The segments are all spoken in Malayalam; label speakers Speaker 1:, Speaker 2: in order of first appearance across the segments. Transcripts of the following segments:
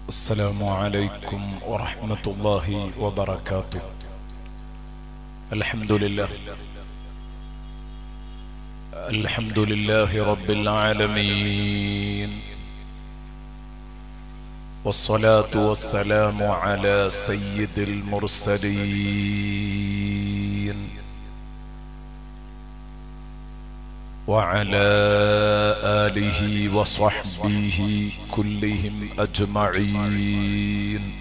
Speaker 1: السلام عليكم ورحمة الله وبركاته. الحمد لله رب العالمين، والصلاة والسلام على سيد المرسلين وعلى آله وصحبه كلهم أجمعين.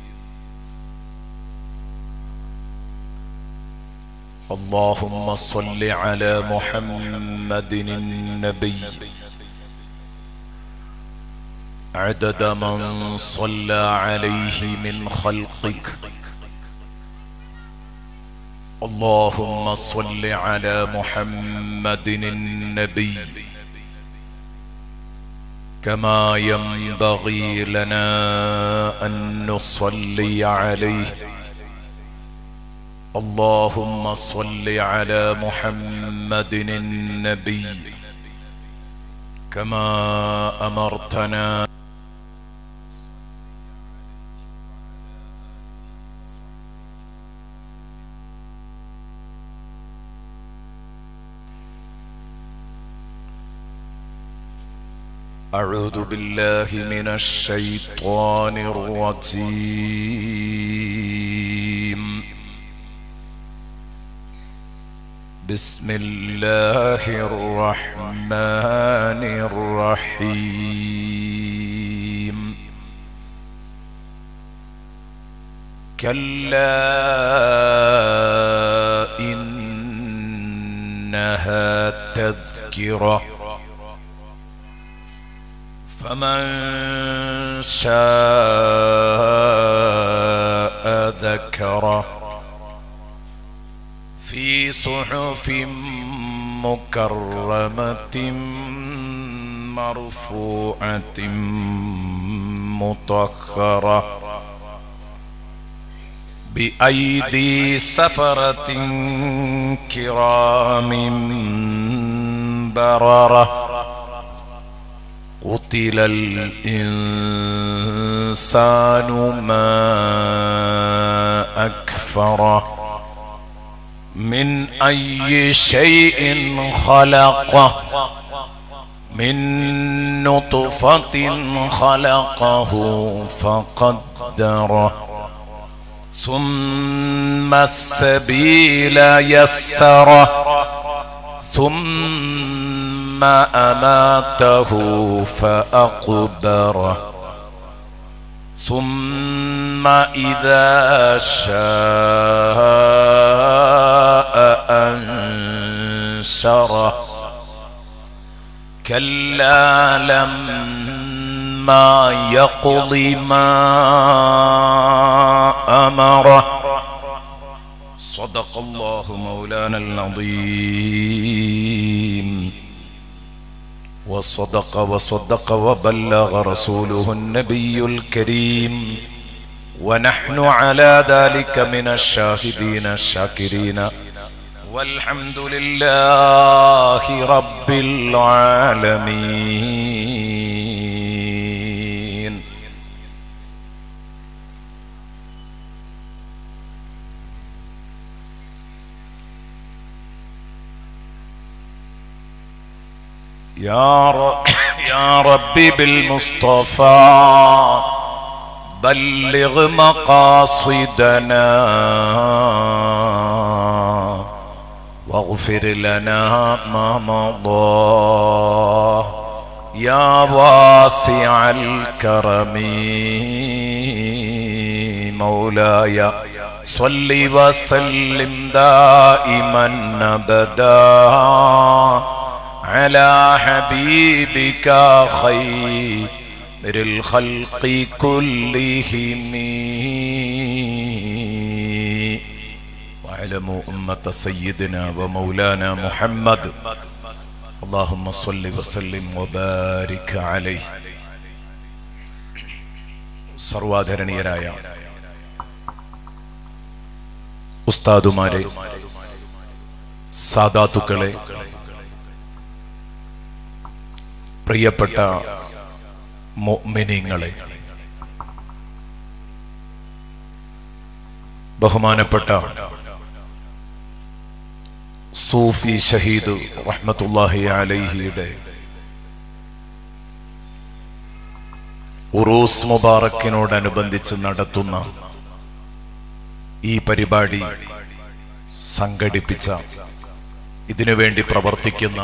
Speaker 1: اللهم صل على محمد النبي عدد من صلى عليه من خلقك. اللهم صل على محمد النبي كما ينبغي لنا أن نصلي عليه. اللهم صل على محمد النبي كما أمرتنا. أعوذ بالله من الشيطان الرجيم. بسم الله الرحمن الرحيم. كلا إنها تذكرة فمن شاء ذكره في صحف مكرمة مرفوعة مطهرة بأيدي سفرة كرام بررة. قتل الإنسان ما أكفره من أي شيء خلقه من نطفة خلقه فقدره ثم السبيل يسره ثم أماته فأقبره ثم إذا شاء أنشره. كلا لما يقض ما أمره. صدق الله مولانا العظيم، وصدق وبلغ رسوله النبي الكريم، ونحن على ذلك من الشاهدين الشاكرين، والحمد لله رب العالمين. يا ربي بالمصطفى بلغ مقاصدنا واغفر لنا ما مضى. يا واسع الكرم مولاي صل وسلم دائما أبدا على حبيبك خير الخلق كلهم. واعلموا أمة سيدنا ومولانا محمد اللهم صل وسلم وبارك عليه. സർവാധരണീയരായ ഉസ്താദുമാരെ, സാദാത്തുക്കളെ, പ്രിയപ്പെട്ട മുഅ്മിനീങ്ങളെ, ബഹുമാനപ്പെട്ട സൂഫി ഷഹീദ് റഹ്മത്തുള്ളാഹി അലൈഹിയുടെ ഉറൂസ് മുബാറക്കിനോടനുബന്ധിച്ച് നടത്തുന്ന ഈ പരിപാടി സംഘടിപ്പിച്ച, ഇതിനുവേണ്ടി പ്രവർത്തിക്കുന്ന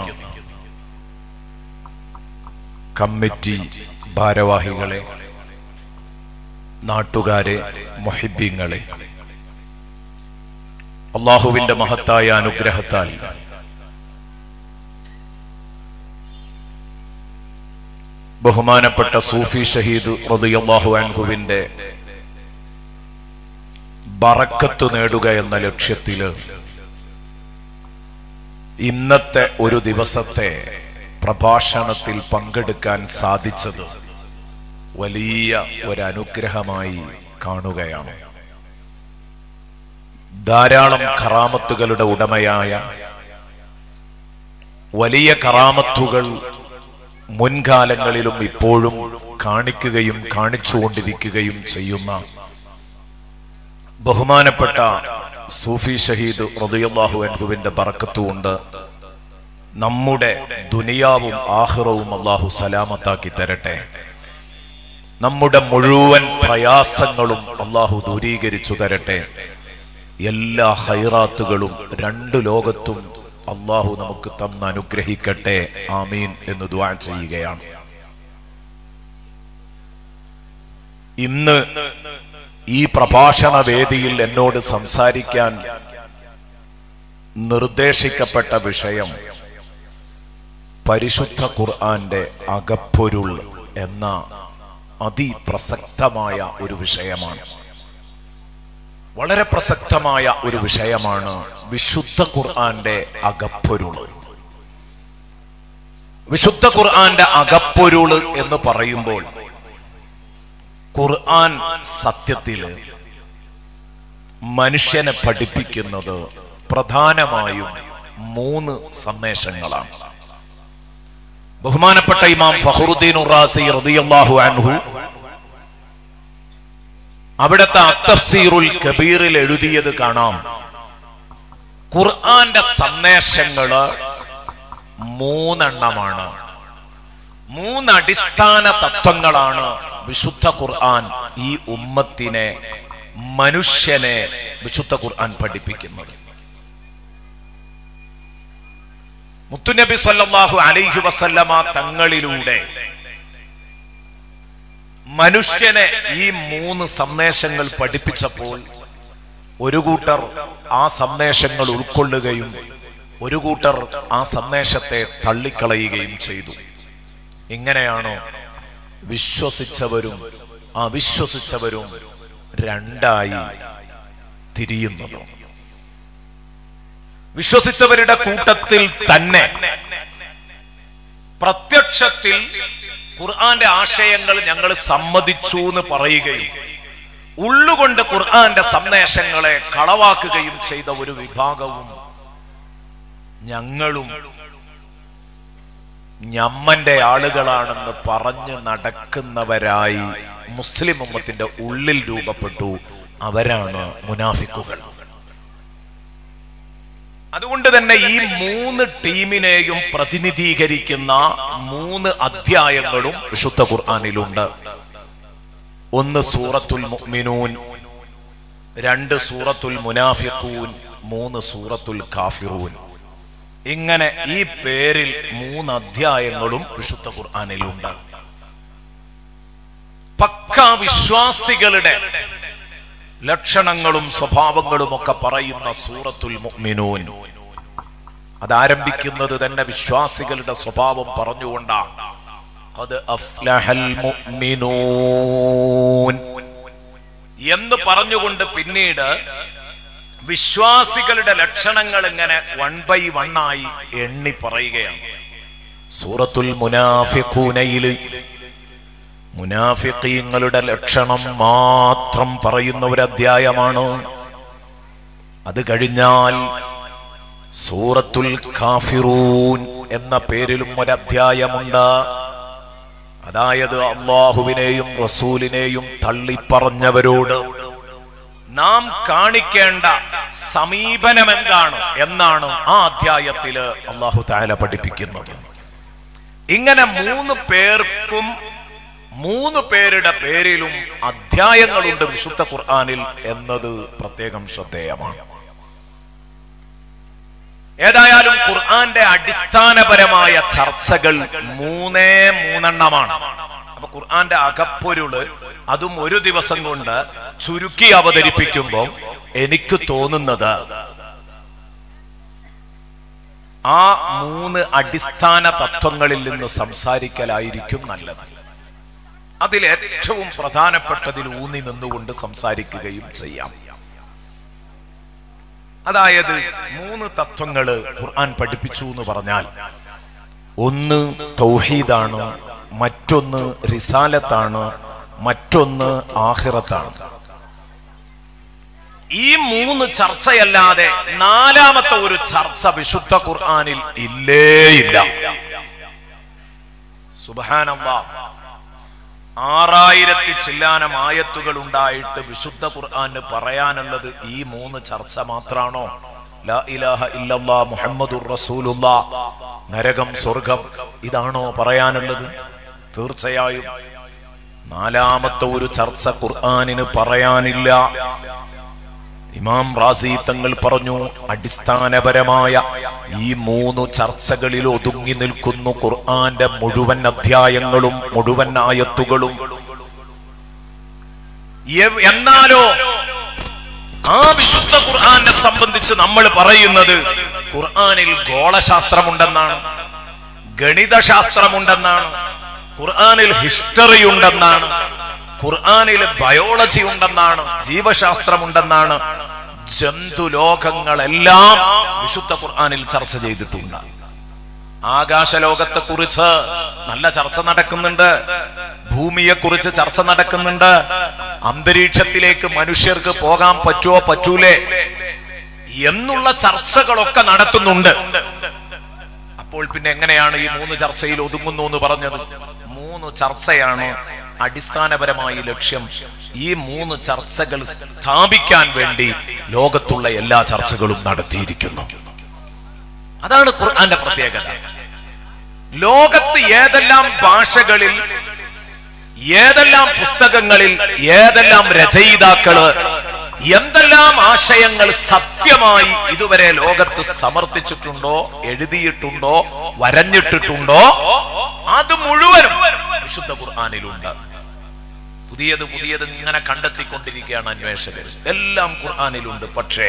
Speaker 1: കമ്മിറ്റി ഭാരവാഹികളെ, നാട്ടുകാരെ, മുഹിബ്ബീങ്ങളെ, അല്ലാഹുവിന്റെ മഹത്തായ അനുഗ്രഹത്താൽ ബഹുമാനപ്പെട്ട സൂഫി ഷഹീദ് റളിയല്ലാഹു അൻഹുവിന്റെ ബറക്കത്ത് നേടുക എന്ന ലക്ഷ്യത്തില് ഇന്നത്തെ ഒരു ദിവസത്തെ പ്രഭാഷണത്തിൽ പങ്കെടുക്കാൻ സാധിച്ചത് വലിയ ഒരനുഗ്രഹമായി കാണുകയാണ്. ധാരാളം കറാമത്തുകളുടെ ഉടമയായ, വലിയ കറാമത്തുകൾ മുൻകാലങ്ങളിലും ഇപ്പോഴും കാണിക്കുകയും കാണിച്ചുകൊണ്ടിരിക്കുകയും ചെയ്യുന്ന ബഹുമാനപ്പെട്ട സൂഫി ഷഹീദ് റളിയല്ലാഹു അൻഹുവിന്റെ ബറക്കത്തുകൊണ്ട് നമ്മുടെ ദുനിയാവും ആഖിറവും അല്ലാഹു സലാമത്താക്കി തരട്ടെ. നമ്മുടെ മുഴുവൻ പ്രയാസങ്ങളും അല്ലാഹു ദൂരീകരിച്ചു തരട്ടെ. എല്ലാ ഖൈറാത്തുകളും രണ്ട് ലോകത്തും അല്ലാഹു നമുക്ക് തന്ന് അനുഗ്രഹിക്കട്ടെ. ആമീൻ എന്ന് ദുആ ചെയ്യുകയാണ്. ഇന്ന് ഈ പ്രഭാഷണ വേദിയിൽ എന്നോട് സംസാരിക്കാൻ നിർദ്ദേശിക്കപ്പെട്ട വിഷയം പരിശുദ്ധ ഖുർആന്റെ അകപ്പൊരുൾ എന്ന അതിപ്രസക്തമായ ഒരു വിഷയമാണ്. വളരെ പ്രസക്തമായ ഒരു വിഷയമാണ് വിശുദ്ധ ഖുർആന്റെ അകപ്പൊരുൾ. വിശുദ്ധ ഖുർആന്റെ അകപ്പൊരുൾ എന്ന് പറയുമ്പോൾ ഖുർആൻ സത്യത്തില് മനുഷ്യനെ പഠിപ്പിക്കുന്നത് പ്രധാനമായും 3 സന്ദേശങ്ങളാണ്. ബഹുമാനപ്പെട്ട ഇമാം ഫഖ്റുദ്ദീൻ റാസി റളിയല്ലാഹു അൻഹു അവിടുത്തെ അത്തഫ്സീറുൽ കബീറിൽ എഴുതിയത് കാണാം. ഖുർആന്റെ സന്ദേശങ്ങള് 3 എണ്ണമാണ്. 3 അടിസ്ഥാന തത്വങ്ങളാണ് വിശുദ്ധ ഖുർആൻ ഈ ഉമ്മത്തിനെ, മനുഷ്യനെ വിശുദ്ധ ഖുർആൻ പഠിപ്പിക്കുന്നത്. മുത്തുനബി സല്ലല്ലാഹു അലൈഹി വസല്ലമ തങ്ങളിലൂടെ മനുഷ്യനെ ഈ 3 സന്ദേശങ്ങൾ പഠിപ്പിച്ചപ്പോൾ ഒരു കൂട്ടർ ആ സന്ദേശങ്ങൾ ഉൾക്കൊള്ളുകയും ഒരു കൂട്ടർ ആ സന്ദേശത്തെ തള്ളിക്കളയുകയും ചെയ്തു. ഇങ്ങനെയാണോ വിശ്വസിച്ചവരും അവിശ്വസിച്ചവരും രണ്ടായി തിരിയുന്നത്? വിശ്വസിച്ചവരുടെ കൂട്ടത്തിൽ തന്നെ പ്രത്യക്ഷത്തിൽ ഖുർആന്റെ ആശയങ്ങൾ ഞങ്ങൾ സമ്മതിച്ചു എന്ന് പറയുകയും ഉള്ളുകൊണ്ട് ഖുർആന്റെ സന്ദേശങ്ങളെ കളവാക്കുകയും ചെയ്ത ഒരു വിഭാഗവും ഞങ്ങളും ഞമ്മന്റെ ആളുകളാണെന്ന് പറഞ്ഞു നടക്കുന്നവരായി മുസ്ലിം ഉമ്മത്തിന്റെ ഉള്ളിൽ രൂപപ്പെട്ടു. അവരാണ് മുനാഫിക്കുകൾ. അതുകൊണ്ട് തന്നെ ഈ 3 ടീമിനെയും പ്രതിനിധീകരിക്കുന്ന 3 അധ്യായങ്ങളും വിശുദ്ധ ഖുർആനിലുണ്ട്. 1 സൂറത്തുൽ മുഅ്മിനൂൻ, 2 സൂറത്തുൽ മുനാഫിഖൂൻ, 3 സൂറത്തുൽ കാഫിറൂൻ. ഇങ്ങനെ ഈ പേരിൽ 3 അധ്യായങ്ങളും വിശുദ്ധ ഖുർആനിലുണ്ട്. പക്കാ വിശ്വാസികളുടെ ലക്ഷണങ്ങളും സ്വഭാവങ്ങളും ഒക്കെ പറയുന്ന സൂറത്തുൽ മുഅ്മിനൂൻ അതാരംഭിക്കുന്നത് തന്നെ വിശ്വാസികളുടെ സ്വഭാവം പറഞ്ഞുകൊണ്ടാണ്. ഖദ് അഫ്ലഹൽ മുഅ്മിനൂൻ എന്ന് പറഞ്ഞുകൊണ്ട് പിന്നീട് വിശ്വാസികളുടെ ലക്ഷണങ്ങൾ ഇങ്ങനെ 1 by 1 ആയി എണ്ണി പറയുകയാണ്. സൂറത്തുൽ മുനാഫിഖൂനയിൽ മുനാഫിഖീങ്ങളുടെ ലക്ഷണം മാത്രം പറയുന്ന ഒരു അധ്യായമാണ്. അത് കഴിഞ്ഞാൽ സൂറത്തുൽ കാഫിറൂൻ എന്ന പേരിലും ഒരധ്യായമുണ്ട്. അതായത് അല്ലാഹുവിനെയും റസൂലിനെയും തള്ളിപ്പറഞ്ഞവരോട്, നാം കാണിക്കേണ്ട സമീപനം എന്താണ് എന്നാണ് ആ അധ്യായത്തില് അല്ലാഹു തആല പഠിപ്പിക്കുന്നത്. ഇങ്ങനെ 3 പേർക്കും 3 പേരുടെ പേരിലും അധ്യായങ്ങളുണ്ട് വിശുദ്ധ ഖുർആനിൽ എന്നത് പ്രത്യേകം ശ്രദ്ധേയമാണ്. ഏതായാലും ഖുർആന്റെ അടിസ്ഥാനപരമായ ചർച്ചകൾ 3 അപ്പൊ ഖുർആന്റെ അകപ്പൊരുള് അതും ഒരു ദിവസം കൊണ്ട് ചുരുക്കി അവതരിപ്പിക്കുമ്പോൾ എനിക്ക് തോന്നുന്നത് ആ 3 അടിസ്ഥാന തത്വങ്ങളിൽ നിന്ന് സംസാരിക്കലായിരിക്കും നല്ലത്. അതിൽ ഏറ്റവും പ്രധാനപ്പെട്ടതിൽ ഊന്നി നിന്നുകൊണ്ട് സംസാരിക്കുകയും ചെയ്യാം. അതായത് 3 തത്വങ്ങള് ഖുർആൻ പഠിപ്പിച്ചു എന്ന് പറഞ്ഞാൽ, ഒന്ന് തൗഹീദാണ്, മറ്റൊന്ന് റിസാലത്താണ്, മറ്റൊന്ന് ആഖിറത്താണ്. ഈ 3 ചർച്ചയല്ലാതെ 4ാമത്തെ ഒരു ചർച്ച വിശുദ്ധ ഖുർആനിൽ ഇല്ല. സുബ്ഹാനല്ലാഹ്, 6000 ചില്ലാനം ആയത്തുകൾ ഉണ്ടായിട്ട് വിശുദ്ധ ഖുർആന് പറയാനുള്ളത് ഈ 3 ചർച്ച മാത്രാണോ? ലാ ഇലാഹ ഇല്ലല്ലാഹ് മുഹമ്മദുർ റസൂലുള്ളാഹ്, നരകം സ്വർഗം, ഇതാണോ പറയാനുള്ളത്? തീർച്ചയായും 4ാമത്തെ ഒരു ചർച്ച ഖുർആനിന് പറയാനില്ല. ഇമാം റാസി തങ്ങൾ പറഞ്ഞു, അടിസ്ഥാനപരമായ ഈ 3 ചർച്ചകളിൽ ഒതുങ്ങി നിൽക്കുന്നു ഖുർആന്റെ മുഴുവൻ അധ്യായങ്ങളും മുഴുവൻ ആയത്തുകളും. എന്നാലോ ആ വിശുദ്ധ ഖുർആനെ സംബന്ധിച്ച് നമ്മൾ പറയുന്നത് ഖുർആനിൽ ഗോളശാസ്ത്രമുണ്ടെന്നാണ്, ഗണിതശാസ്ത്രമുണ്ടെന്നാണ്, ഖുർആനിൽ ഹിസ്റ്ററി ഉണ്ടെന്നാണ്, ഖുർആനിൽ ബയോളജി ഉണ്ടെന്നാണ്, ജീവശാസ്ത്രമുണ്ടെന്നാണ്. ജന്തുലോകങ്ങളെല്ലാം വിശുദ്ധ ഖുർആനിൽ ചർച്ച ചെയ്തിട്ടുണ്ട്. ആകാശലോകത്തെ കുറിച്ച് നല്ല ചർച്ച നടക്കുന്നുണ്ട്, ഭൂമിയെ കുറിച്ച് ചർച്ച നടക്കുന്നുണ്ട്, അന്തരീക്ഷത്തിലേക്ക് മനുഷ്യർക്ക് പോകാൻ പറ്റുമോ പറ്റൂലേ എന്നുള്ള ചർച്ചകളൊക്കെ നടത്തുന്നുണ്ട്. അപ്പോൾ പിന്നെ എങ്ങനെയാണ് ഈ 3 ചർച്ചയിൽ ഒതുങ്ങുന്നു എന്ന് പറഞ്ഞത്? 3 ചർച്ചയാണ് അടിസ്ഥാനപരമായി ലക്ഷ്യം. ഈ 3 ചർച്ചകൾ സ്ഥാപിക്കാൻ വേണ്ടി ലോകത്തുള്ള എല്ലാ ചർച്ചകളും നടത്തിയിരിക്കുന്നു. അതാണ് ഖുർആന്റെ പ്രത്യേകത. ലോകത്ത് ഏതെല്ലാം ഭാഷകളിൽ, ഏതെല്ലാം പുസ്തകങ്ങളിൽ, ഏതെല്ലാം രചയിതാക്കള് എന്തെല്ലാം ആശയങ്ങൾ സത്യമായി ഇതുവരെ ലോകത്ത് സമർത്ഥിച്ചിട്ടുണ്ടോ, എഴുതിയിട്ടുണ്ടോ, വരഞ്ഞിട്ടിട്ടുണ്ടോ, അത് മുഴുവനും വിശുദ്ധ ഖുർആനിലുണ്ട്. പുതിയത് ഇങ്ങനെ കണ്ടെത്തിക്കൊണ്ടിരിക്കുകയാണ് അന്വേഷകർ. എല്ലാം ഖുർആനിലുണ്ട്. പക്ഷേ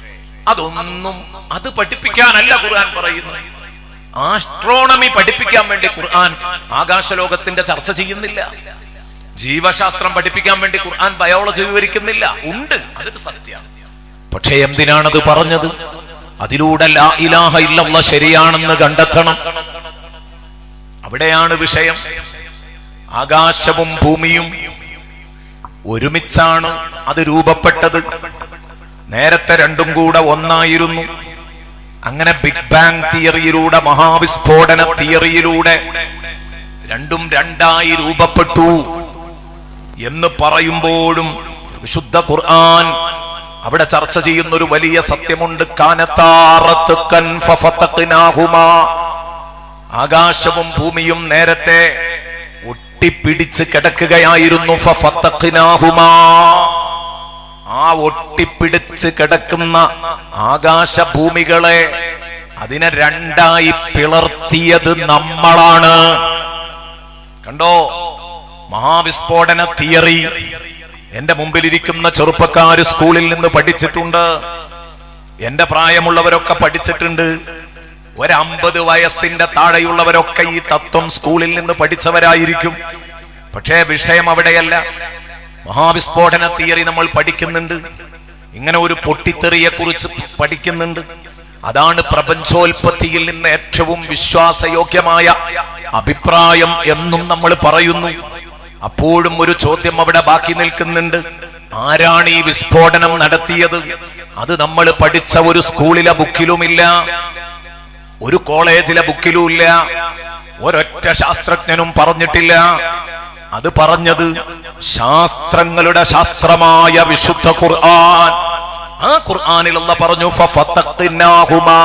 Speaker 1: അത് പഠിപ്പിക്കാനല്ല ഖുർആൻ പറയുന്നത്. ആസ്ട്രോണമി പഠിപ്പിക്കാൻ വേണ്ടി ഖുർആൻ ആകാശലോകത്തിന്റെ ചർച്ച ചെയ്യുന്നില്ല. ജീവശാസ്ത്രം പഠിപ്പിക്കാൻ വേണ്ടി ഖുർആൻ ബയോളജി വിവരിക്കുന്നില്ല. ഉണ്ട്, അതൊരു സത്യമാണ്. പക്ഷേ എന്തിനാണത് പറഞ്ഞത്? അതിലൂടെ ലാ ഇലാഹ ഇല്ലല്ലാഹ് ശരിയാണെന്ന് കണ്ടെത്തണം. അവിടെയാണ് വിഷയം. ആകാശവും ഭൂമിയും ഒരുമിച്ചാണ് അത് രൂപപ്പെട്ടത്. നേരത്തെ രണ്ടും കൂടെ ഒന്നായിരുന്നു. അങ്ങനെ ബിഗ് ബാങ് തിയറിയിലൂടെ, മഹാവിസ്ഫോടന തിയറിയിലൂടെ രണ്ടും രണ്ടായി രൂപപ്പെട്ടു എന്ന് പറയുമ്പോഴും വിശുദ്ധ ഖുർആൻ അവിടെ ചർച്ച ചെയ്യുന്ന ഒരു വലിയ സത്യമുണ്ട്. ആകാശവും ഭൂമിയും നേരത്തെ ഒട്ടിപ്പിടിച്ച് കിടക്കുകയായിരുന്നു. ആ ഒട്ടിപ്പിടിച്ച് കിടക്കുന്ന ആകാശഭൂമികളെ, അതിനെ രണ്ടായി പിളർത്തിയത് നമ്മളാണ്. കണ്ടോ, മഹാവിസ്ഫോടന തിയറി എന്റെ മുമ്പിലിരിക്കുന്ന ചെറുപ്പക്കാര് സ്കൂളിൽ നിന്ന് പഠിച്ചിട്ടുണ്ട്. എന്റെ പ്രായമുള്ളവരൊക്കെ പഠിച്ചിട്ടുണ്ട്. 50 വയസ്സിന്റെ താഴെയുള്ളവരൊക്കെ ഈ തത്വം സ്കൂളിൽ നിന്ന് പഠിച്ചവരായിരിക്കും. പക്ഷേ വിഷയം അവിടെയല്ല. മഹാവിസ്ഫോടന തിയറി നമ്മൾ പഠിക്കുന്നുണ്ട്. ഇങ്ങനെ ഒരു പൊട്ടിത്തെറിയെ കുറിച്ച് പഠിക്കുന്നുണ്ട്. അതാണ് പ്രപഞ്ചോൽപത്തിയിൽ നിന്ന് ഏറ്റവും വിശ്വാസയോഗ്യമായ അഭിപ്രായം എന്നും നമ്മൾ പറയുന്നു. അപ്പോഴും ഒരു ചോദ്യം അവിടെ ബാക്കി നിൽക്കുന്നുണ്ട്. ആരാണ് ഈ വിസ്ഫോടനം നടത്തിയത്? അത് നമ്മൾ പഠിച്ച ഒരു സ്കൂളിലെ ബുക്കിലുമില്ല, ഒരു കോളേജിലെ ബുക്കിലും ഇല്ല, ഒരൊറ്റ ശാസ്ത്രജ്ഞനും പറഞ്ഞിട്ടില്ല. അത് പറഞ്ഞത് ശാസ്ത്രങ്ങളുടെ ശാസ്ത്രമായ വിശുദ്ധ ഖുർആൻ. ആ ഖുർആനിൽ അല്ലാഹ് പറഞ്ഞു ഫഫതഖ്നാഹുമാ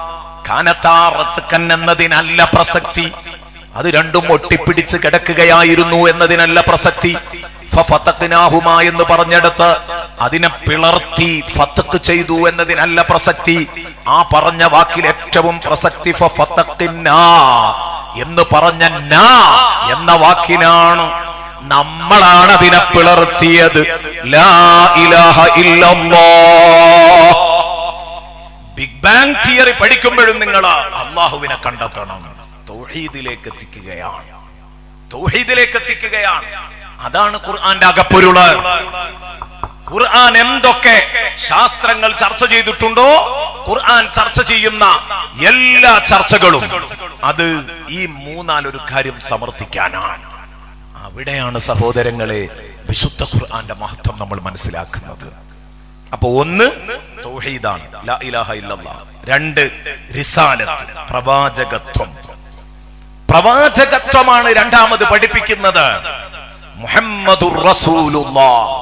Speaker 1: കാനതാറത്കൻ എന്നതിനല്ല പ്രസക്തി, അത് രണ്ടും ഒട്ടിപ്പിടിച്ച് കിടക്കുകയായിരുന്നു എന്നതിനല്ല പ്രസക്തി. ഫഫതഖ്നാഹുമാ എന്ന് പറഞ്ഞെടുത്ത് അതിനെ പിളർത്തി ഫതഖ് ചെയ്തു എന്നതിനല്ല പ്രസക്തി. ആ പറഞ്ഞ വാക്കിൽ ഏറ്റവും പ്രസക്തി ഫഫതഖ്നാ എന്ന് പറഞ്ഞ നാ എന്ന വാക്കിനാണ്. നമ്മളാണ് അതിനെ പിളർത്തിയത്. ലാ ഇലാഹ ഇല്ലല്ലാഹ്. ബിഗ് ബാങ് തിയറി പഠിക്കുമ്പോഴും നിങ്ങൾ അല്ലാഹുവിനെ കണ്ടെത്തണം. തൗഹീദിലേക്ക് എത്തിക്കുകയാണ്, തൗഹീദിലേക്ക് എത്തിക്കുകയാണ്. അതാണ് ഖുർആന്റെ അകപ്പൊരുള്. ഖുർആൻ എന്തൊക്കെ ശാസ്ത്രങ്ങൾ ചർച്ച ചെയ്തിട്ടുണ്ടോ, ഖുർആൻ ചർച്ച ചെയ്യുന്ന എല്ലാ ചർച്ചകളും അത് ഈ മൂന്നാലൊരു കാര്യം സമർത്ഥിക്കാനാണ്. അവിടെയാണ് സഹോദരങ്ങളെ വിശുദ്ധ ഖുർആന്റെ മഹത്വം നമ്മൾ മനസ്സിലാക്കുന്നത്. അപ്പൊ ഒന്ന് തൗഹീദാണ്, ലാ ഇലാഹ ഇല്ലല്ലാഹ്. രണ്ട് റിസാലത്ത്, പ്രവാചകത്വം. പ്രവാചകത്വമാണ് രണ്ടാമത് പഠിപ്പിക്കുന്നത്. മുഹമ്മദുർ റസൂലുള്ളാഹ്.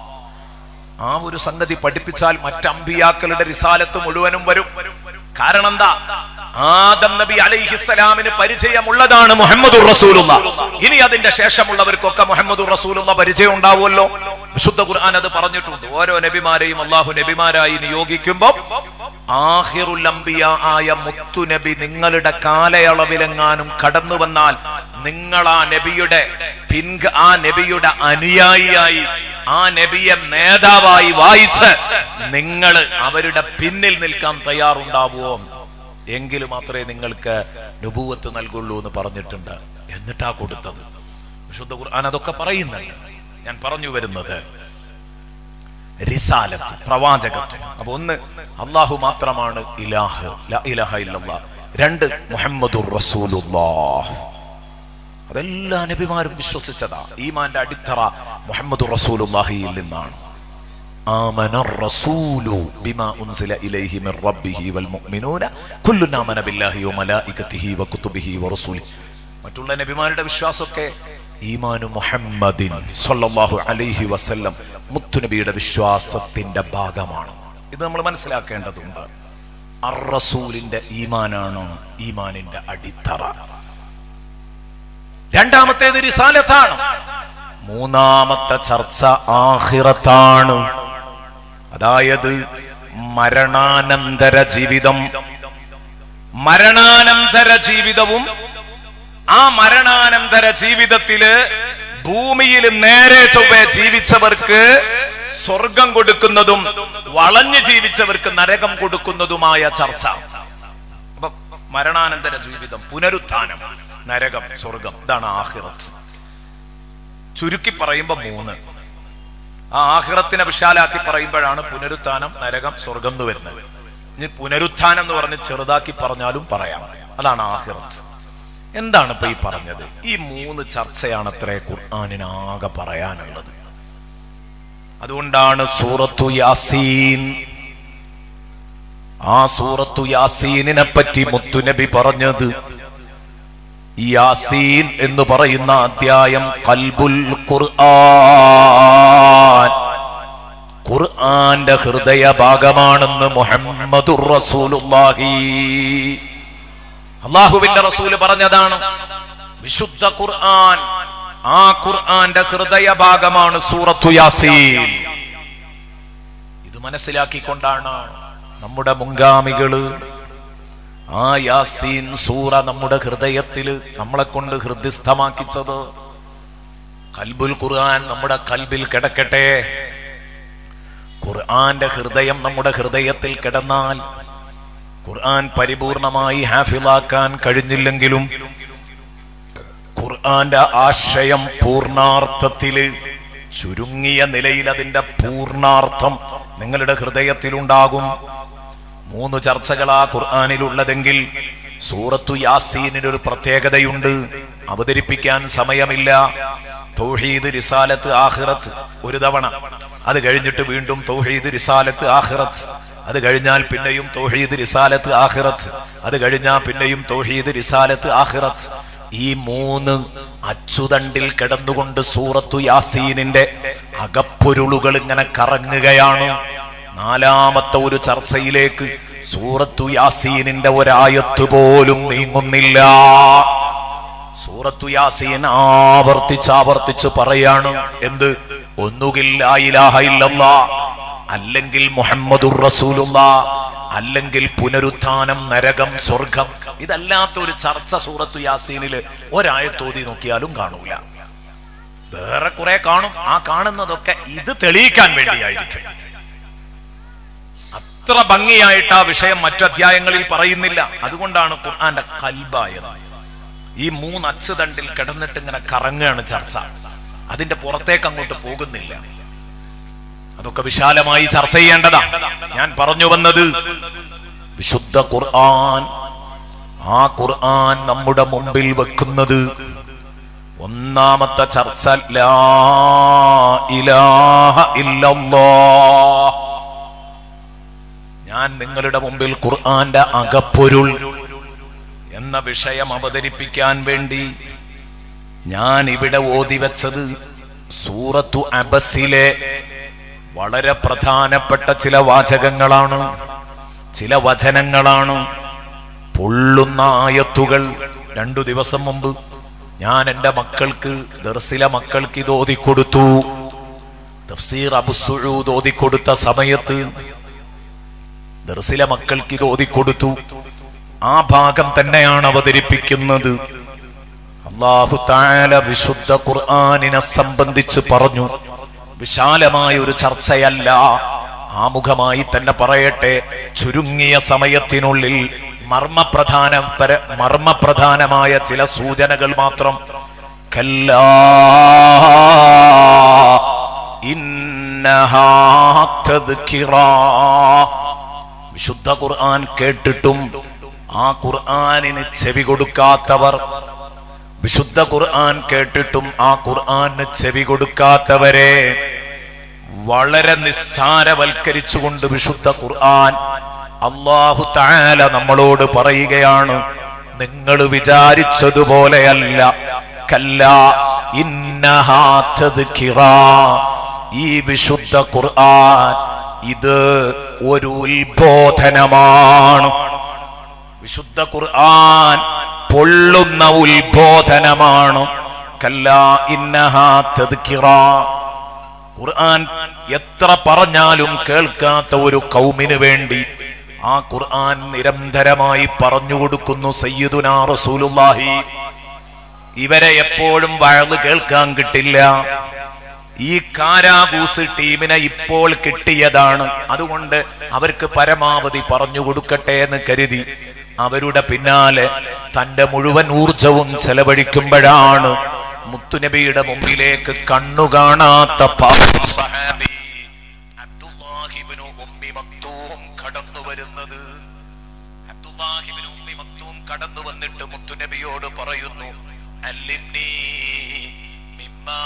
Speaker 1: ആ ഒരു സംഗതി പഠിപ്പിച്ചാൽ മറ്റ് അമ്പിയാക്കളുടെ റിസാലത്ത് മുഴുവനും വരും. കാരണം എന്താ? ആദം നബി അലൈഹിസ്സലാമിന് പരിചയമുള്ളതാണ് മുഹമ്മദുർ റസൂലുള്ളാഹ്. ഇനി അതിന്റെ ശേഷമുള്ളവർക്കൊക്കെ മുഹമ്മദുർ റസൂലുള്ളാഹ് പരിചയം ഉണ്ടാവുമല്ലോ. വിശുദ്ധ ഖുർആൻ അത് പറഞ്ഞിട്ടുണ്ട്. ഓരോ നബിമാരെയും അല്ലാഹു നബിമാരായി നിയോഗിക്കുമ്പോൾ ആഖിറുൽ അംബിയാ ആയ മുത്തു നബി നിങ്ങളുടെ കാലയളവിലെങ്ങാനും കടന്നു വന്നാൽ നിങ്ങൾ ആ നബിയുടെ ആ നബിയുടെ അനുയായിയായി, ആ നബിയെ നേതാവായി വായിച്ച് നിങ്ങൾ അവരുടെ പിന്നിൽ നിൽക്കാൻ തയ്യാറുണ്ടാവുമോ, എങ്കിൽ മാത്രമേ നിങ്ങൾക്ക് നുബുവത്ത് നൽകുള്ളൂ എന്ന് പറഞ്ഞിട്ടുണ്ട്. എന്നിട്ടാ കൊടുത്തത്. വിശുദ്ധ ഖുർആൻ അതൊക്കെ പറയുന്നുണ്ട്. ഞാൻ പറഞ്ഞു വരുന്നത് റിസാലത്ത്, പ്രവാചകത്വം. അപ്പൊ ഒന്ന് അല്ലാഹു മാത്രമാണ് ഇലാഹ്, ലാ ഇലാഹ ഇല്ലല്ലാഹ്. രണ്ട് മുഹമ്മദുർ റസൂലുള്ളാഹ്. അതെല്ലാ നബിമാരും വിശ്വസിച്ചതാ. ഈമാന്റെ അടിത്തറ മുഹമ്മദുർ റസൂലുള്ളാഹിയിൽ നിന്നാണ്. ആമനർ റസൂലു ബിമാ ഉൻസില ഇലൈഹി മിർ റബ്ബിഹി വൽ മുഅ്മിനൂന കുല്ലുൻ ആമന ബില്ലാഹി വ മലായികതിഹി വ കുതുബിഹി വ റസൂലിഹി. മറ്റുള്ള നബിമാരുടെ വിശ്വാസമൊക്കെ ഈമാനു മുഹമ്മദിൻ സ്വല്ലല്ലാഹു അലൈഹി വസല്ലം മുത്തുനബിയുടെ വിശ്വാസത്തിന്റെ ഭാഗമാണ്. ഇത് നമ്മൾ മനസ്സിലാക്കേണ്ടതുണ്ട്. അർ റസൂലിന്റെ ഈമാനാണ് ഈമാനിന്റെ അടിത്തറ. രണ്ടാമത്തേത് റിസാലത്താണ്. മൂന്നാമത്തെ ചർച്ച ആഖിറത്താണ്. അതായത് മരണാനന്തര ജീവിതം. മരണാനന്തര ജീവിതവും ആ മരണാനന്തര ജീവിതത്തില് ഭൂമിയിൽ നേരെ ചൊവ്വേ ജീവിച്ചവർക്ക് സ്വർഗം കൊടുക്കുന്നതും വളഞ്ഞു ജീവിച്ചവർക്ക് നരകം കൊടുക്കുന്നതുമായ ചർച്ച. അപ്പൊ മരണാനന്തര ജീവിതം, പുനരുത്ഥാനം, നരകം, സ്വർഗം, ഇതാണ് ആഖിറത്ത്. ചുരുക്കി പറയുമ്പോ മൂന്ന്. ആ ആഖിറത്തിനെ വിശാലാക്കി പറയുമ്പോഴാണ് പുനരുത്ഥാനം, നരകം, സ്വർഗം എന്ന് വരുന്നത്. ഇനി പുനരുത്ഥാനം എന്ന് പറഞ്ഞ് ചെറുതാക്കി പറഞ്ഞാലും പറയാം. അതാണ് ആഖിറത്ത്. എന്താണ് ഇപ്പൊ ഈ പറഞ്ഞത്? ഈ മൂന്ന് ചർച്ചയാണ് അത്രേ ഖുർആനിനാകെ പറയാനുള്ളത്. അതുകൊണ്ടാണ് സൂറത്തു യാസീൻ, ആ സൂറത്തു യാസീനിനെ പറ്റി മുത്തുനബി പറഞ്ഞത്. യാസീൻ എന്ന് പറയുന്ന അധ്യായം ഖൽബുൽ ഖുർആൻ, ഖുർആന്റെ ഹൃദയ ഭാഗമാണെന്ന് മുഹമ്മദുർ റസൂലുള്ളാഹി, അല്ലാഹുവിന്റെ റസൂല് പറഞ്ഞതാണ്. വിശുദ്ധ ഖുർആൻ, ആ ഖുർആന്റെ ഹൃദയ ഭാഗമാണ് സൂറത്തു യാസീൻ. ഇത് മനസ്സിലാക്കിക്കൊണ്ടാണ് നമ്മുടെ മുൻഗാമികള് ആ യാസീൻ സൂറ നമ്മുടെ ഹൃദയത്തില് നമ്മളെ കൊണ്ട് ഹൃദയസ്ഥമാക്കിച്ചത്. ഖൽബുൽ ഖുർആൻ നമ്മുടെ ഖൽബിൽ കിടക്കട്ടെ. ഖുർആന്റെ ഹൃദയം നമ്മുടെ ഹൃദയത്തിൽ കിടന്നാൽ ഖുർആൻ പരിപൂർണമായി ഹാഫിളാക്കാൻ കഴിഞ്ഞില്ലെങ്കിലും ഖുർആന്റെ ആശയം പൂർണാർത്ഥത്തില് ചുരുങ്ങിയ നിലയിൽ അതിന്റെ പൂർണാർത്ഥം നിങ്ങളുടെ ഹൃദയത്തിലുണ്ടാകും. മൂന്ന് ചർച്ചകളാ ഖുർആനിലുള്ളതെങ്കിൽ സൂറത്തു യാസീനിനൊരു പ്രത്യേകതയുണ്ട്, അവതരിപ്പിക്കാൻ സമയമില്ല. തൗഹീദ്, റിസാലത്ത്, ആഖിറത്ത് ഒരു തവണ, അത് കഴിഞ്ഞിട്ട് വീണ്ടും തൗഹീദ്, റിസാലത്ത്, ആഖിറത്ത്, അത് കഴിഞ്ഞാൽ പിന്നെയും തൗഹീദ്, റിസാലത്ത്, ആഖിറത്ത്, അത് കഴിഞ്ഞാൽ പിന്നെയും തൗഹീദ്, റിസാലത്ത്, ആഖിറത്ത്. ഈ മൂന്ന് അച്ചുതണ്ടിൽ കിടന്നുകൊണ്ട് സൂറത്തു യാസീനിന്റെ അകപ്പൊരുളുകൾ ഇങ്ങനെ കറങ്ങുകയാണ്. നാലാമത്തെ ഒരു ചർച്ചയിലേക്ക് സൂറത്തു യാസീനിന്റെ ഒരായത്ത് പോലും നീങ്ങുന്നില്ല. സൂറത്തു യാസീൻ ആവർത്തിച്ച് പറയാണ്. എന്ത്? ഒന്നുകിൽ ലാ ഇലാഹ ഇല്ലല്ലാഹ്, അല്ലെങ്കിൽ മുഹമ്മദുർ റസൂലുള്ളാഹ്, അല്ലെങ്കിൽ പുനരുത്ഥാനം, നരകം, സ്വർഗം. ഇതല്ലാത്ത ഒരു ചർച്ച സൂറത്തു യാസീനില് ഒരായത്തോതി നോക്കിയാലും കാണൂല. വേറെ കുറെ കാണും. ആ കാണുന്നതൊക്കെ ഇത് തെളിയിക്കാൻ വേണ്ടിയായിരിക്കും. അത്ര ഭംഗിയായിട്ട് ആ വിഷയം മറ്റു അധ്യായങ്ങളിൽ പറയുന്നില്ല. അതുകൊണ്ടാണ് ഖുർആന്റെ കൽബായത്. ഈ 3 അച്ചുതണ്ടിൽ കിടന്നിട്ട് ഇങ്ങനെ കറങ്ങുകയാണ് ചർച്ച. അതിന്റെ പുറത്തേക്ക് അങ്ങോട്ട് പോകുന്നില്ല. അതൊക്കെ വിശാലമായി ചർച്ച ചെയ്യേണ്ടതാണ്. ഞാൻ പറഞ്ഞു വന്നത് വിശുദ്ധ ഖുർആൻ. ആ ഖുർആൻ നമ്മുടെ മുമ്പിൽ വെക്കുന്നത് ഒന്നാമത്തെ ചർച്ച ലാ ഇലാഹ ഇല്ലല്ലാഹ്. ഞാൻ നിങ്ങളുടെ മുമ്പിൽ ഖുർആന്റെ അകപ്പൊരുൾ എന്ന വിഷയം അവതരിപ്പിക്കാൻ വേണ്ടി ഞാൻ ഇവിടെ ഓതി വെച്ചത് സൂറത്തു അബസിലെ വളരെ പ്രധാനപ്പെട്ട ചില വാചകങ്ങളാണ്, ചില വചനങ്ങളാണ്, പൊള്ളുന്ന ആയത്തുകൾ. 2 ദിവസം മുമ്പ് ഞാൻ എൻ്റെ മക്കൾക്ക്, ദർസിലെ മക്കൾക്ക് ഇത് ഓതിക്കൊടുത്തു. തഫ്സീർ അബു സുഊദ് ഓതിക്കൊടുത്ത സമയത്ത് ദർസിലെ മക്കൾക്ക് ഇത് ഓതിക്കൊടുത്തു. ആ ഭാഗം തന്നെയാണ് അവതരിപ്പിക്കുന്നത്. അല്ലാഹു തആല വിശുദ്ധ ഖുർആനിനെ സംബന്ധിച്ച് പറഞ്ഞു. വിശാലമായ ഒരു ചർച്ചയല്ല, ആമുഖമായി തന്നെ പറയട്ടെ. ചുരുങ്ങിയ സമയത്തിനുള്ളിൽ മർമ്മപ്രധാനമായ ചില സൂചനകൾ മാത്രം. കല്ലാ ഇന്നഹാ തദ്കിറാ. വിശുദ്ധ ഖുർആൻ കേട്ടിട്ടും ആ ഖുർആനിന് ചെവി കൊടുക്കാത്തവർ, വിശുദ്ധ ഖുർആൻ കേട്ടിട്ടും ആ ഖുർആന് ചെവി കൊടുക്കാത്തവരെ വളരെ നിസ്സാരവൽക്കരിച്ചുകൊണ്ട് വിശുദ്ധ ഖുർആൻ അല്ലാഹു തആല നമ്മളോട് പറയുകയാണ്, നിങ്ങൾ വിചാരിച്ചതുപോലെയല്ല. കല്ലാ ഇന്നഹാ തദ്കിറാ. ഈ വിശുദ്ധ ഖുർആൻ ഇത് ഒരു ഉത്ബോധനമാണ്. വിശുദ്ധ ഖുർആൻ പൊള്ളുന്ന ഉത്ബോധനമാണ്. കല്ലാ ഇന്നഹാ തദ്കിറാ. ഖുർആൻ എത്ര പറഞ്ഞാലും കേൾക്കാത്ത ഒരു ഖൗമിന് വേണ്ടി ആ ഖുർആൻ നിരന്തരമായി പറഞ്ഞു കൊടുക്കുന്നു. സയ്യിദുനാ റസൂലുള്ളാഹി. ഇവരെ എപ്പോഴും വഅദ് കേൾക്കാൻ കിട്ടില്ല. ഈ കാരാബൂസ് ടീമിനെ ഇപ്പോൾ കിട്ടിയതാണ്. അതുകൊണ്ട് അവർക്ക് പരമാവധി പറഞ്ഞു കൊടുക്കട്ടെ എന്ന് കരുതി അവരുടെ പിന്നാലെ തന്റെ മുഴുവൻ ഊർജവും ചെലവഴിക്കുമ്പോഴാണ് മുത്തുനബിയുടെ മുമ്പിലേക്ക് കണ്ണുകാണാത്ത സഹാബി അബ്ദുല്ലാഹി ഇബ്നു ഉമ്മി മക്തൂം കടന്നു വരുന്നത്. അബ്ദുല്ലാഹി ഇബ്നു ഉമ്മി മക്തൂം കടന്നു വന്നിട്ട് മുത്തുനബിയോട് പറയുന്നു, അല്ലിംനി മിമ്മാ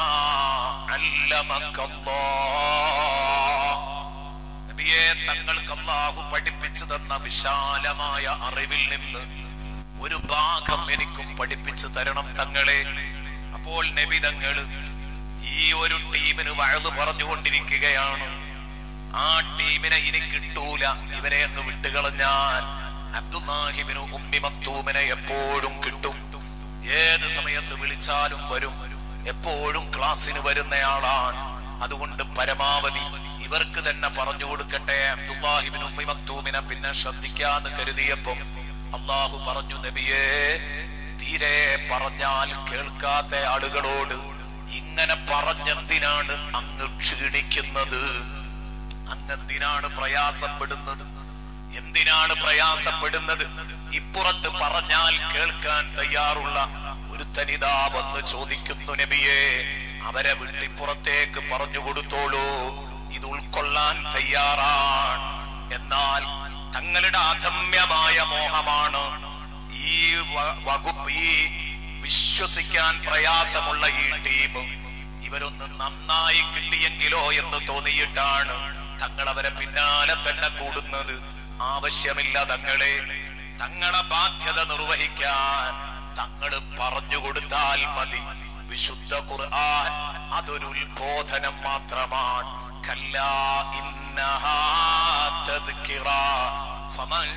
Speaker 1: അല്ലമക്കല്ലാഹ്. നബിയെ, തങ്ങൾക്ക് അല്ലാഹു പഠിപ്പിച്ചു തന്ന വിശാലമായ അറിവിൽ നിന്ന് ഒരു ഭാഗം എനിക്കും പഠിപ്പിച്ചു തരണം തങ്ങളെ. അപ്പോൾ നബി തങ്ങൾ ഈ ഒരു ടീമിന് വഅദ് പറഞ്ഞുകൊണ്ടിരിക്കുകയാണ്. ആ ടീമിനെ ഇനി കിട്ടൂല, ഇവരെ അങ്ങ് വിട്ടുകളഞ്ഞാൽ അബ്ദുല്ലാഹി ഇബ്നു ഉമ്മി മക്തൂമിനെ എപ്പോഴും കിട്ടും. ഏത് സമയത്ത് വിളിച്ചാലും വരും, എപ്പോഴും ക്ലാസ്സിന് വരുന്നയാളാണ്. അതുകൊണ്ട് പരമാവധി ഇവർക്ക് തന്നെ പറഞ്ഞു കൊടുക്കട്ടെ. അബ്ദുല്ലാഹി ഇബ്നു ഉമ്മി മക്തൂമിനെ പിന്നെ ശ്രദ്ധിക്കാന്ന് കരുതിയപ്പം അല്ലാഹു പറഞ്ഞു, നബിയേ, തീരെ പറഞ്ഞാൽ കേൾക്കാത്ത ആളുകളോട് ഇങ്ങനെ പറഞ്ഞെന്തിനാണ് അങ്ങ് ക്ഷീണിക്കുന്നത്? അങ്ങെന്തിനാണ് പ്രയാസപ്പെടുന്നത്? എന്തിനാണ് പ്രയാസപ്പെടുന്നത്? ഇപ്പുറത്ത് പറഞ്ഞാൽ കേൾക്കാൻ തയ്യാറുള്ള ഒരു തനിതാ വന്ന് ചോദിക്കുന്നു, നബിയെ, അവരെ വിട്ടിപ്പുറത്തേക്ക് പറഞ്ഞു കൊടുത്തോളൂ, ഇത് ഉൾക്കൊള്ളാൻ തയ്യാറാണ്. എന്നാൽ തങ്ങളുടെ അധമ്യമായ മോഹമാണ് ഈ വകുപ്പ്, ഈ വിശ്വസിക്കാൻ പ്രയാസമുള്ള ഈ ടീം ഇവരൊന്ന് നന്നായി കിട്ടിയെങ്കിലോ എന്ന് തോന്നിയിട്ടാണ് തങ്ങൾ അവരെ പിന്നാലെ തന്നെ കൂടുന്നത്. ആവശ്യമില്ല തങ്ങളെ, തങ്ങളെ ബാധ്യത നിർവഹിക്കാൻ തങ്ങൾ പറഞ്ഞു കൊടുത്താൽ മതി. വിശുദ്ധ ഖുർആൻ അതൊരു ഉത്ബോധനം മാത്രമാണ്. കല്ലാ ഇന്നഹാ തദ്കിറ ഫമൻ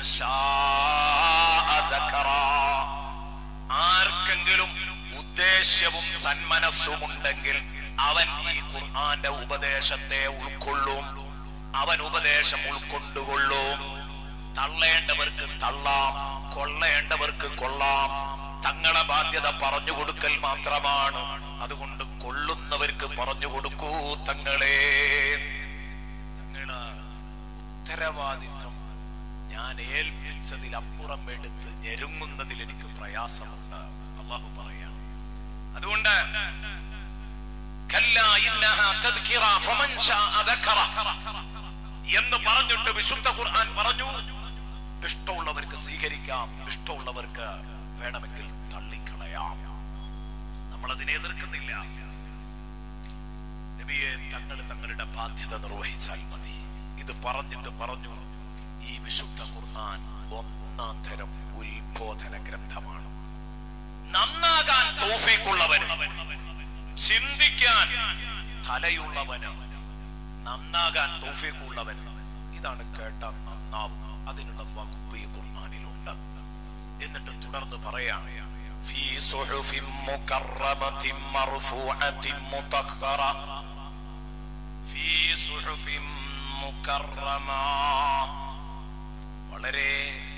Speaker 1: ശാഅ ദക്കറ. ആർക്കെങ്കിലും ഉദ്ദേശ്യവും സന്മനസ്സുമുണ്ടെങ്കിൽ അവൻ ഈ ഖുർആന്റെ ഉപദേശത്തെ ഉൾക്കൊള്ളും. അവൻ ഉപദേശം ഉൾക്കൊണ്ടുകൊള്ളും. തള്ളേണ്ടവർക്ക് തള്ളാം, കൊള്ളേണ്ടവർക്ക് കൊള്ളാം. തങ്ങളെ ബാധ്യത പറഞ്ഞു കൊടുക്കൽ മാത്രമാണ്. അതുകൊണ്ട് കൊള്ളുന്നവർക്ക് പറഞ്ഞു കൊടുക്കൂ തങ്ങളെ. തങ്ങള് ഉത്തരവാദിത്വം ഞാൻ ഏൽപ്പിച്ചതിലപ്പുറം എടുത്ത് ഞെരുങ്ങുന്നതിൽ എനിക്ക് പ്രയാസമുണ്ട്. അല്ലാഹു പറയാണ്. അതുകൊണ്ട് എന്ന് പറഞ്ഞിട്ട് വിശുദ്ധ ഖുർആൻ പറഞ്ഞു, ഇഷ്ടമുള്ളവർക്ക് സ്വീകരിക്കാം, ഇഷ്ടമുള്ളവർക്ക് വേണമെങ്കിൽ തള്ളിക്കളയാം. നമ്മൾ അതിനെ എതിർക്കുന്നില്ല. നബിയെ, തങ്ങൾ തങ്ങളുടെ ബാധ്യത നിർവഹിച്ചാൽ മതി. ഇത് പറഞ്ഞിട്ട് പറഞ്ഞു, ഈ വിശുദ്ധ ഖുർആൻ ഒന്നാം തരം ഉത്ബോധന ഗ്രന്ഥമാണ്. നന്നാകാൻ തൗഫീഖുള്ളവന്, ചിന്തിക്കാൻ തലയുള്ളവന്, നന്നാകാൻ തൗഫീഖുള്ളവന് ഇതാണ് കേട്ടാൽ നന്നാവും. അതിനുള്ള വകുപ്പ് ഈ ഖുർആനിലുണ്ട്. എന്നിട്ട് തുടർന്ന് പറയാണ്, ഫീ സുഹുഫിൻ മുകറമതിൻ മർഫൂഅതിൻ മുതഖറ. ഫീ സുഹുഫിൻ മുകറമ, വളരെ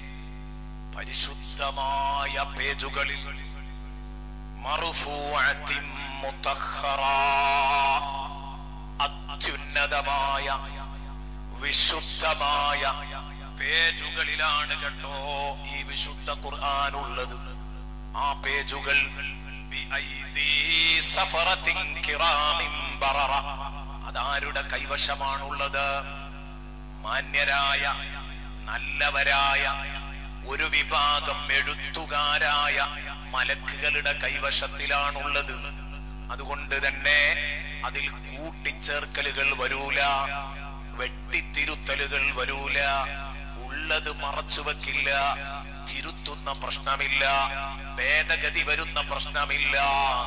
Speaker 1: പരിശുദ്ധമായ പേജുകളിൽ, മർഫൂഅതിൻ മുതഖറ, അത്യുന്നതമായ വിശുദ്ധമായ പേജുകളിലാണ് കേട്ടോ ഈ വിശുദ്ധ ഖുർആൻ ഉള്ളത്. ആ പേജുകൾ അതാരുടെ കൈവശമാണുള്ളത്? മാന്യരായ നല്ലവരായ ഒരു വിഭാഗം എഴുത്തുകാരായ മലക്കുകളുടെ കൈവശത്തിലാണുള്ളത്. അതുകൊണ്ട് തന്നെ അതിൽ കൂട്ടിച്ചേർക്കലുകൾ വരൂല, വെട്ടിത്തിരുത്തലുകൾ വരൂല, ഉള്ളത് മറച്ചു വെക്കില്ല, തിരുത്തുന്ന പ്രശ്നമില്ല, ഭേദഗതി വരുന്ന പ്രശ്നമില്ല.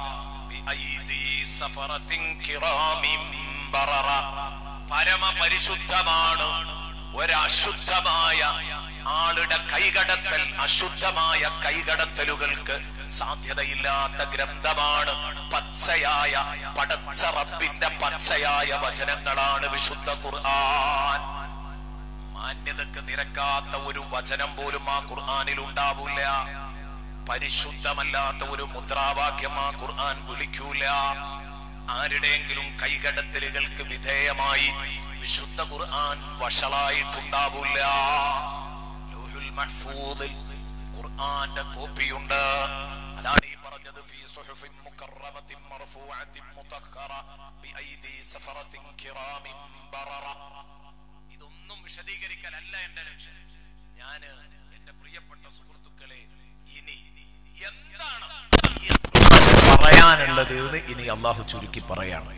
Speaker 1: പരമപരിശുദ്ധമാണ്. ഒരശുദ്ധമായ ആളുടെ കൈകടത്തൽ, അശുദ്ധമായ കൈകടത്തലുകൾക്ക് സാധ്യതയില്ലാത്ത ഗ്രന്ഥമാണ്. പച്ചയായ പടച്ച റബ്ബിന്റെ പച്ചയായ വചനങ്ങളാണ് വിശുദ്ധ ഖുർആൻ. മാന്യതക്ക് നിരക്കാത്ത ഒരു വചനം പോലും ആ ഖുർആനിൽ ഉണ്ടാവില്ല. പരിശുദ്ധമല്ലാത്ത ഒരു മുദ്രാവാക്യം ആ ഖുർആൻ വിളിക്കൂല. ആരുടെയെങ്കിലും കൈകടത്തലുകൾക്ക് വിധേയമായി വിശുദ്ധ ഖുർആൻ വഷളായിട്ടുണ്ടാവില്ല. ലൗഹുൽ മഹ്ഫൂദിൽ ഖുർആന്റെ കോപ്പിയുണ്ട്. അതാണ് ഈ പറഞ്ഞത്, ഫീ സുഹുഫിൻ മുകറമതിൻ മർഫൂഅതിൻ മുതഖറ ബിഐദി സഫറത്തിൻ കിറാമിൻ ബററ. ഇതൊന്നും വിശദീകരിക്കലല്ല എന്റെ ലക്ഷ്യം. ഞാൻ എന്റെ പ്രിയപ്പെട്ട സുഹൃത്തുക്കളെ, ഇനി എന്താണ് പറയാനുള്ളത് എന്ന് ഇനി അള്ളാഹു ചുരുക്കി പറയാണ്.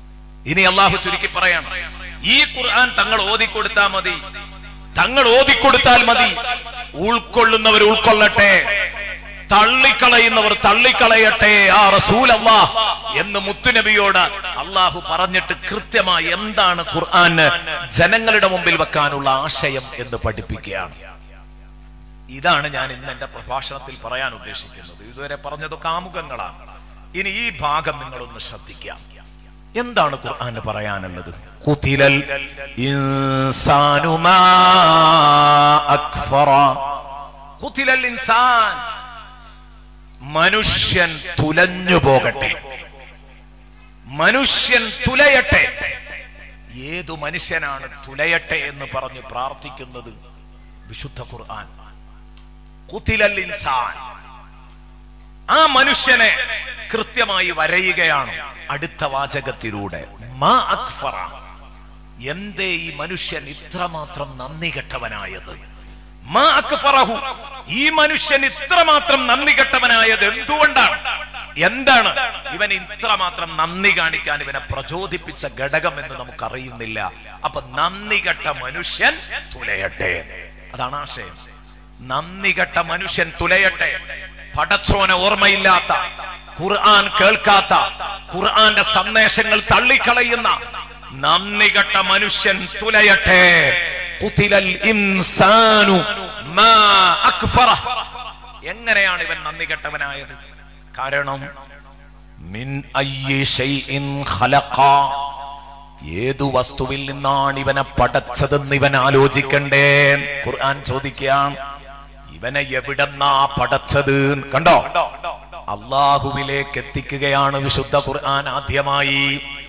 Speaker 1: ഈ ഖുർആൻ തങ്ങൾ ഓതിക്കൊടുത്താൽ മതി, തങ്ങൾ ഓതിക്കൊടുത്താൽ മതി. ഉൾക്കൊള്ളുന്നവർ ഉൾക്കൊള്ളട്ടെ, തള്ളിക്കളയുന്നവർ തള്ളിക്കളയട്ടെ. ആ റസൂലല്ലാഹ് എന്ന് മുത്തുനബിയോട് അള്ളാഹു പറഞ്ഞിട്ട് കൃത്യമായി എന്താണ് ഖുർആന് ജനങ്ങളുടെ മുമ്പിൽ വെക്കാനുള്ള ആശയം എന്ന് പഠിപ്പിക്കുകയാണ്. ഇതാണ് ഞാൻ ഇന്ന് എന്റെ പ്രഭാഷണത്തിൽ പറയാൻ ഉദ്ദേശിക്കുന്നത്. ഇതുവരെ പറഞ്ഞതൊക്കെ ആമുഖങ്ങളാണ്. ഇനി ഈ ഭാഗം നിങ്ങളൊന്ന് ശ്രദ്ധിക്കാം. എന്താണ് ഖുർആന് പറയാനുള്ളത്? ഖുതിലൽ ഇൻസാനു മാ അക്ഫറ. ഖുതിലൽ ഇൻസാൻ, മനുഷ്യൻ തുലഞ്ഞു പോകട്ടെ, മനുഷ്യൻ തുലയട്ടെ. ഏതു മനുഷ്യനാണ് തുലയട്ടെ എന്ന് പറഞ്ഞ് പ്രാർത്ഥിക്കുന്നത്? വിശുദ്ധ ഖുർആൻ. ഖുതിലൽ ഇൻസാൻ, ആ മനുഷ്യനെ കൃത്യമായി വരയുകയാണ് അടുത്ത വാചകത്തിലൂടെ. മാ അക്ഫറ, എന്തേ ഈ മനുഷ്യൻ ഇത്രമാത്രം നന്ദി കെട്ടവനായത്? മാ അക്ഫറഹു, ഈ മനുഷ്യൻ ഇത്രമാത്രം നന്ദി കെട്ടവനായത് എന്തുകൊണ്ടാണ്? എന്താണ് ഇവൻ ഇത്രമാത്രം നന്ദി കാണിക്കാൻ ഇവനെ പ്രചോദിപ്പിച്ച ഘടകം എന്ന് നമുക്കറിയുന്നില്ല. അപ്പൊ നന്ദി കെട്ട മനുഷ്യൻ തുലയട്ടെ, അതാണ് ആശയം. നന്ദി കെട്ട മനുഷ്യൻ തുലയട്ടെ. പടച്ചോനെ ഓർമ്മയില്ലാത്ത, ഖുർആൻ കേൾക്കാത്ത, ഖുർആന്റെ സന്ദേശങ്ങൾ തള്ളിക്കളയുന്ന നന്ദികെട്ട മനുഷ്യൻ തുലയട്ടെ. ഖുതിലൽ ഇൻസാനു മാ അക്ഫറ. എങ്ങനെയാണ് ഇവൻ നന്ദികെട്ടവനായത്? കാരണം മിൻ അയ്യി ശൈഇൻ ഖലഖ, ഏതു വസ്തുവിൽ നിന്നാണ് ഇവനെ പടച്ചതെന്ന് ഇവൻ ആലോചിക്കണ്ടേ. ഖുർആൻ ചോദിക്കുകയാണ്, ഇവനെ എവിടെന്നാ പടച്ചത്? കണ്ടോ, അള്ളാഹുവിലേക്ക് എത്തിക്കുകയാണ് വിശുദ്ധ ഖുർആൻ ആദ്യമായി.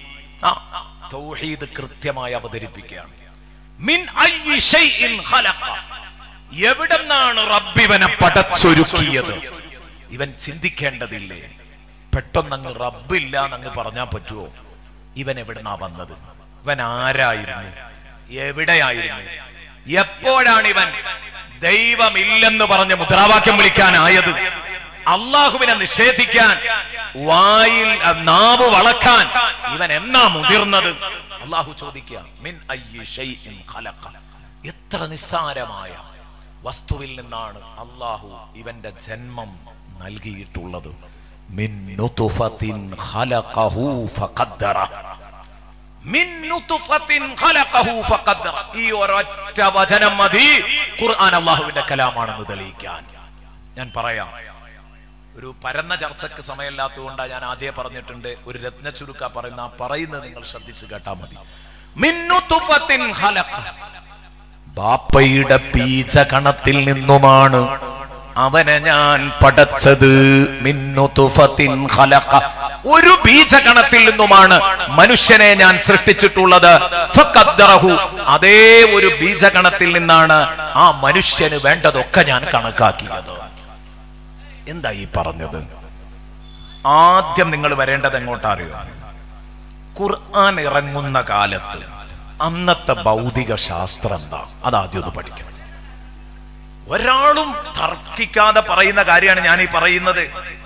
Speaker 1: തൗഹീദ് കൃത്യമായി അവതരിപ്പിക്കുകയാണ്. മിൻ അയ്യി ശൈഇൻ ഖലഖ, എവിടെന്നാണ് റബ്ബ് ഇവനെ പടച്ചൊരുക്കിയത്? ഇവൻ ചിന്തിക്കേണ്ടതില്ലേ? പെട്ടെന്നങ്ങ് റബ്ബില്ല എന്നങ്ങ് പറഞ്ഞാൽ പറ്റുമോ? ഇവൻ എവിടുന്നാ വന്നത്? ഇവൻ ആരായിരുന്നു? എവിടെയായിരുന്നു? എപ്പോഴാണ് ഇവൻ ദൈവമില്ലെന്ന് പറഞ്ഞ് മുദ്രാവാക്യം വിളിക്കാനായത്? അള്ളാഹുവിനെ നിഷേധിക്കാൻ, വായിൽ നാവ് വളക്കാൻ ഇവൻ എന്നാ മുതിർന്നത്? അള്ളാഹു ചോദിക്കുക, മിൻ അയ്യി ശൈഇൻ ഖലഖ. എത്ര നിസ്സാരമായ വസ്തുവിൽ നിന്നാണ് അള്ളാഹു ഇവന്റെ ജന്മം നൽകിയിട്ടുള്ളത്. മിൻ നുത്ഫത്തിൻ ഖലഖഹു ഫഖദ്ദറ. മിൻ നുത്ഫത്തിൻ ഖലഖഹു ഫഖദ്ദറ. ഈ ഒരൊറ്റ വചനം മതി ഖുർആൻ അള്ളാഹുവിന്റെ കലാമാണെന്ന് തെളിയിക്കാൻ. ഞാൻ പറയാം, ഒരു പരന്ന ചർച്ചക്ക് സമയമില്ലാത്തതുകൊണ്ടാണ് ഞാൻ ആദ്യം പറഞ്ഞിട്ടുണ്ട്. ഒരു രത്ന ചുരുക്ക പറയുന്നത് നിങ്ങൾ ശ്രദ്ധിച്ച് കേട്ടാ മതി. മിൻ നുത്ഫത്തിൻ ഖലഖ, ബാപ്പയുടെ ബീജകണത്തിൽ നിന്നുമാണ് അവനെ ഞാൻ പടച്ചത്. മിൻ നുത്ഫത്തിൻ ഖലഖ, ഒരു ബീജകണത്തിൽ നിന്നുമാണ് മനുഷ്യനെ ഞാൻ സൃഷ്ടിച്ചിട്ടുള്ളത്. ഫഖദ്ദറഹു, അതേ ഒരു ബീജകണത്തിൽ നിന്നാണ് ആ മനുഷ്യന് വേണ്ടതൊക്കെ ഞാൻ കണക്കാക്കിയത്. എന്താ ഈ പറഞ്ഞത്? ആദ്യം നിങ്ങൾ വരേണ്ടത് എങ്ങോട്ടാ അറിയോ? ഖുർആൻ ഇറങ്ങുന്ന കാലത്ത് അന്നത്തെ ഭൗതിക ശാസ്ത്രം എന്താ, അതാദ്യം ഒന്ന് പഠിക്കണം. ഒരാളും തർക്കിക്കാതെ പറയുന്ന കാര്യമാണ് ഞാൻ ഈ പറയുന്നത്.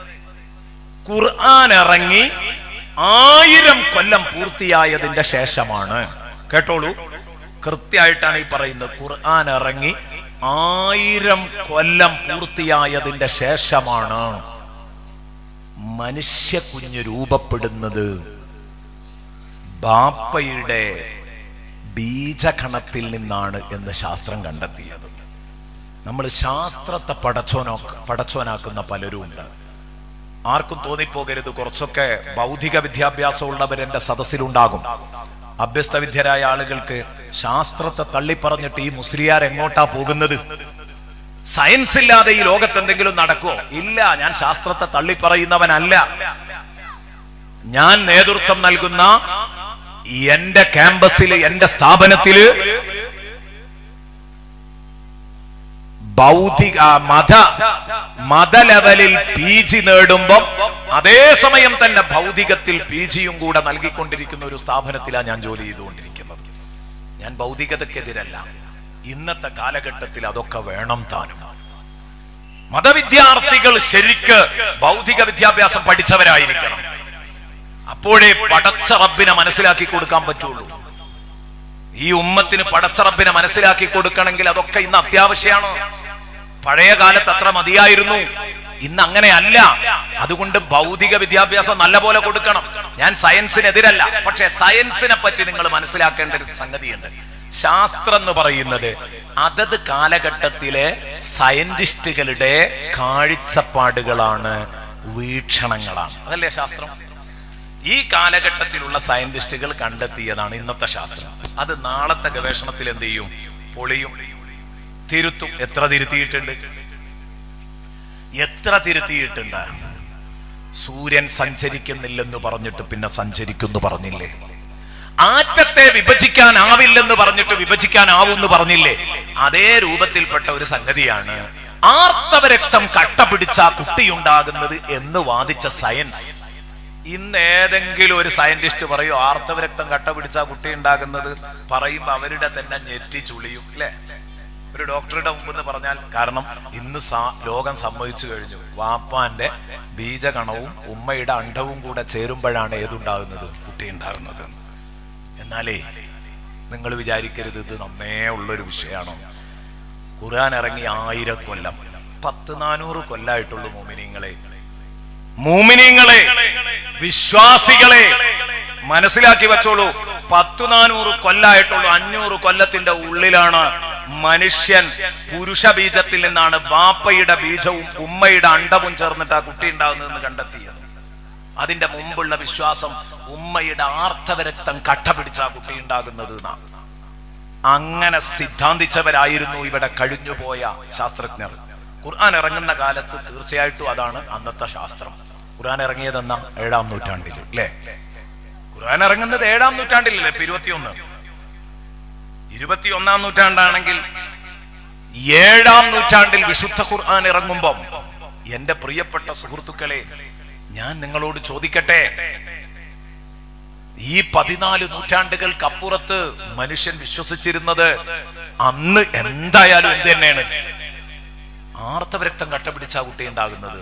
Speaker 1: ഖുർആൻ ഇറങ്ങി 1000 കൊല്ലം പൂർത്തിയായതിന്റെ ശേഷമാണ്, കേട്ടോളൂ, കൃത്യമായിട്ടാണ് ഈ പറയുന്നത്. ഖുർആൻ ഇറങ്ങി 1000 കൊല്ലം പൂർത്തിയായതിന്റെ ശേഷമാണ് മനുഷ്യ കുഞ്ഞ് രൂപപ്പെടുന്നത്. ബാപ്പയുടെ ബീജകണത്തിൽ നിന്നാണ് എന്ന് ശാസ്ത്രം കണ്ടെത്തിയത്. നമ്മൾ ശാസ്ത്രത്തെ പടച്ചോനാക്കുന്ന പലരും ഉണ്ട്. ആർക്കും തോന്നിപ്പോകരുത്, കുറച്ചൊക്കെ ഭൗതിക വിദ്യാഭ്യാസം ഉള്ളവർ എന്റെ സദസ്സിലുണ്ടാകും. അഭ്യസ്തവിദ്യരായ ആളുകൾക്ക് ശാസ്ത്രത്തെ തള്ളിപ്പറഞ്ഞിട്ട് ഈ മുസ്ലിയാർ എങ്ങോട്ടാ പോകുന്നത്? സയൻസ് ഇല്ലാതെ ഈ ലോകത്ത് എന്തെങ്കിലും നടക്കുമോ? ഇല്ല. ഞാൻ ശാസ്ത്രത്തെ തള്ളിപ്പറയുന്നവനല്ല. ഞാൻ നേതൃത്വം നൽകുന്ന എന്റെ ക്യാമ്പസില്, എന്റെ സ്ഥാപനത്തില് ഭൗതിക മത ലെവലിൽ PG നേടുമ്പം അതേസമയം തന്നെ ഭൗതികത്തിൽ PGയും കൂടെ നൽകിക്കൊണ്ടിരിക്കുന്ന ഒരു സ്ഥാപനത്തിലാണ് ഞാൻ ജോലി ചെയ്തുകൊണ്ടിരിക്കുന്നത്. ഞാൻ ഭൗതികതക്കെതിരല്ല. ഇന്നത്തെ കാലഘട്ടത്തിൽ അതൊക്കെ വേണം താനും. മതവിദ്യാർത്ഥികൾ ശരിക്ക് ഭൗതിക വിദ്യാഭ്യാസം പഠിച്ചവരായിരിക്കണം. അപ്പോഴേ പടച്ച റബ്ബിനെ മനസ്സിലാക്കി കൊടുക്കാൻ പറ്റുള്ളൂ. ഈ ഉമ്മത്തിന് പടച്ച റബ്ബിനെ മനസ്സിലാക്കി കൊടുക്കണമെങ്കിൽ അതൊക്കെ ഇന്ന് അത്യാവശ്യമാണ്. പഴയ കാലത്ത് അത്ര മതിയായിരുന്നു, ഇന്ന് അങ്ങനെയല്ല. അതുകൊണ്ട് ഭൗതിക വിദ്യാഭ്യാസം നല്ലപോലെ കൊടുക്കണം. ഞാൻ സയൻസിനെതിരല്ല, പക്ഷെ സയൻസിനെ പറ്റി നിങ്ങൾ മനസ്സിലാക്കേണ്ട ഒരു സംഗതിയുണ്ട്. ശാസ്ത്രം എന്ന് പറയുന്നത് അതത് കാലഘട്ടത്തിലെ സയന്റിസ്റ്റുകളുടെ കാഴ്ചപ്പാടുകളാണ്, വീക്ഷണങ്ങളാണ്. അതല്ലേ ശാസ്ത്രം? ഈ കാലഘട്ടത്തിലുള്ള സയന്റിസ്റ്റുകൾ കണ്ടെത്തിയതാണ് ഇന്നത്തെ ശാസ്ത്രം. അത് നാളത്തെ ഗവേഷണത്തിൽ എന്ത് ചെയ്യും? പൊളിയും, തിരുത്തും. എത്ര തിരുത്തിയിട്ടുണ്ട്? സൂര്യൻ സഞ്ചരിക്കുന്നില്ലെന്ന് പറഞ്ഞിട്ട് പിന്നെ സഞ്ചരിക്കുന്നു പറഞ്ഞില്ലേ? ആറ്റത്തെ വിഭജിക്കാനാവില്ലെന്ന് പറഞ്ഞിട്ട് വിഭജിക്കാനാവൂന്ന് പറഞ്ഞില്ലേ? അതേ രൂപത്തിൽപ്പെട്ട ഒരു സംഗതിയാണ് ആർത്തവരക്തം കട്ട പിടിച്ച കുട്ടിയുണ്ടാകുന്നത് എന്ന് വാദിച്ച സയൻസ്. ഇന്ന് ഏതെങ്കിലും ഒരു സയന്റിസ്റ്റ് പറയോ ആർത്തവരക്തം കട്ട പിടിച്ച കുട്ടി ഉണ്ടാകുന്നത്? പറയുമ്പോ അവരുടെ തന്നെ ഞെറ്റി ചുളിയും, അല്ലെ? ഒരു ഡോക്ടറുടെ മുമ്പെന്ന് പറഞ്ഞാൽ, കാരണം ഇന്ന് ലോകം സമ്മതിച്ചു കഴിഞ്ഞു, വാപ്പാന്റെ ബീജകണവും ഉമ്മയുടെ അണ്ഡവും കൂടെ ചേരുമ്പോഴാണ് ഏതുണ്ടാകുന്നത്? കുട്ടി ഉണ്ടാകുന്നത്. എന്നാലേ നിങ്ങൾ വിചാരിക്കരുത് ഇത് നന്നേ ഉള്ളൊരു വിഷയമാണോ. ഖുർആൻ ഇറങ്ങി 1000 കൊല്ലം, 100-400 കൊല്ലായിട്ടുള്ളൂ മൂമിനീങ്ങളെ വിശ്വാസികളെ മനസ്സിലാക്കി വെച്ചോളൂ. 100-400 കൊല്ലായിട്ടുള്ളൂ. 500 കൊല്ലത്തിന്റെ ഉള്ളിലാണ് മനുഷ്യൻ പുരുഷ ബീജത്തിൽ നിന്നാണ് ബാപ്പയുടെ ബീജവും ഉമ്മയുടെ അണ്ടവും ചേർന്നിട്ട് ആ കുട്ടി ഉണ്ടാകുന്നതെന്ന് കണ്ടെത്തിയത്. അതിന്റെ മുമ്പുള്ള വിശ്വാസം ഉമ്മയുടെ ആർത്തവരക്തം കട്ട പിടിച്ച ആ കുട്ടി ഉണ്ടാകുന്നത്. അങ്ങനെ സിദ്ധാന്തിച്ചവരായിരുന്നു ഇവിടെ കഴിഞ്ഞുപോയ ശാസ്ത്രജ്ഞർ. ഖുർആൻ ഇറങ്ങുന്ന കാലത്ത് തീർച്ചയായിട്ടും അതാണ് അന്നത്തെ ശാസ്ത്രം. ഖുർആൻ ഇറങ്ങിയതെന്നാ 7-ാം നൂറ്റാണ്ടിൽ അല്ലേ? ഖുർആൻ ഇറങ്ങുന്നത് 7-ാം നൂറ്റാണ്ടിലല്ലേ? 21-ാം നൂറ്റാണ്ടാണെങ്കിൽ 7-ാം നൂറ്റാണ്ടിൽ വിശുദ്ധ ഖുർആൻ ഇറങ്ങുമ്പം എന്റെ പ്രിയപ്പെട്ട സുഹൃത്തുക്കളെ, ഞാൻ നിങ്ങളോട് ചോദിക്കട്ടെ, ഈ 14 നൂറ്റാണ്ടുകൾക്കപ്പുറത്ത് മനുഷ്യൻ വിശ്വസിച്ചിരുന്നത് അന്ന് എന്തായാലും എന്ത് തന്നെയാണ്? ആർത്തവരക്തം കട്ടപിടിച്ച കുട്ടി ഉണ്ടാകുന്നത്.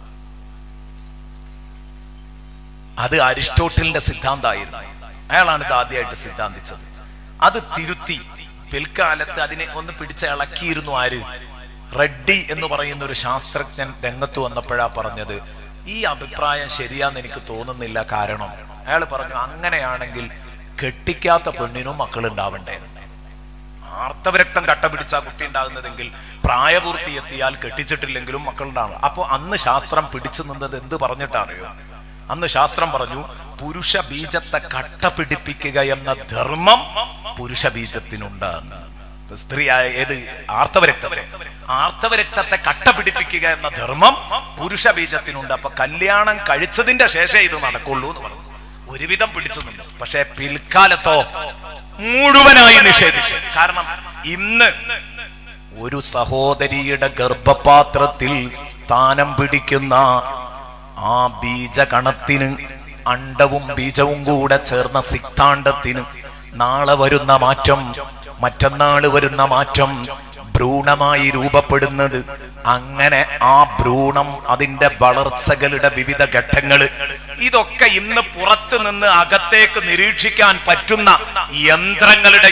Speaker 1: അത് അരിസ്റ്റോട്ടലിന്റെ സിദ്ധാന്തമായിരുന്നു. അയാളാണ് ഇത് ആദ്യമായിട്ട് സിദ്ധാന്തിച്ചത്. അത് തിരുത്തി പിൽക്കാലത്ത് അതിനെ ഒന്ന് പിടിച്ച് ഇളക്കിയിരുന്നു. ആര്? റെഡ്ഡി എന്ന് പറയുന്ന ഒരു ശാസ്ത്രജ്ഞൻ രംഗത്ത് വന്നപ്പോഴാ പറഞ്ഞത്, ഈ അഭിപ്രായം ശരിയാന്ന് എനിക്ക് തോന്നുന്നില്ല. കാരണം അയാൾ പറഞ്ഞു, അങ്ങനെയാണെങ്കിൽ കെട്ടിക്കാത്ത പെണ്ണിനും മക്കൾ ഉണ്ടാവണ്ടേ? ആർത്തവരക്തം കട്ട പിടിച്ച കുട്ടി ഉണ്ടാകുന്നതെങ്കിൽ പ്രായപൂർത്തി എത്തിയാൽ കെട്ടിച്ചിട്ടില്ലെങ്കിലും മക്കൾ ഉണ്ടാവണം. അപ്പൊ അന്ന് ശാസ്ത്രം പിടിച്ചു നിന്നത് എന്ത് പറഞ്ഞിട്ടറിയോ? അന്ന് ശാസ്ത്രം പറഞ്ഞു, പുരുഷ ബീജത്തെ കട്ട പിടിപ്പിക്കുക എന്ന ധർമ്മം പുരുഷ ബീജത്തിനുണ്ട്. സ്ത്രീയായ ഏത്? ആർത്തവരക്തത്തെ കട്ട പിടിപ്പിക്കുക എന്ന ധർമ്മം പുരുഷ ബീജത്തിനുണ്ട്. അപ്പൊ കല്യാണം കഴിച്ചതിന്റെ ശേഷം ഇത് നടക്കുള്ളൂ എന്ന് പറഞ്ഞു. ഒരുവിധം പിടിച്ചു നിന്നു. പക്ഷെ പിൽക്കാലത്തോ മുഴുവനായി നിഷേധിച്ചു. കാരണം ഇന്ന് ഒരു സഹോദരിയുടെ ഗർഭപാത്രത്തിൽ സ്ഥാനം പിടിക്കുന്ന ആ ബീജകണത്തിന്, അണ്ടവും ബീജവും കൂടെ ചേർന്ന സിക്താണ്ഡത്തിന് നാളെ വരുന്ന മാറ്റം, മറ്റന്നാള് വരുന്ന മാറ്റം, ഭ്രൂണമായി രൂപപ്പെടുന്നത്, അങ്ങനെ ആ ഭ്രൂണം, അതിന്റെ വളർച്ചകളുടെ വിവിധ ഘട്ടങ്ങള്, ഇതൊക്കെ ഇന്ന് പുറത്തു നിന്ന് അകത്തേക്ക് നിരീക്ഷിക്കാൻ പറ്റുന്ന യന്ത്രങ്ങളുടെ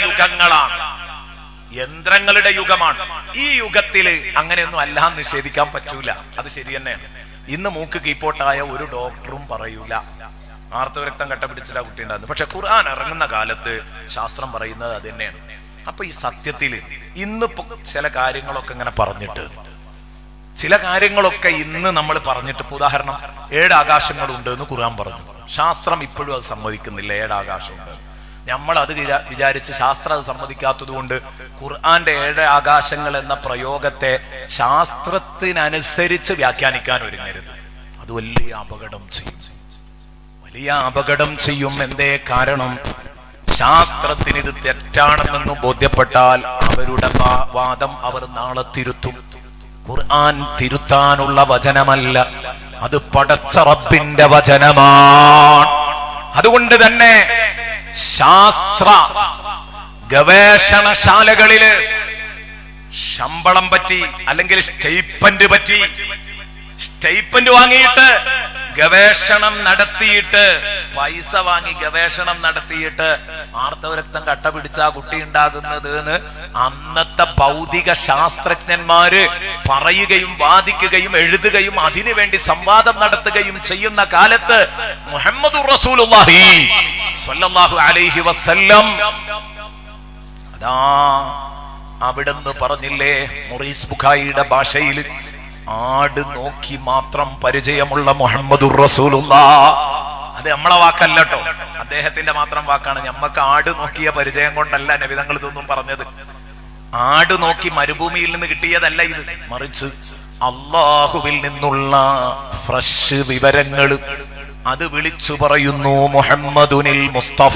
Speaker 1: യുഗമാണ്. ഈ യുഗത്തില് അങ്ങനെയൊന്നും അല്ലാന്ന് നിഷേധിക്കാൻ പറ്റൂല. അത് ശരി തന്നെയാണ്. ഇന്ന് മൂക്ക് കീപ്പോട്ടായ ഒരു ഡോക്ടറും പറയൂല ആർത്തവരക്തം കട്ട പിടിച്ചിട്ടാ കുട്ടി ഉണ്ടാകുന്നത്. പക്ഷെ ഖുർആൻ ഇറങ്ങുന്ന കാലത്ത് ശാസ്ത്രം പറയുന്നത് അത് തന്നെയാണ്. അപ്പൊ ഈ സത്യത്തില് ഇന്നിപ്പോ ചില കാര്യങ്ങളൊക്കെ ഇങ്ങനെ പറഞ്ഞിട്ട്, ചില കാര്യങ്ങളൊക്കെ ഇന്ന് നമ്മൾ പറഞ്ഞിട്ട്, ഉദാഹരണം 7 ആകാശങ്ങളുണ്ട് എന്ന് ഖുർആൻ പറഞ്ഞു. ശാസ്ത്രം ഇപ്പോഴും അത് സമ്മതിക്കുന്നില്ല 7 ആകാശമുണ്ട്. നമ്മൾ അത് വിചാരിച്ച് ശാസ്ത്രം അത് സമ്മതിക്കാത്തത് കൊണ്ട് ഖുർആന്റെ 7 ആകാശങ്ങൾ എന്ന പ്രയോഗത്തെ ശാസ്ത്രത്തിനനുസരിച്ച് വ്യാഖ്യാനിക്കാൻ ഒരുങ്ങരുത്. അത് വലിയ അപകടം ചെയ്യും. എന്തേ? കാരണം ശാസ്ത്രത്തിന് ഇത് തെറ്റാണെന്ന് ബോധ്യപ്പെട്ടാൽ അവരുടെ വാദം അവർ നാളെ തിരുത്തും. ഖുർആൻ തിരുത്താനുള്ള വചനമല്ല, അത് പടച്ച റബ്ബിന്റെ വചനമാണ്. അതുകൊണ്ട് തന്നെ ശാസ്ത്ര ഗവേഷണശാലകളില് ശമ്പളം പറ്റി, അല്ലെങ്കിൽ സ്റ്റൈപ്പൻഡ് വാങ്ങിയിട്ട് ഗവേഷണം നടത്തിയിട്ട്, പൈസ വാങ്ങി ഗവേഷണം നടത്തിയിട്ട് ആർത്തവരക്തം കട്ട പിടിച്ച കുട്ടി ഉണ്ടാകുന്നത് എന്ന് അന്നത്തെ ഭൗതിക ശാസ്ത്രജ്ഞന്മാര് പറയുകയും വാദിക്കുകയും എഴുതുകയും അതിനുവേണ്ടി സംവാദം നടത്തുകയും ചെയ്യുന്ന കാലത്ത് മുഹമ്മദുർ റസൂലുള്ളാഹി സ്വല്ലല്ലാഹു അലൈഹി വസല്ലം അതാ അവിടുന്ന് പറഞ്ഞില്ലേ, മുറീസ് ബുഖാരിയുടെ ഭാഷയിൽ, ആട് നോക്കി മാത്രം പരിചയമുള്ള മുഹമ്മദുർ റസൂലുള്ളാഹ്. അത് നമ്മളെ വാക്കല്ല കേട്ടോ, അദ്ദേഹത്തിന്റെ മാത്രം വാക്കാണ്. നമ്മക്ക് ആട് നോക്കിയ പരിചയം കൊണ്ടല്ല നബി തങ്ങൾ ഇതൊന്നും പറഞ്ഞത്. ആട് നോക്കി മരുഭൂമിയിൽ നിന്ന് കിട്ടിയതല്ല ഇത്, മറിച്ച് അള്ളാഹുവിൽ നിന്നുള്ള ഫ്രഷ് വിവരങ്ങൾ അത് വിളിച്ചു പറയുന്നു. മുഹമ്മദുനിൽ മുസ്തഫ,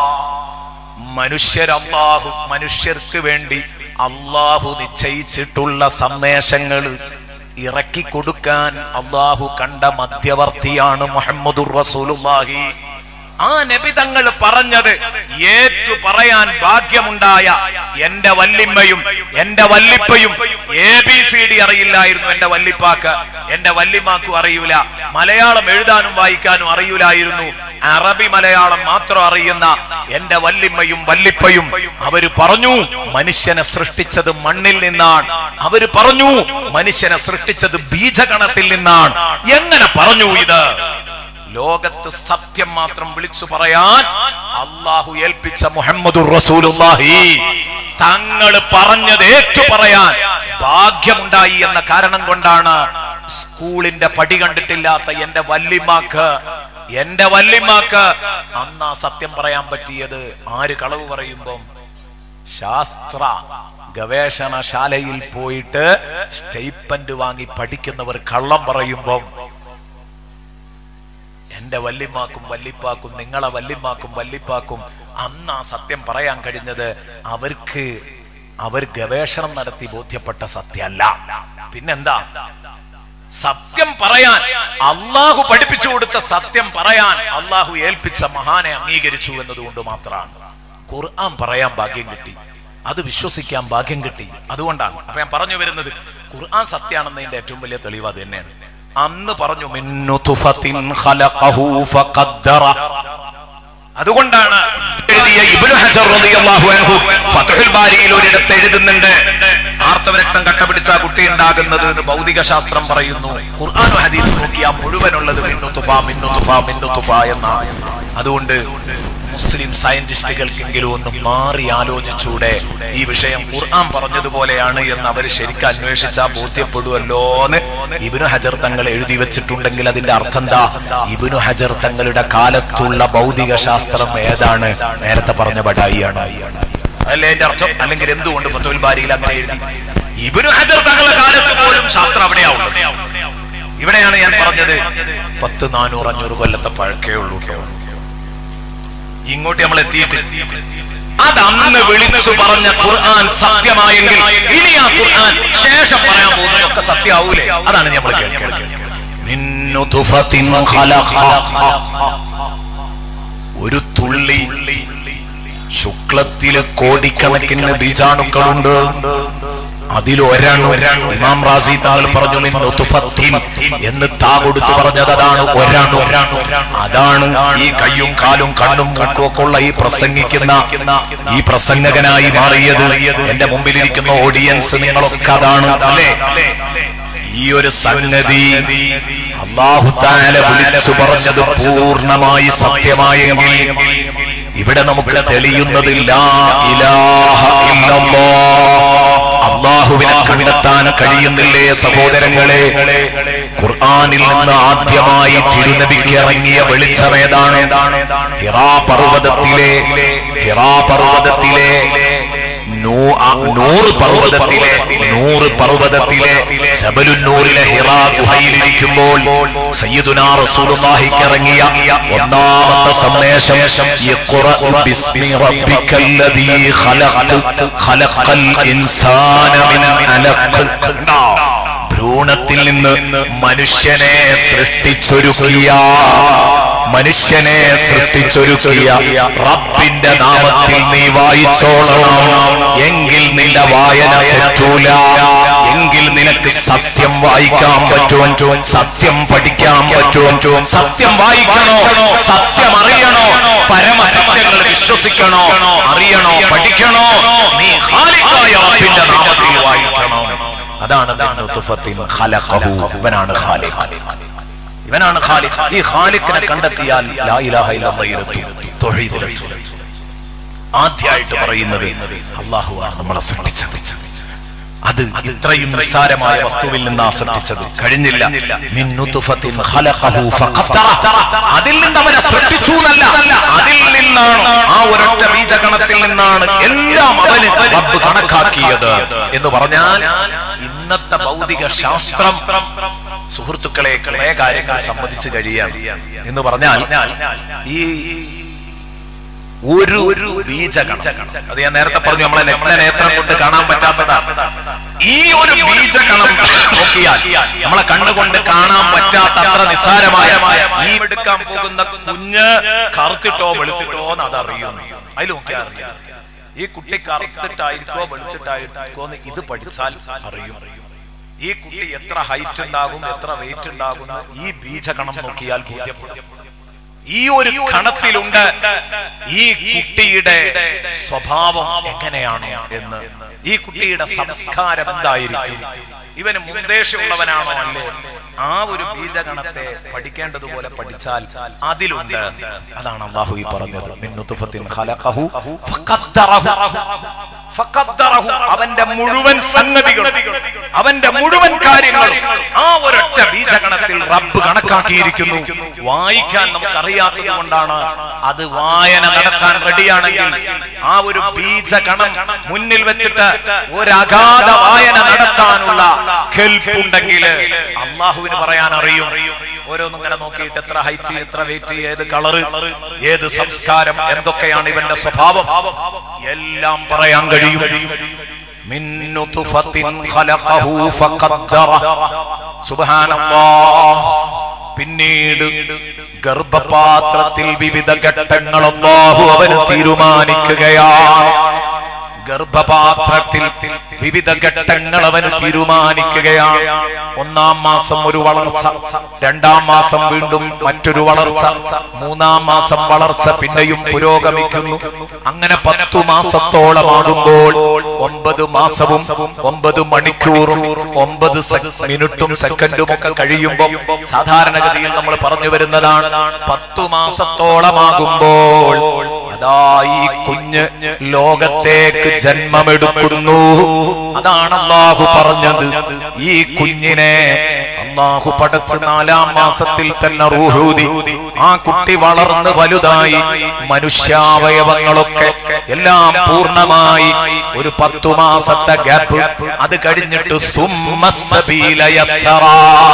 Speaker 1: മനുഷ്യർക്ക് വേണ്ടി അള്ളാഹു നിശ്ചയിച്ചിട്ടുള്ള സന്ദേശങ്ങൾ ഇറക്കി കൊടുക്കാൻ അള്ളാഹു കണ്ട മധ്യവർത്തിയാണ് മുഹമ്മദുർ റസൂലുള്ളാഹി. ആ നബി തങ്ങൾ പറഞ്ഞത് ഏറ്റു പറയാൻ ഭാഗ്യമുണ്ടായ എന്റെ വല്ലിമ്മയും എന്റെ വല്ലിപ്പയും ABCD അറിയില്ലായിരുന്നു. എന്റെ വല്ലിപ്പാക്ക്, എന്റെ വല്ലിമാക്കും അറിയൂല. മലയാളം എഴുതാനും വായിക്കാനും അറിയൂലായിരുന്നു. അറബി മലയാളം മാത്രം അറിയുന്ന എന്റെ വല്ലിമ്മയും വല്ലിപ്പയും അവര് പറഞ്ഞു മനുഷ്യനെ സൃഷ്ടിച്ചത് മണ്ണിൽ നിന്നാണ്. അവര് പറഞ്ഞു മനുഷ്യനെ സൃഷ്ടിച്ചത് ബീജഗണത്തിൽ നിന്നാണ്. എങ്ങനെ പറഞ്ഞു ഇത്? ലോകത്ത് സത്യം മാത്രം വിളിച്ചു പറയാൻ അള്ളാഹു ഏൽപ്പിച്ച മുഹമ്മദുർ റസൂലുള്ളാഹി തങ്ങൾ പറഞ്ഞത് ഏറ്റു പറയാൻ ഭാഗ്യമുണ്ടായി എന്ന കാരണം കൊണ്ടാണ് സ്കൂളിന്റെ പടി കണ്ടിട്ടില്ലാത്ത എന്റെ വല്ലിമാക്ക് അന്ന് ആ സത്യം പറയാൻ പറ്റിയത്. ആര് കളവ് പറയുമ്പം ശാസ്ത്ര ഗവേഷണശാലയിൽ പോയിട്ട് സ്റ്റൈപ്പൻഡ് വാങ്ങി പഠിക്കുന്നവർ കള്ളം പറയുമ്പം എന്റെ വല്ലിമാക്കും വല്ലിപ്പാക്കും നിങ്ങളെ വല്ലിമാക്കും വല്ലിപ്പാക്കും അന്ന് ആ സത്യം പറയാൻ കഴിഞ്ഞത് അവർ ഗവേഷണം നടത്തി ബോധ്യപ്പെട്ട സത്യമല്ല. പിന്നെന്താ? സത്യം പറയാൻ അള്ളാഹു പഠിപ്പിച്ചു കൊടുത്ത സത്യം പറയാൻ അള്ളാഹു ഏൽപ്പിച്ച മഹാനെ അംഗീകരിച്ചു എന്നതുകൊണ്ട് മാത്രമാണ്. ഖുർആൻ പറയാൻ ഭാഗ്യം കിട്ടി, അത് വിശ്വസിക്കാൻ ഭാഗ്യം കിട്ടി. അതുകൊണ്ടാണ് അപ്പൊ ഞാൻ പറഞ്ഞു വരുന്നത് ഖുർആൻ സത്യാണെന്നതിന്റെ ഏറ്റവും വലിയ തെളിവ് അത് തന്നെയാണ്. അന്ന് പറഞ്ഞു അതുകൊണ്ടാണ് എഴുതിയ ഇബ്നു ഹജർ റളിയല്ലാഹു അൻഹു ഫത്ഹുൽ ബാരിയിൽ ഒരിടത്ത് എഴുതുന്നുണ്ട്, ആർത്തവരക്തം കട്ടപിടിച്ച കുട്ടി ഉണ്ടാകുന്നത് എന്ന് ഭൗതിക ശാസ്ത്രം പറയുന്നു. ഖുർആൻ ഹദീസ് നോക്കിയാൽ മുഴുവനുള്ളത് മിന്നുതുഫ എന്നാണ്. അതുകൊണ്ട് മുസ്ലിം സയന്റിസ്റ്റുകൾക്കെങ്കിലും ഒന്ന് മാറി ആലോചിച്ചൂടെ? ഈ വിഷയം ഖുർആൻ പറഞ്ഞതുപോലെയാണ് എന്ന് അവർ ശരിക്കും അന്വേഷിച്ചാൽ ബോധ്യപ്പെടുമല്ലോ എന്ന് ഇബ്നു ഹജർ തങ്ങൾ എഴുതി വെച്ചിട്ടുണ്ടെങ്കിൽ അതിന്റെ അർത്ഥം എന്താ? ഇബ്നു ഹജർ തങ്ങളുടെ കാലത്തുള്ള ഭൗതിക ശാസ്ത്രം ഏതാണ്? നേരത്തെ പറഞ്ഞ ബഡായിയാണ് അല്ലേ എന്റെ അർത്ഥം? അല്ലെങ്കിൽ എന്തുകൊണ്ട് ഫത്ഹുൽ ബാരിയിൽ അങ്ങനെ എഴുതി? ഇബ്നു ഹജർ തങ്ങളുടെ കാലത്ത് പോലും ശാസ്ത്രം അവിടെയാവുള്ളത്. ഇവിടെയാണ് ഞാൻ പറഞ്ഞത് 400-500 കൊല്ലത്തെ പഴക്കേ ഉള്ളൂ. ഇങ്ങോട്ട് നമ്മൾ എത്തിയിട്ട് അത് അന്ന് വിളിച്ചു പറഞ്ഞ ഖുർആൻ സത്യമായെങ്കിൽ ഇനി ആ ഖുർആൻ ശേഷം പറയാൻ പോകുന്നതൊക്കെ സത്യമാവൂലേ? അതാണ് നമ്മൾ കേൾക്കുന്നത്. ഒരു തുള്ളി ശുക്ലത്തില് കോടിക്കണക്കിന് ബീജാണുക്കളുണ്ട്. അതിലൊരെണ്ണം ഇമാം റാസി താങ്കൾ പറഞ്ഞു എന്ന് താ കൊടുത്തു പറഞ്ഞത് അതാണ് ഒരെണ്ണം. അതാണ് ഈ കയ്യും കാലും കണ്ണും മൂക്കും ഒക്കെ ഉള്ള ഈ പ്രസംഗിക്കുന്ന ഈ പ്രസംഗകനായി മാറിയത്. എന്റെ മുമ്പിലിരിക്കുന്ന ഓഡിയൻസ് നിങ്ങളൊക്കെ അതാണ് അല്ലേ? ഈ ഒരു സംഗതി അല്ലാഹു തആല വിളിച്ചു പറഞ്ഞത് പൂർണ്ണമായി സത്യമായെങ്കിൽ ഇവിടെ നമുക്ക് തെളിയുന്നത് ലാ ഇലാഹ ഇല്ലല്ലാഹ്, അല്ലാഹുവിനെ കണ്ടെത്താൻ കഴിയുന്നില്ലേ സഹോദരങ്ങളെ? ഖുർആനിൽ നിന്ന് ആദ്യമായി തിരുനബിക്ക് ഇറങ്ങിയ വെളിച്ചമേതാണ്? ഹിറാ പർവ്വതത്തിലെ നൂറ് പർവ്വതത്തിലെ ജബലുന്നൂറിലെ ഹിറാ ഗുഹയിലിരിക്കുമ്പോൾ സയ്യിദുനാ റസൂലുള്ളാഹിക്ക് ഇറങ്ങിയ ഒന്നാമത്തെ സന്ദേശം ഇഖ്റഅ ബിസ്മി റബ്ബിക്കല്ലദീ ഖലഖൽ ഇൻസാന മിൻ അലഖ്. ഭ്രൂണത്തിൽ നിന്ന് മനുഷ്യനെ സൃഷ്ടിച്ചൊരുക്കിയ റബ്ബിന്റെ നാമത്തിൽ നീ വായിച്ചോളണം. എങ്കിൽ നിന്റെ വായന തെറ്റൂല. എങ്കിൽ നിനക്ക് സത്യം വായിക്കാൻ പറ്റും, സത്യം പഠിക്കാൻ പറ്റും. സത്യം വായിക്കണോ, സത്യം അറിയണോ, പരമസത്യങ്ങൾ വിശ്വസിക്കണോ, അറിയണോ, പഠിക്കണോ, നീ ഖാലിഖായ റബ്ബിന്റെ നാമത്തിൽ വായിക്കണം. അതാണ് ഇവനാണ് ഖാലിഖ്. ഈ ഖാലിഖിനെ കണ്ടെത്തിയാൽ ലാ ഇലാഹ ഇല്ലല്ലാഹ് തൗഹീദ്. ആദ്യമായിട്ട് പറയുന്നത് അല്ലാഹുവാണ് നമ്മളെ സൃഷ്ടിച്ചത്. അത് ഇത്രയും നിസ്സാരമായ വസ്തുവിൽ നിന്നാണ് സൃഷ്ടിച്ചത്. കഴിഞ്ഞില്ല, മിൻ നുത്ഫത്തിൻ ഖലഖഹു ഫഖദ്ദറ. അതിൽ നിന്ന് അവനെ സൃഷ്ടിച്ചു എന്നല്ല, അതിൽ നിന്നാണ്, ആ ഒരൊറ്റ ബീജഗണത്തിൽ നിന്നാണ് എല്ലാം അവന് റബ്ബ് കണക്കാക്കിയത് എന്ന് പറഞ്ഞാൽ ഇന്നത്തെ ഭൗതിക ശാസ്ത്രം സുഹൃത്തുക്കളെ കുറെ കാര്യങ്ങൾ സംബന്ധിച്ച് കഴിയാണ് എന്ന് പറഞ്ഞാൽ ഈ ഒരു ബീജഗണം, അത് ഞാൻ നേരത്തെ പറഞ്ഞു, നമ്മളെ നഗ്നനേത്രം കൊണ്ട് കാണാൻ പറ്റാത്തതാണ്. ഈ ഒരു ബീജഗണം നോക്കിയാൽ നമ്മളെ കണ്ണുകൊണ്ട് കാണാൻ പറ്റാത്ത അത്ര നിസ്സാരമായ ഈ എടുക്കാൻ പോകുന്ന കുഞ്ഞ് കറുത്തിട്ടോ വെളുത്തിട്ടോ എന്ന് അതറിയുന്നു. അതിൽ നോക്കിയാൽ അറിയാം ഈ കുട്ടി കറുത്തിട്ടായിരിക്കോ വെളുത്തിട്ടായിരിക്കോ എന്ന് ഇത് പഠിച്ചാൽ അറിയും. ഈ കുട്ടി എത്ര ഹൈറ്റ് ഉണ്ടാകും, എത്ര വെയിറ്റ് ഉണ്ടാകും ഈ ബീജകണം നോക്കിയാൽ ബോധ്യപ്പെടും. ഈ ഒരു കണത്തിലുണ്ട് ഈ കുട്ടിയുടെ സ്വഭാവം എങ്ങനെയാണ് എന്ന്, ഈ കുട്ടിയുടെ സംസ്കാരം എന്തായിരിക്കും, ഇവന് മുൻദേശമുള്ളവനാണോ അല്ലേ, ആ ഒരു ബീജഗണത്തെ പഠിക്കേണ്ടതുപോലെ പഠിച്ചാൽ അതിലുണ്ട്. അതാണ് അല്ലാഹു ഈ പറഞ്ഞത്, മിൻ നുത്ഫത്തിൻ ഖലഖഹു ഫഖദ്ദറഹു. അവന്റെ മുഴുവൻ സംഗതികളും, അവന്റെ മുഴുവൻ കാര്യങ്ങളും ആ ഒരൊറ്റ ബീജഗണത്തിൽ റബ്ബ് കണക്കാക്കിയിരിക്കുന്നു. വായിക്കാൻ നമുക്ക് അറിയാത്തത് കൊണ്ടാണ്. അത് വായന നടത്താൻ റെഡിയാണെങ്കിൽ ആ ഒരു ബീജഗണം മുന്നിൽ വെച്ചിട്ട് ഒരു അഗാധ വായന നടത്താനുള്ള കെൽപ്പുണ്ടെങ്കിൽ അല്ലാഹുവിന് പറയാൻ അറിയും. ഓരോന്നും ഇങ്ങനെ നോക്കിയിട്ട് എത്ര ഹൈറ്റ്, എത്ര വെയിറ്റ്, ഏത് കളറ്, ഏത് സംസ്കാരം, എന്തൊക്കെയാണ് ഇവന്റെ സ്വഭാവം എല്ലാം പറയാൻ കഴിയും. മിൻ നുത്ഫത്തിൻ ഖലഖഹു ഫഖദ്ദറ. സുബ്ഹാനല്ലാഹ്. പിന്നീട് ഗർഭപാത്രത്തിൽ വിവിധ ഘട്ടങ്ങൾ അല്ലാഹു അവന് തീരുമാനിക്കുകയാണ്. ഗർഭപാത്രത്തിൽ വിവിധ ഘട്ടങ്ങൾ അവന് തീരുമാനിക്കുകയാണ്. 1-ാം മാസം ഒരു വളർച്ച, 2-ാം മാസം വീണ്ടും മറ്റൊരു വളർച്ച, 3-ാം മാസം വളർച്ച പിന്നെയും പുരോഗമിക്കുന്നു. അങ്ങനെ 10 മാസത്തോളമാകുമ്പോൾ 9 മാസവും 9 മണിക്കൂറും 9 മിനിറ്റും സെക്കൻഡും ഒക്കെ കഴിയുമ്പോൾ സാധാരണഗതിയിൽ നമ്മൾ പറഞ്ഞു വരുന്നതാണ് 10 മാസത്തോളമാകുമ്പോൾ അതാ ഈ കുഞ്ഞ് ലോകത്തേക്ക് ജന്മമെടുക്കുന്നു. അതാണ് അല്ലാഹു പറഞ്ഞത്. ഈ കുഞ്ഞിനെ അല്ലാഹു പടച്ച് 4-ാം മാസത്തിൽ തന്നെ റൂഹൂദി. ആ കുട്ടി വളർന്ന് വലുതായി മനുഷ്യാവയവങ്ങളൊക്കെ എല്ലാം പൂർണ്ണമായി. ഒരു 10 മാസത്തെ ഗ്യാപ്പ്. അത് കഴിഞ്ഞിട്ട് സുമ്മസ്സബീല യസ്സറാ.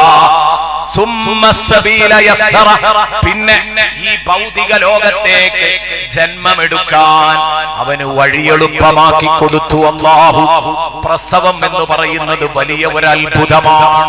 Speaker 1: പിന്നെ ഈ ഭൗതിക ലോകത്തേക്ക് ജന്മമെടുക്കാൻ അവന് വഴിയെളുപ്പമാക്കി കൊടുത്തു അല്ലാഹു. പ്രസവം എന്ന് പറയുന്നത് വലിയ ഒരു അത്ഭുതമാണ്.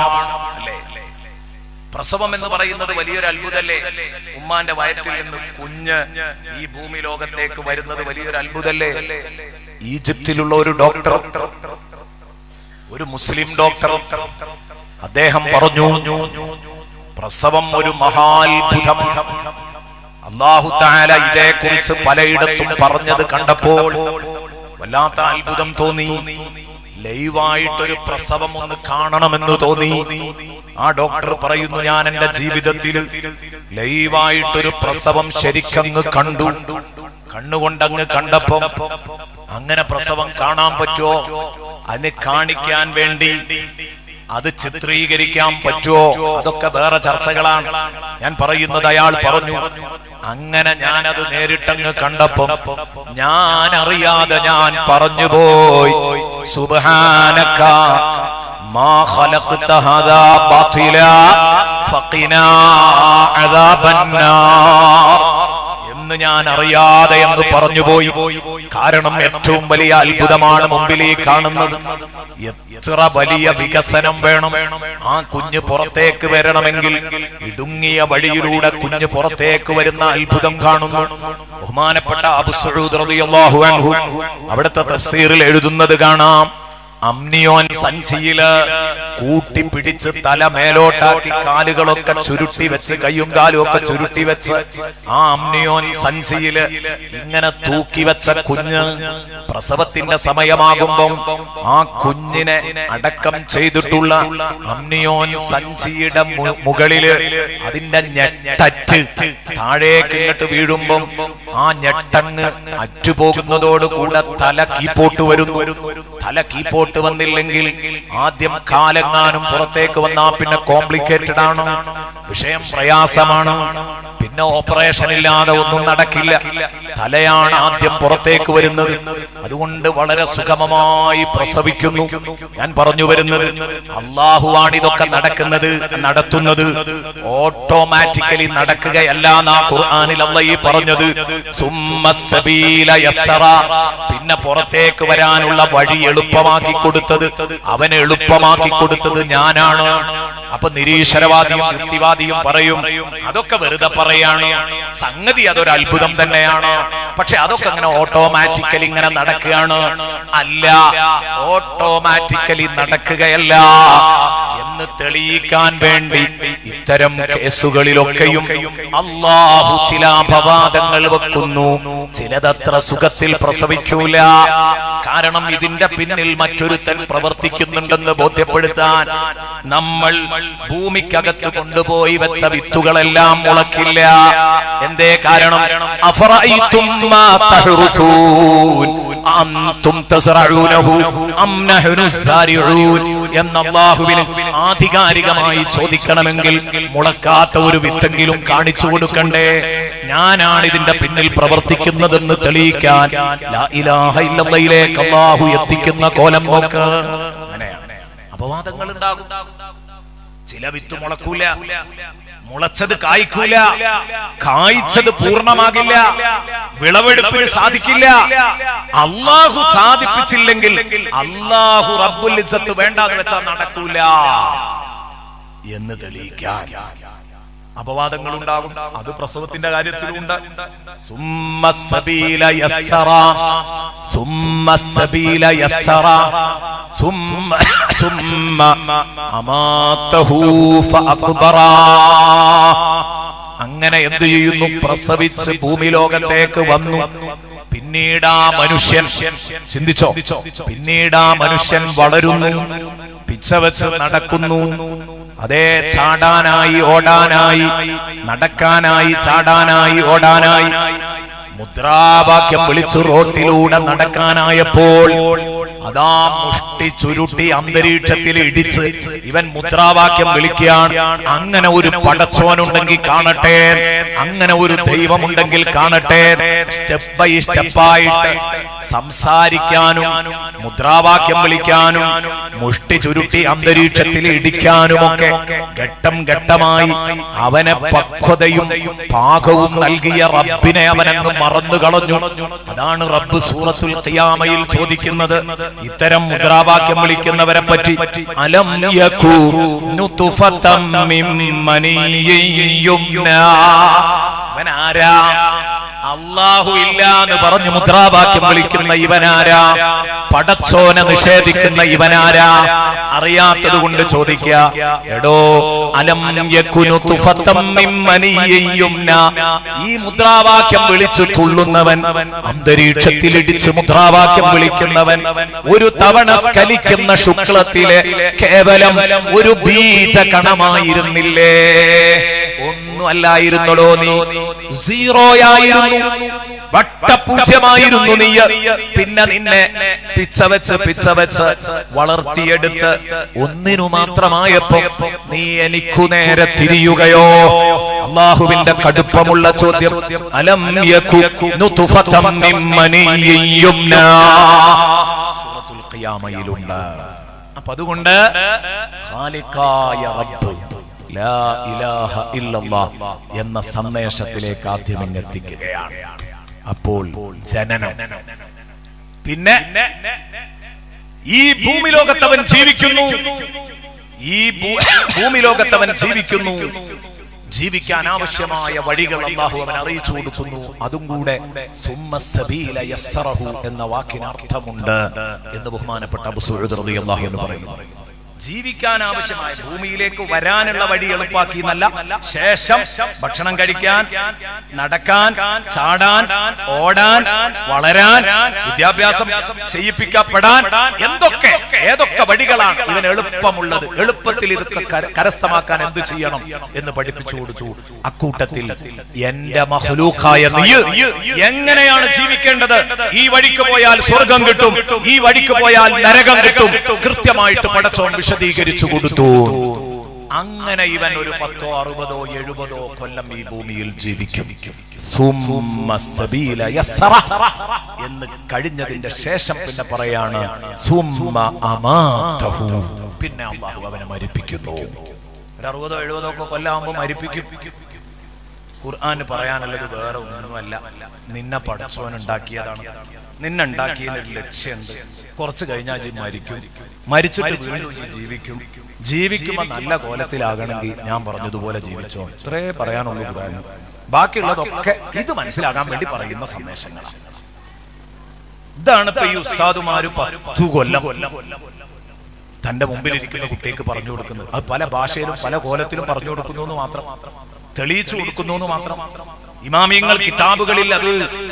Speaker 1: പ്രസവം എന്ന് പറയുന്നത് വലിയൊരു അത്ഭുതല്ലേ? ഉമ്മാന്റെ വയറ്റിൽ നിന്ന് കുഞ്ഞ് ഈ ഭൂമി ലോകത്തേക്ക് വരുന്നത് വലിയൊരു അത്ഭുതല്ലേ? ഈജിപ്തിലുള്ള ഒരു ഡോക്ടർ, ഒരു മുസ്ലിം ഡോക്ടർ, അദ്ദേഹം പറഞ്ഞു പ്രസവം ഒരു മഹാത്ഭുതം. അല്ലാഹു തആല ഇതേക്കുറിച്ച് പലയിടത്തും പറഞ്ഞത് കണ്ടപ്പോൾ വല്ലാത്ത അത്ഭുതം തോന്നി. ലൈവായിട്ടൊരു പ്രസവം ഒന്ന് കാണണമെന്ന് തോന്നി. ആ ഡോക്ടർ പറയുന്നു, ഞാൻ എന്റെ ജീവിതത്തിൽ ലൈവായിട്ടൊരു പ്രസവം ശരിക്കങ്ങ് കണ്ടു. കണ്ണുകൊണ്ടങ്ങ് കണ്ടപ്പോ അങ്ങനെ പ്രസവം കാണാൻ പറ്റുമോ, അതിന് കാണിക്കാൻ വേണ്ടി അത് ചിത്രീകരിക്കാൻ പറ്റുമോ, അതൊക്കെ വേറെ ചർച്ചകളാണ്. ഞാൻ പറയുന്നത് അയാൾ പറഞ്ഞു, അങ്ങനെ ഞാനത് നേരിട്ടങ്ങ് കണ്ടപ്പം ഞാൻ അറിയാതെ ഞാൻ പറഞ്ഞുപോയി, സുബ്ഹാനക മാ ഖലഖത ഹദാ ബാതിലാ ഫഖിനാ അദാബന്നാർ എന്ന് ഞാൻ അറിയാതെ എന്ന് പറഞ്ഞുപോയി. കാരണം ഏറ്റവും വലിയ അത്ഭുതമാണ് മുമ്പിലേക്ക് കാണുന്നത്. എത്ര വലിയ വികസനം വേണം ആ കുഞ്ഞ് പുറത്തേക്ക് വരണമെങ്കിൽ. ഇടുങ്ങിയ വഴിയിലൂടെ കുഞ്ഞ് പുറത്തേക്ക് വരുന്ന അത്ഭുതം കാണുന്നു. ബഹുമാനപ്പെട്ട അബൂ സഊദ് റളിയല്ലാഹു അൻഹു അവിടുത്തെ തഫ്സീറിൽ എഴുതുന്നത് കാണാം, അമ്നിയോൻ സഞ്ചിയില് കൂട്ടിപ്പിടിച്ച് തല മേലോട്ടാക്കി കാലുകളൊക്കെ ചുരുട്ടി വെച്ച് കയ്യും കാലും ഒക്കെ ചുരുട്ടി വെച്ച് ആ അമ്നിയോൻ സഞ്ചിയില് ഇങ്ങനെ തൂക്കി വെച്ച കുഞ്ഞ് പ്രസവത്തിന്റെ സമയമാകുമ്പം ആ കുഞ്ഞിനെ അടക്കം ചെയ്തിട്ടുള്ള അമ്നിയോൻ സഞ്ചിയുടെ മുകളില് അതിന്റെ ഞെട്ടറ്റ് താഴേക്ക് ഇങ്ങോട്ട് വീഴുമ്പം ആ ഞെട്ടങ്ങ് അറ്റുപോകുന്നതോടുകൂടെ തല കീപ്പോട്ട് വരുന്നു. തല കീപ്പോട്ട് വന്നില്ലെങ്കിൽ ആദ്യം കാലെങ്ങാനും പുറത്തേക്ക് വന്നാ പിന്നെ കോംപ്ലിക്കേറ്റഡ് ആണ്, വിഷയം പ്രയാസമാണ്. പിന്നെ ഓപ്പറേഷൻ ഇല്ലാതെ ഒന്നും നടക്കില്ല. തലയാണ് ആദ്യം പുറത്തേക്ക് വരുന്നത്. അതുകൊണ്ട് വളരെ സുഗമമായി പ്രസവിക്കുന്നു. ഞാൻ പറഞ്ഞു വരുന്നത്, അല്ലാഹുവാണ് ഇതൊക്കെ നടത്തുന്നത്. ഓട്ടോമാറ്റിക്കലി നടക്കുകയല്ല. ഖുർആനിൽ അല്ലാഹു പറഞ്ഞത് സുമ്മസ്സബീല യസ്സറ, പിന്നെ പുറത്തേക്ക് വരാനുള്ള വഴി എളുപ്പമാക്കി കൊടുത്തത്, അവനെ എളുപ്പമാക്കി കൊടുത്തത് ഞാനാണ്. അപ്പൊ നിരീശ്വരവാദിയും യുക്തിവാദിയും പറയും അതൊക്കെ വെറുതെ പറയാ, പറയാണ്. സംഗതി അതൊരു അത്ഭുതം തന്നെയാണ്. പക്ഷെ അതൊക്കെ അങ്ങനെ ഓട്ടോമാറ്റിക്കലി ഇങ്ങനെ നടക്കുകയാണ്. അല്ല, ഓട്ടോമാറ്റിക്കലി നടക്കുകയല്ല എന്ന് തെളിയിക്കാൻ വേണ്ടി ഇത്തരം കേസുകളിലൊക്കെയും അല്ലാഹു ചില അപവാദങ്ങൾ വെക്കുന്നു. ചിലതത്ര സുഖത്തിൽ പ്രസവിക്കൂല. കാരണം ഇതിന്റെ പിന്നിൽ മറ്റൊരുത്തൻ പ്രവർത്തിക്കുന്നുണ്ടെന്ന് ബോധ്യപ്പെടുത്താൻ. നമ്മൾ ഭൂമിക്കകത്ത് കൊണ്ടുപോയി വെച്ച വിത്തുകളെല്ലാം മുളക്കില്ല. എന്തേ കാരണം? അഫറഅയ്തും മാ തഹ്റുസൂൻ അൻതും തസ്റഊനഹു അം നഹ്നു സാരിഊൻ എന്ന അല്ലാഹുവിനെ ആധികാരികമായി ചോദിക്കണമെങ്കിൽ മുളക്കാത്ത ഒരു വിത്തെങ്കിലും കാണിച്ചു കൊടുക്കണ്ടേ? ഞാനാണ് ഇതിന്റെ പിന്നിൽ പ്രവർത്തിക്കുന്നതെന്ന് തെളിയിക്കാൻ ലാ ഇലാഹ ഇല്ലല്ലാഹിലേക്ക് അല്ലാഹു എത്തിക്കുന്ന കോലം നോക്ക്. അപവാദങ്ങൾ ഉണ്ടാകും. ചില വിത്ത് മുളക്കൂല, മുളച്ചത് കായ്ക്കൂല, കായ്ച്ചത് പൂർണ്ണമാകില്ല, വിളവെടുപ്പിന് സാധിക്കില്ല. അല്ലാഹു സാധിപ്പിച്ചില്ലെങ്കിൽ അല്ലാഹു റബ്ബുൽ ഇസ്സത്ത് വേണ്ടാന്ന് വെച്ചാൽ നടക്കൂല എന്ന് തെളിയിക്കാൻ അപവാദങ്ങൾ ഉണ്ടാകും. അത് പ്രസവത്തിന്റെ കാര്യത്തിലുണ്ട്. അങ്ങനെ എന്ത് ചെയ്യുന്നു? പ്രസവിച്ച് ഭൂമി ലോകത്തേക്ക് വന്നു. പിന്നീട് ആ മനുഷ്യൻ ചിന്തിച്ചോ, പിന്നീട് ആ മനുഷ്യൻ വളരുന്നു, പിച്ചവെച്ച് നടക്കുന്നു. അതേ, ചാടാനായി, ഓടാനായി, നടക്കാനായി, ചാടാനായി, ഓടാനായി, മുദ്രാവാക്യം വിളിച്ചു റോട്ടിലൂടെ നടക്കാനായപ്പോൾ അതാ മുഷ്ടി ചുരുട്ടി അന്തരീക്ഷത്തിൽ ഇടിച്ച് ഇവൻ മുദ്രാവാക്യം വിളിക്കുകയാണ്. അങ്ങനെ ഒരു പടച്ചോനുണ്ടെങ്കിൽ കാണട്ടെ, അങ്ങനെ ഒരു ദൈവമുണ്ടെങ്കിൽ കാണട്ടെ. സ്റ്റെപ്പ് ബൈ സ്റ്റെപ്പായിട്ട് സംസാരിക്കാനും മുദ്രാവാക്യം വിളിക്കാനും മുഷ്ടി ചുരുട്ടി അന്തരീക്ഷത്തിൽ ഇടിക്കാനുമൊക്കെ ഘട്ടം ഘട്ടമായി അവനെ പക്വതയും പാകവും നൽകിയ റബ്ബിനെ അവനങ്ങ് മറന്നു കളഞ്ഞു. അതാണ് റബ്ബ് സൂറത്തുൽ ഖിയാമയിൽ ചോദിക്കുന്നത് ഇത്തരം മുദ്രാവാക്യം വിളിക്കുന്നവരെ പറ്റി. അലം യകൂ നുത്ഫതം മിൻ മനിയ്യിൻ യുംനാ. അവനാരാ? അല്ലാഹു ഇല്ല എന്ന് പറഞ്ഞു മുദ്രാവാക്യം വിളിക്കുന്ന ഇവനാരാ? പടച്ചോനെ നിഷേധിക്കുന്ന ഇവനാരാ? അറിയാത്തത് കൊണ്ട് ചോദിക്കുക, എടോ, അലം യകൂ നുത്ഫതം മിൻ മനിയ്യിൻ യുംനാ. ഈ മുദ്രാവാക്യം വിളിച്ചു തുള്ളുന്നവൻ, അന്തരീക്ഷത്തിൽ ഇടിച്ച് മുദ്രാവാക്യം വിളിക്കുന്നവൻ, ഒരു തവണ സ്കലിക്കുന്ന ശുക്ലത്തിലെ കേവലം ഒരു ബീജകണമായിരുന്നില്ലേ? ഒന്നും അല്ലായിരുന്നല്ലോ നീ, സീറോയായിരുന്നു, വട്ടപൂജ്യമായിരുന്നു നീ. പിന്നെ നിന്നെ പിച്ചവെച്ച് വളർത്തിയെടുത്ത് ഒന്നിനു മാത്രമായപ്പോ നീ എനിക്കു നേരെ തിരിയുകയോ? അല്ലാഹുവിന്റെ കടുപ്പമുള്ള ചോദ്യം. അലം യകൂ നുത്ഫതം മിൻ മനിയ്യിൻ യുംനാ. സൂറത്തുൽ ഖിയാമയിലുണ്ട്. അപ്പൊ അതുകൊണ്ട് ഖാലിഖായ റബ്ബ് ലാ ഇലാഹ ഇല്ലല്ലാഹ് എന്ന സന്ദേശത്തിലേക്ക് ആദ്യം എത്തിക്കുകയാണ്. അപ്പോൾ ജനനം, പിന്നെ ഈ ഭൂമി ലോകത്തവൻ ജീവിക്കുന്നു, ഈ ഭൂമി ലോകത്തവൻ ജീവിക്കുന്നു. ജീവിക്കാൻ ആവശ്യമായ വഴികൾ അല്ലാഹു അവൻ അറിയിച്ചു കൊടുക്കുന്നു. അതും കൂടെ സുമ്മ സബീല യസ്സറഹു എന്ന വാക്കിന് അർത്ഥമുണ്ട് എന്ന് ബഹുമാനപ്പെട്ട അബൂ സഊദ് റളിയല്ലാഹു അൻഹു പറയുന്നു. ജീവിക്കാൻ ആവശ്യമായ ഭൂമിയിലേക്ക് വരാനുള്ള വഴി എളുപ്പാക്കി എന്നല്ല, ശേഷം ഭക്ഷണം കഴിക്കാൻ, നടക്കാൻ, ചാടാൻ, ഓടാൻ, വളരാൻ, വിദ്യാഭ്യാസം ചെയ്യിപ്പിക്കപ്പെടാൻ ഏതൊക്കെ വഴികളാണ് ഇവൻ എളുപ്പമുള്ളത്, എളുപ്പത്തിൽ ഇതൊക്കെ കരസ്ഥമാക്കാൻ എന്ത് ചെയ്യണം എന്ന് പഠിപ്പിച്ചു കൊടുത്തു. അക്കൂട്ടത്തിൽ എന്റെ മഖ്ലൂഖായ നീ എങ്ങനെയാണ് ജീവിക്കേണ്ടത്? ഈ വഴിക്ക് പോയാൽ സ്വർഗം കിട്ടും, ഈ വഴിക്ക് പോയാൽ നരകം കിട്ടും, കൃത്യമായിട്ട് പടച്ചോൻ വിശദീകരിച്ചു കൊടുത്തു. അങ്ങനെ ഇവൻ ഒരു 10, 60, 70 കൊല്ലം ഈ ഭൂമിയിൽ ജീവിക്കും. എന്ന് കഴിഞ്ഞതിന്റെ ശേഷം പിന്നെ പറയാണ് പിന്നെ അല്ലാഹു അവനെ മരിപ്പിക്കുന്നു. ഒരു 60, 70 കൊല്ലാകുമ്പോ മരിപ്പിക്കും. ഖുർആൻ പറയാനുള്ളത് വേറെ ഒന്നുമല്ല, നിന്നെ പടച്ചോൻ ഉണ്ടാക്കിയതാണ്, നിന്നുണ്ടാക്കിയതിനൊരു ലക്ഷ്യമുണ്ട്. കുറച്ച് കഴിഞ്ഞാൽ മരിക്കും, മരിച്ചിട്ട് വീണ്ടും ജീവിക്കും. ജീവിക്കുമ്പോ നല്ല കോലത്തിലാകണമെങ്കിൽ ഞാൻ പറഞ്ഞതുപോലെ ജീവിച്ചോ, ഇത്രേ പറയാനുള്ളൂ ഖുർആൻ. ബാക്കിയുള്ളതൊക്കെ ഇത് മനസ്സിലാകാൻ വേണ്ടി പറയുന്ന സന്ദേശങ്ങളാണ്. ഇതാണ് ഇപ്പൊ ഈ ഉസ്താദുമാര് 10 കൊല്ലം തന്റെ മുമ്പിലിരിക്കുന്ന കുട്ടിക്ക് പറഞ്ഞു കൊടുക്കുന്നത്. അത് പല ഭാഷയിലും പല കോലത്തിലും പറഞ്ഞു കൊടുക്കുന്നു എന്ന് മാത്രം, തെളിയിച്ചു കൊടുക്കുന്നു എന്ന് മാത്രം. ഇമാമിയങ്ങൾ കിതാബുകളിൽ അത്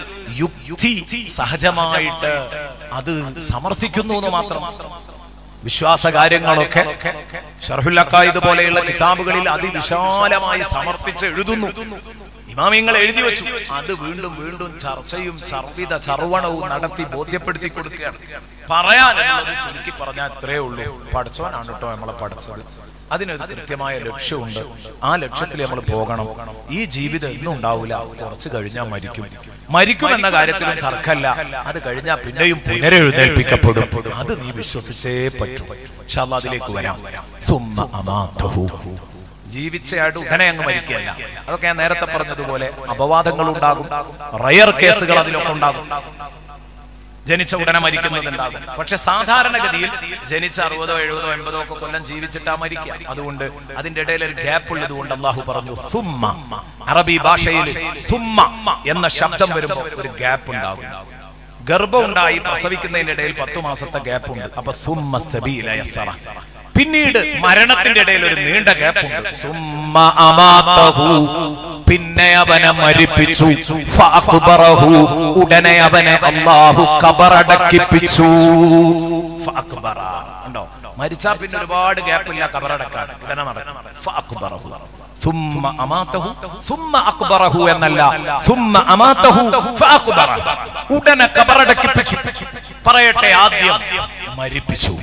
Speaker 1: യുക്തി സഹജമായിട്ട് അത് സമർത്ഥിക്കുന്നു എന്ന് മാത്രം. വിശ്വാസ കാര്യങ്ങളൊക്കെ ശർഹുൽ അഖായിദ് പോലെയുള്ള കിതാബുകളിൽ അതിവിശാലമായി സമർത്ഥിച്ച് എഴുതുന്നു. ഇമാമിയങ്ങൾ എഴുതി വെച്ചു. അത് വീണ്ടും വീണ്ടും ചർച്ചയും ചർവണവും നടത്തി ബോധ്യപ്പെടുത്തി കൊടുക്കുകയാണ്. പറയാനുള്ളത് ചുരുക്കി പറഞ്ഞാൽ ഇത്രയേ ഉള്ളൂ. പഠിച്ചവനാണ് കേട്ടോ നമ്മളെ പഠിച്ചത്. അതിനൊരു കൃത്യമായ ലക്ഷ്യമുണ്ട്. ആ ലക്ഷ്യത്തിൽ നമ്മൾ പോകണം. ഈ ജീവിതം ഇന്നും ഉണ്ടാവില്ല, കുറച്ച് കഴിഞ്ഞാൽ മരിക്കുമെന്ന കാര്യത്തിലും തർക്കമല്ല. അത് കഴിഞ്ഞാൽ പിന്നെയും പുനരെഴുന്നേൽപ്പിക്കപ്പെടും. അത് നീ വിശ്വസിച്ചേ പറ്റൂ. ഇൻഷാ അല്ലാഹ് അതിലേക്ക് വരാം. സുമ്മ അമാതഹു, ജീവിച്ചയായിട്ട് ഉടനെ അങ്ങ് മരിക്കുകയല്ല. അതൊക്കെ ഞാൻ നേരത്തെ പറഞ്ഞതുപോലെ അപവാദങ്ങൾ ഉണ്ടാകും, റയർ കേസുകൾ അതിലൊക്കെ ഉണ്ടാകും. ജനിച്ച ഉടനെ മരിക്കുന്നതുണ്ടാകും. പക്ഷെ സാധാരണഗതിയിൽ ജനിച്ച 60, 70, 80 ഒക്കെ കൊല്ലം ജീവിച്ചിട്ടാ മരിക്കുക. അതുകൊണ്ട് അതിന്റെ ഇടയിൽ ഒരു ഗ്യാപ്പ് ഉള്ളത് കൊണ്ട് അള്ളാഹു പറഞ്ഞു സുമ്മ. അറബി ഭാഷയിൽ സുമ്മ എന്ന ശബ്ദം വരുമ്പോൾ ഒരു ഗ്യാപ്പ് ഉണ്ടാകും. ഗർഭം ഉണ്ടായി പ്രസവിക്കുന്നതിന്റെ ഇടയിൽ 10 മാസത്തെ ഗ്യാപ്പ് ഉണ്ട്. അപ്പൊ സുമ്മ സബീല യസ്സറ. പിന്നീട് മരണത്തിന്റെ ഇടയിൽ ഒരു നീണ്ട ഗ്യാപ്പ് ഉണ്ട്. സുമ്മ അമാതഹു, പിന്നെ അവനെ മരിപ്പിച്ചു. ഫഅഖ്ബറഹു, ഉടനെ അവനെ അല്ലാഹു ഖബറടക്കിപ്പിച്ചു. ഫഅഖ്ബറ ഉണ്ടോ? മരിച്ചാ പിന്നെ ഒരുപാട് ഗ്യാപ്പ് ഇല്ല, ഖബറടക്കാൻ ഉടനെ നടക്കും. ഫഅഖ്ബറഹു സുമ്മ അമാതഹു സുമ്മ അഖ്ബറഹു എന്നല്ല, സുമ്മ അമാതഹു ഫഅഖ്ബറ, ഉടനെ ഖബറടക്കിപ്പിച്ചു. പറയട്ടെ, ആദ്യം മരിപ്പിച്ചു.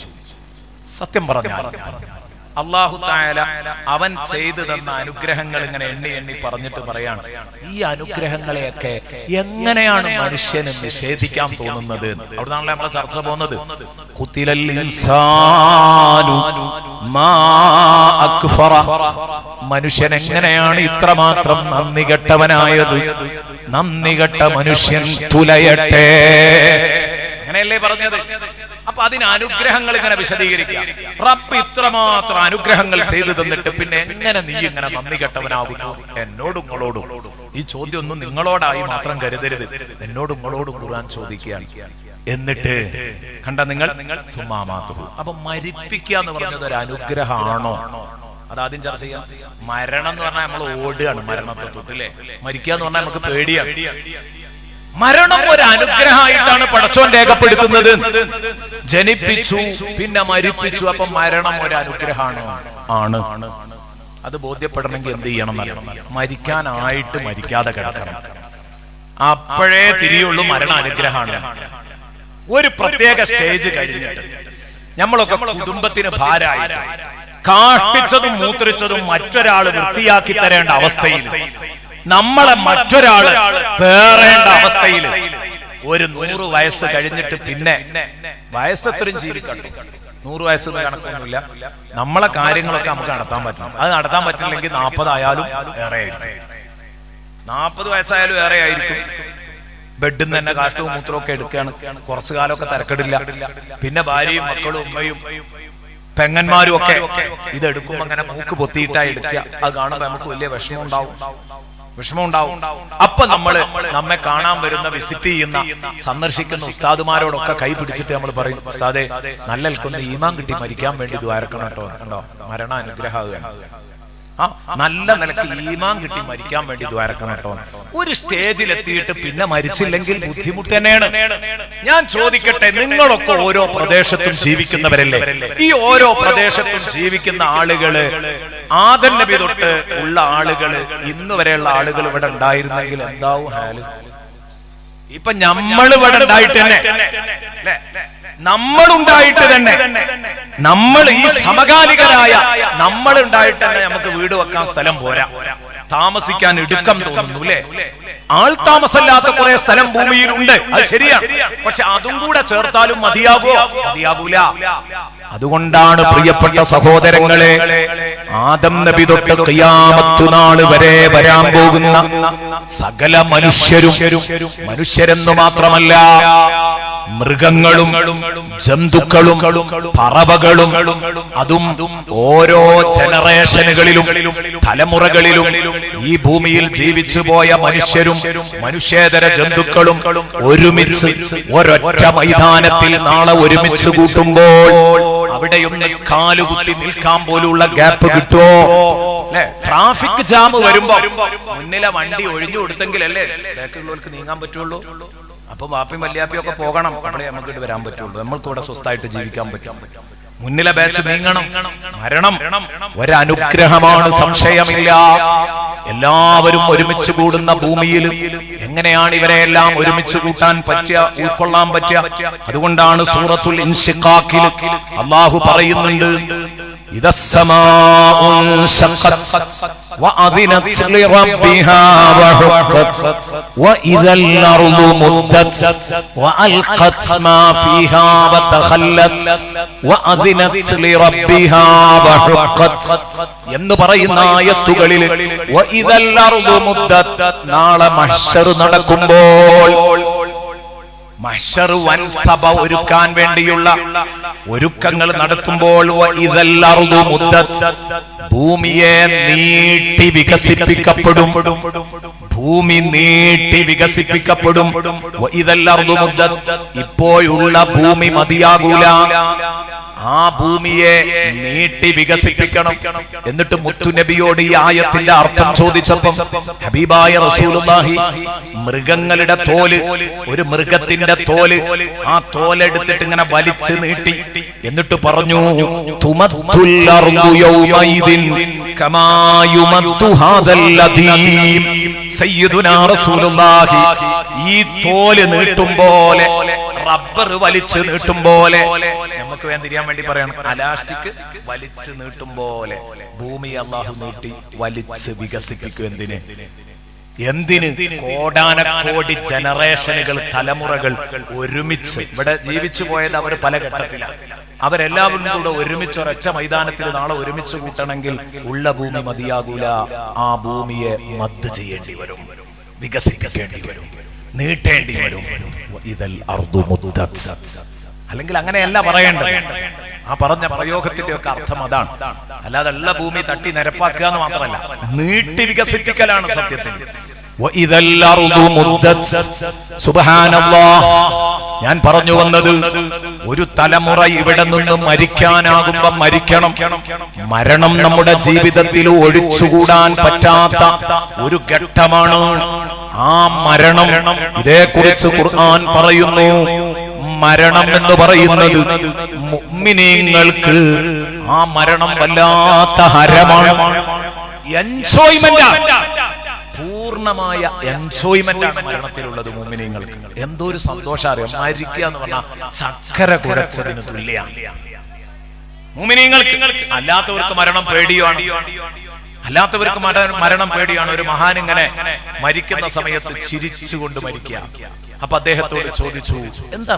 Speaker 1: സത്യം പറഞ്ഞാൽ അല്ലാഹു തആല അവൻ ചെയ്തു തന്ന അനുഗ്രഹങ്ങൾ ഇങ്ങനെ എണ്ണി എണ്ണി പറഞ്ഞിട്ട് പറയാണ്, ഈ അനുഗ്രഹങ്ങളെയൊക്കെ എങ്ങനെയാണ് മനുഷ്യന് നിഷേധിക്കാൻ തോന്നുന്നത്? അവിടുന്നാണല്ലോ നമ്മളെ ചർച്ച പോകുന്നത്. ഖുതിലൽ ഇൻസാനു മാ അക്ഫറ, മനുഷ്യൻ എങ്ങനെയാണ് ഇത്രമാത്രം നന്ദി കെട്ടവനായത്? നന്ദി കെട്ട മനുഷ്യൻ തുലയട്ടെ, അങ്ങനെയല്ലേ പറഞ്ഞത്? അപ്പൊ അതിന് അനുഗ്രഹങ്ങൾ ഇങ്ങനെ വിശദീകരിക്കുക. റബ്ബ് ഇത്രമാത്രം അനുഗ്രഹങ്ങൾ ചെയ്തു തന്നിട്ട് പിന്നെ എങ്ങനെ നീ ഇങ്ങനെ നന്ദി കെട്ടവനാകുന്നു? എന്നോടും നിങ്ങളോടും ഈ ചോദ്യം ഒന്നും നിങ്ങളോടായി മാത്രം കരുതരുത്, എന്നോടും നിങ്ങളോടും ഖുർആൻ ചോദിക്കുകയാണ്. എന്നിട്ട് കണ്ട നിങ്ങൾ സുമ്മാമാതുഹു. അപ്പൊ മരിപ്പിക്കുക എന്ന് പറഞ്ഞത് ഒരു അനുഗ്രഹമാണോ? അതാദ്യം ചർച്ച ചെയ്യാം. മരണം എന്ന് പറഞ്ഞാൽ നമ്മൾ ഓടുകയാണ് മരണത്തെ തൊട്ടില്ലേ. മരിക്കുക എന്ന് പറഞ്ഞാൽ നമുക്ക് പേടിയാണ്. മരണം ഒരു അനുഗ്രഹമായിട്ടാണ് പടച്ചോൻ രേഖപ്പെടുത്തുന്നത്. ജനിപ്പിച്ചു പിന്നെ മരിപ്പിച്ചു. അപ്പൊ മരണം ഒരു അനുഗ്രഹമാണ്. ആണ്. അത് ബോധ്യപ്പെടണമെങ്കിൽ എന്ത് ചെയ്യണം? മരിക്കാനായിട്ട് മരിക്കാതെ കിടക്കണം. അപ്പോഴേ തിരിയുള്ളൂ മരണം അനുഗ്രഹമാണ്. ഒരു പ്രത്യേക സ്റ്റേജ് കഴിഞ്ഞിട്ട് നമ്മളൊക്കെ കുടുംബത്തിന് ഭാരമായി കാഷ്ടിച്ചതും മൂത്രിച്ചതും മറ്റൊരാൾ വൃത്തിയാക്കി തരേണ്ട അവസ്ഥയിൽ, നമ്മളെ മറ്റൊരാള് പേറേണ്ട അവസ്ഥയിൽ, ഒരു 100 വയസ്സ് കഴിഞ്ഞിട്ട് പിന്നെ വയസ്സത്രയും ജീവിക്കട്ടെ, 100 വയസ്സ് കണക്കൊന്നുമില്ല, നമ്മളെ കാര്യങ്ങളൊക്കെ നമുക്ക് നടത്താൻ പറ്റും. അത് നടത്താൻ പറ്റില്ലെങ്കിൽ 40 ആയാലും ഏറെ ആയിരിക്കും. 40 വയസ്സായാലും ഏറെ ആയിരിക്കും. ബെഡിൽ നിന്ന് തന്നെ കാഷ്ടവും മൂത്രവും ഒക്കെ എടുക്കുകയാണ്. കുറച്ചു കാലമൊക്കെ തരക്കെടില്ല. പിന്നെ ഭാര്യയും മക്കളും ഉമ്മയും പെങ്ങന്മാരും ഒക്കെ ഇതെടുക്കുമ്പോ അങ്ങനെ മൂക്ക് പൊത്തിയിട്ടാ എടുക്കുക. അത് കാണുമ്പോ നമുക്ക് വലിയ വിഷമം ഉണ്ടാവും. അപ്പൊ നമ്മെ കാണാൻ വരുന്ന, വിസിറ്റ് ചെയ്യുന്ന, സന്ദർശിക്കുന്ന ഉസ്താദുമാരോടൊക്കെ കൈ പിടിച്ചിട്ട് നമ്മൾ പറയും, ഉസ്താദേ നല്ലൽക്കൊന്ന് ഈമാൻ കിട്ടി മരിക്കാൻ വേണ്ടി ദ്വാരക്കണം കേട്ടോ. കണ്ടോ, മരണ അനുഗ്രഹമാണ്. നല്ല നിലക്ക് ഈമാൻ കിട്ടി മരിക്കാൻ വേണ്ടി ദ്വാരക്കണം കേട്ടോ. ഒരു സ്റ്റേജിൽ എത്തിയിട്ട് പിന്നെ മരിച്ചില്ലെങ്കിൽ ബുദ്ധിമുട്ട് തന്നെയാണ്. ഞാൻ ചോദിക്കട്ടെ, നിങ്ങളൊക്കെ ഓരോ പ്രദേശത്തും ജീവിക്കുന്നവരല്ലേ? ഈ ഓരോ പ്രദേശത്തും ജീവിക്കുന്ന ആളുകള്, ആദം നബി തൊട്ട് ഉള്ള ആളുകള്, ഇന്ന് വരെയുള്ള ആളുകൾ ഇവിടെ ഉണ്ടായിരുന്നെങ്കിൽ എന്താവും ഹാല്? ഇപ്പൊ നമ്മൾ ഇവിടെ ഉണ്ടായിട്ട് തന്നെ, നമ്മളുണ്ടായിട്ട് തന്നെ, നമ്മൾ ഈ സമകാലികരായ നമ്മളുണ്ടായിട്ട് തന്നെ നമുക്ക് വീട് വെക്കാൻ സ്ഥലം പോരാ, താമസിക്കാൻ ഇടുക്കം തോന്നുന്നു അല്ലേ? ആൾ താമസമില്ലാത്ത കുറെ സ്ഥലം ഭൂമിയിലുണ്ട്, അത് ശരിയാണ്. പക്ഷെ അതും കൂടെ ചേർത്താലും മതിയാകൂല. അതുകൊണ്ടാണ് പ്രിയപ്പെട്ട സഹോദരങ്ങളെ, ആദം നബി തൊട്ട് ഖിയാമത്ത് നാൾ വരെ വരാൻ പോകുന്ന സകല മനുഷ്യരെന്നു മാത്രമല്ല മൃഗങ്ങളും ജന്തുക്കളും പറവകളും അതും ഓരോ ജനറേഷനുകളിലും തലമുറകളിലും ഈ ഭൂമിയിൽ ജീവിച്ചു പോയ മനുഷ്യരും മനുഷ്യേതര ജന്തുക്കളും ഒരുമിച്ച് ഒരൊറ്റ മൈതാനത്തിൽ നാളെ ഒരുമിച്ച് കൂട്ടുമ്പോൾ അവിടെയൊന്ന് കാലുകുത്തി നിൽക്കാൻ പോലുള്ള ഗ്യാപ്പ് കിട്ടുമോ? ട്രാഫിക് ജാം വരുമ്പോ മുന്നിലെ വണ്ടി ഒഴിഞ്ഞു കൊടുത്തെങ്കിലല്ലേ ബാക്കിയുള്ളവർക്ക് നീങ്ങാൻ പറ്റുള്ളൂ. അപ്പൊ വാപ്പിയും വല്യാപ്പിയും ഒക്കെ പോകണം, അവിടെ നമുക്ക് ഇവിടെ വരാൻ പറ്റുള്ളൂ. നമ്മൾക്ക് ഇവിടെ സ്വസ്ഥമായിട്ട് ജീവിക്കാൻ പറ്റും. മുന്നിലെ ബാച്ച് നീങ്ങണം. മരണം ഒരനുഗ്രഹമാണ്, സംശയമില്ല. എല്ലാവരും ഒരുമിച്ച് കൂടുന്ന ഭൂമിയിൽ എങ്ങനെയാണ് ഇവരെയെല്ലാം ഒരുമിച്ച് കൂട്ടാൻ പറ്റുക, ഉൾക്കൊള്ളാൻ പറ്റുക? അതുകൊണ്ടാണ് സൂറത്തുൽ ഇൻശിഖാഖിൽ അല്ലാഹു പറയുന്നുണ്ട്, إذا السماء انشقت وأذنت لربها وحقت وإذا الأرض مدت وألقت ما فيها وتخلت وأذنت لربها وحقت എന്ന് പറയുന്ന ആയത്തുകളിൽ وإذا الأرض مدت നാളെ മഹ്ശർ നടക്കുമ്പോൾ മഹ്ശർ വൻ സഭ ഒരുക്കാൻ വേണ്ടിയുള്ള ഒരുക്കങ്ങൾ നടത്തുമ്പോൾ ഭൂമിയെ നീട്ടി വികസിപ്പിക്കപ്പെടും. ഭൂമി നീട്ടി വികസിപ്പിക്കപ്പെടും. ഇപ്പോഴുള്ള ഭൂമി മതിയാകൂല, ആ ഭൂമിയെ നീട്ടി വികസിപ്പിക്കണം. എന്നിട്ട് മുത്തുനബിയോട് ഈ ആയത്തിന്റെ അർത്ഥം ചോദിച്ചപ്പം ഹബീബായ റസൂലുള്ളാഹി മൃഗങ്ങളുടെ തോല്, ഒരു മൃഗത്തിന്റെ തോല്, ആ തോലെടുത്തിട്ട് ഇങ്ങനെ വലിച്ചു നീട്ടി എന്നിട്ട് പറഞ്ഞു, തുമത്തുൽ അർദു യൗമൈദിൻ കമാ യുമത്തു ഹാദൽ അദീം. സയ്യിദുനാ റസൂലുള്ളാഹി ഈ തോല് നീട്ടും പോലെ, റബ്ബർ വലിച്ചു നീട്ടും പോലെ, നമുക്ക് വേണ്ടിരിക്കാൻ വേണ്ടി പറയണം, അലാസ്റ്റിക് വലിച്ചു നീട്ടും പോലെ ഭൂമി അല്ലാഹു നീട്ടി വലിച്ച് വികസിപ്പിക്കും. എന്തിന്? കോടാനക്കോടി ജനറേഷനുകൾ, തലമുറകൾ ഒരുമിച്ച് ഇവിടെ ജീവിച്ചു പോയത് അവർ പല ഘട്ടത്തിലാണ്. അവരെല്ലാവരും കൂടെ ഒരുമിച്ച് ഒരൊറ്റ മൈതാനത്തിൽ നാളെ ഒരുമിച്ച് കൂട്ടണമെങ്കിൽ ഉള്ള ഭൂമി മതിയാകൂല, ആ ഭൂമിയെ മദ് ചെയ്യേണ്ടി വരും, വികസിപ്പിക്കേണ്ടി വരും, നീട്ടേണ്ടി വരും. ഇദൽ അർദു മുദ്ദത്. അല്ലെങ്കിൽ അങ്ങനെയല്ല പറയേണ്ടത്. ആ പറഞ്ഞ പ്രയോഗത്തിന്റെ ഒക്കെ അർത്ഥം അതാണ്. അല്ലാതെ ഉള്ള ഭൂമി തട്ടി നിരപ്പാക്കുക എന്ന് മാത്രമല്ല, നീട്ടി വികസിപ്പിക്കലാണ് സത്യത്തിൽ. സുബ്ഹാനല്ലാഹ്. ഞാൻ പറഞ്ഞു വന്നത്, ഒരു തലമുറ ഇവിടെ നിന്ന് മരിക്കാനാകുമ്പോ മരിക്കണം. മരണം നമ്മുടെ ജീവിതത്തിൽ ഒഴിച്ചുകൂടാൻ പറ്റാത്ത ഒരു ഘട്ടമാണ്. ആ മരണം, ഇതേക്കുറിച്ച് ഖുർആൻ പറയുന്നു, മരണം എന്ന് പറയുന്നത് മുഅ്മിനീങ്ങൾക്ക് ആ മരണം വല്ലാത്ത ഹരമാണ്, എൻജോയ്മെന്റ്, പൂർണ്ണമായ എൻജോയ്മെന്റ് ആണ് മരണത്തിലുള്ളത്. മുഅ്മിനീങ്ങൾക്ക് എന്തോ ഒരു സന്തോഷം. മരിക്കുക എന്ന് പറഞ്ഞാൽ ചക്കര കുഴച്ചതിന് തുല്യമാണ് മുഅ്മിനീങ്ങൾക്ക്. അല്ലാത്തവർക്ക് മരണം പേടിയാണ്, അല്ലാത്തവർക്ക് മരണം പേടിയാണ്. ഒരു മഹാൻ ഇങ്ങനെ മരിക്കുന്ന സമയത്ത് ചിരിച്ചുകൊണ്ട് മരിക്കുക. അപ്പൊ അദ്ദേഹത്തോട് ചോദിച്ചു, എന്താ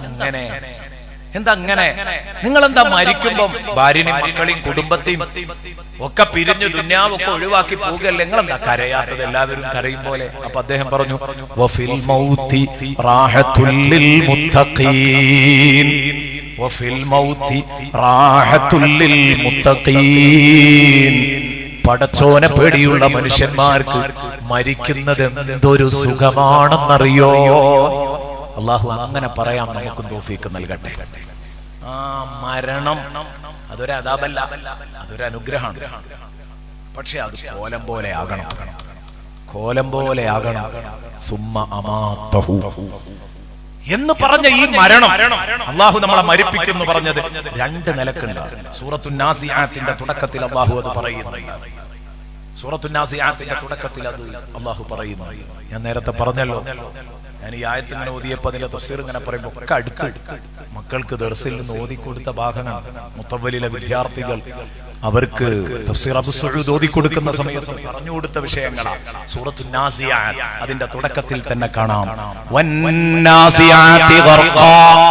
Speaker 1: അങ്ങനെ നിങ്ങളെന്താ മരിക്കുമ്പം ഭാര്യനെയും മക്കളെയും കുടുംബത്തെയും ഒക്കെ പിരിഞ്ഞു ദുന്യാവൊക്കെ ഒഴിവാക്കി പോകല്ലേ, നിങ്ങളെന്താ കരയാത്തത്? എല്ലാവരും കരയും പോലെ. അപ്പൊ അദ്ദേഹം പറഞ്ഞു, വഫിൽ മൗതി റാഹത്തുൽ ലിൽ മുത്തഖീൻ, വഫിൽ മൗതി റാഹത്തുൽ ലിൽ മുത്തഖീൻ. പടച്ചോനെ പേടിയുള്ള മനുഷ്യന്മാർക്ക് മരിക്കുന്നത് എന്തൊരു സുഖമാണെന്നറിയോ? അല്ലാഹു അങ്ങനെ പറയാം, നമുക്ക് തൗഫീഖ് നൽകട്ടെ. ആ മരണം അതൊരു അദാബല്ല, അതൊരു അനുഗ്രഹമാണ്. പക്ഷെ അത് കോലം പോലെ ആകണം, കോലം പോലെ ആകണം. സുമ്മ അമാതഹു എന്ന് പറഞ്ഞ ഈ മരണം അല്ലാഹു നമ്മളെ മരിപ്പിക്കുന്നു പറഞ്ഞത് രണ്ട് നിലക്കുണ്ട്. സൂറത്തുൻ നാസിആത്തിന്റെ തുടക്കത്തിൽ അല്ലാഹു അത് പറയുന്നു. സൂറത്തുൻ നാസിആത്തിന്റെ തുടക്കത്തിൽ അത് അല്ലാഹു പറയുന്നു. ഞാൻ നേരത്തെ പറഞ്ഞല്ലോ, ഞാൻ ഈ ആയത്ത് ഇങ്ങനെ ഓതിയപ്പോൾ അതിന്റെ തഫ്സീർ ഇങ്ങനെ പറയുമ്പോൾ ഒക്കെ അടുത്ത് മക്കൾക്ക് ദർസിൽ നിന്ന് ഓതിക്കൊടുത്ത ഭാഗമാണ്. മുത്തവ്വലിലെ വിദ്യാർത്ഥികൾ അവർക്ക് തഫ്സീർ അബൂ സഊദ് ഓതിക്കൊടുക്കുന്ന സമയത്ത് പറഞ്ഞു കൊടുത്ത വിഷയങ്ങളാണ്. സൂറത്തുൻ നാസിആത്ത് അതിന്റെ തുടക്കത്തിൽ തന്നെ കാണാം, വന്നാസിആതി ഗർഖാ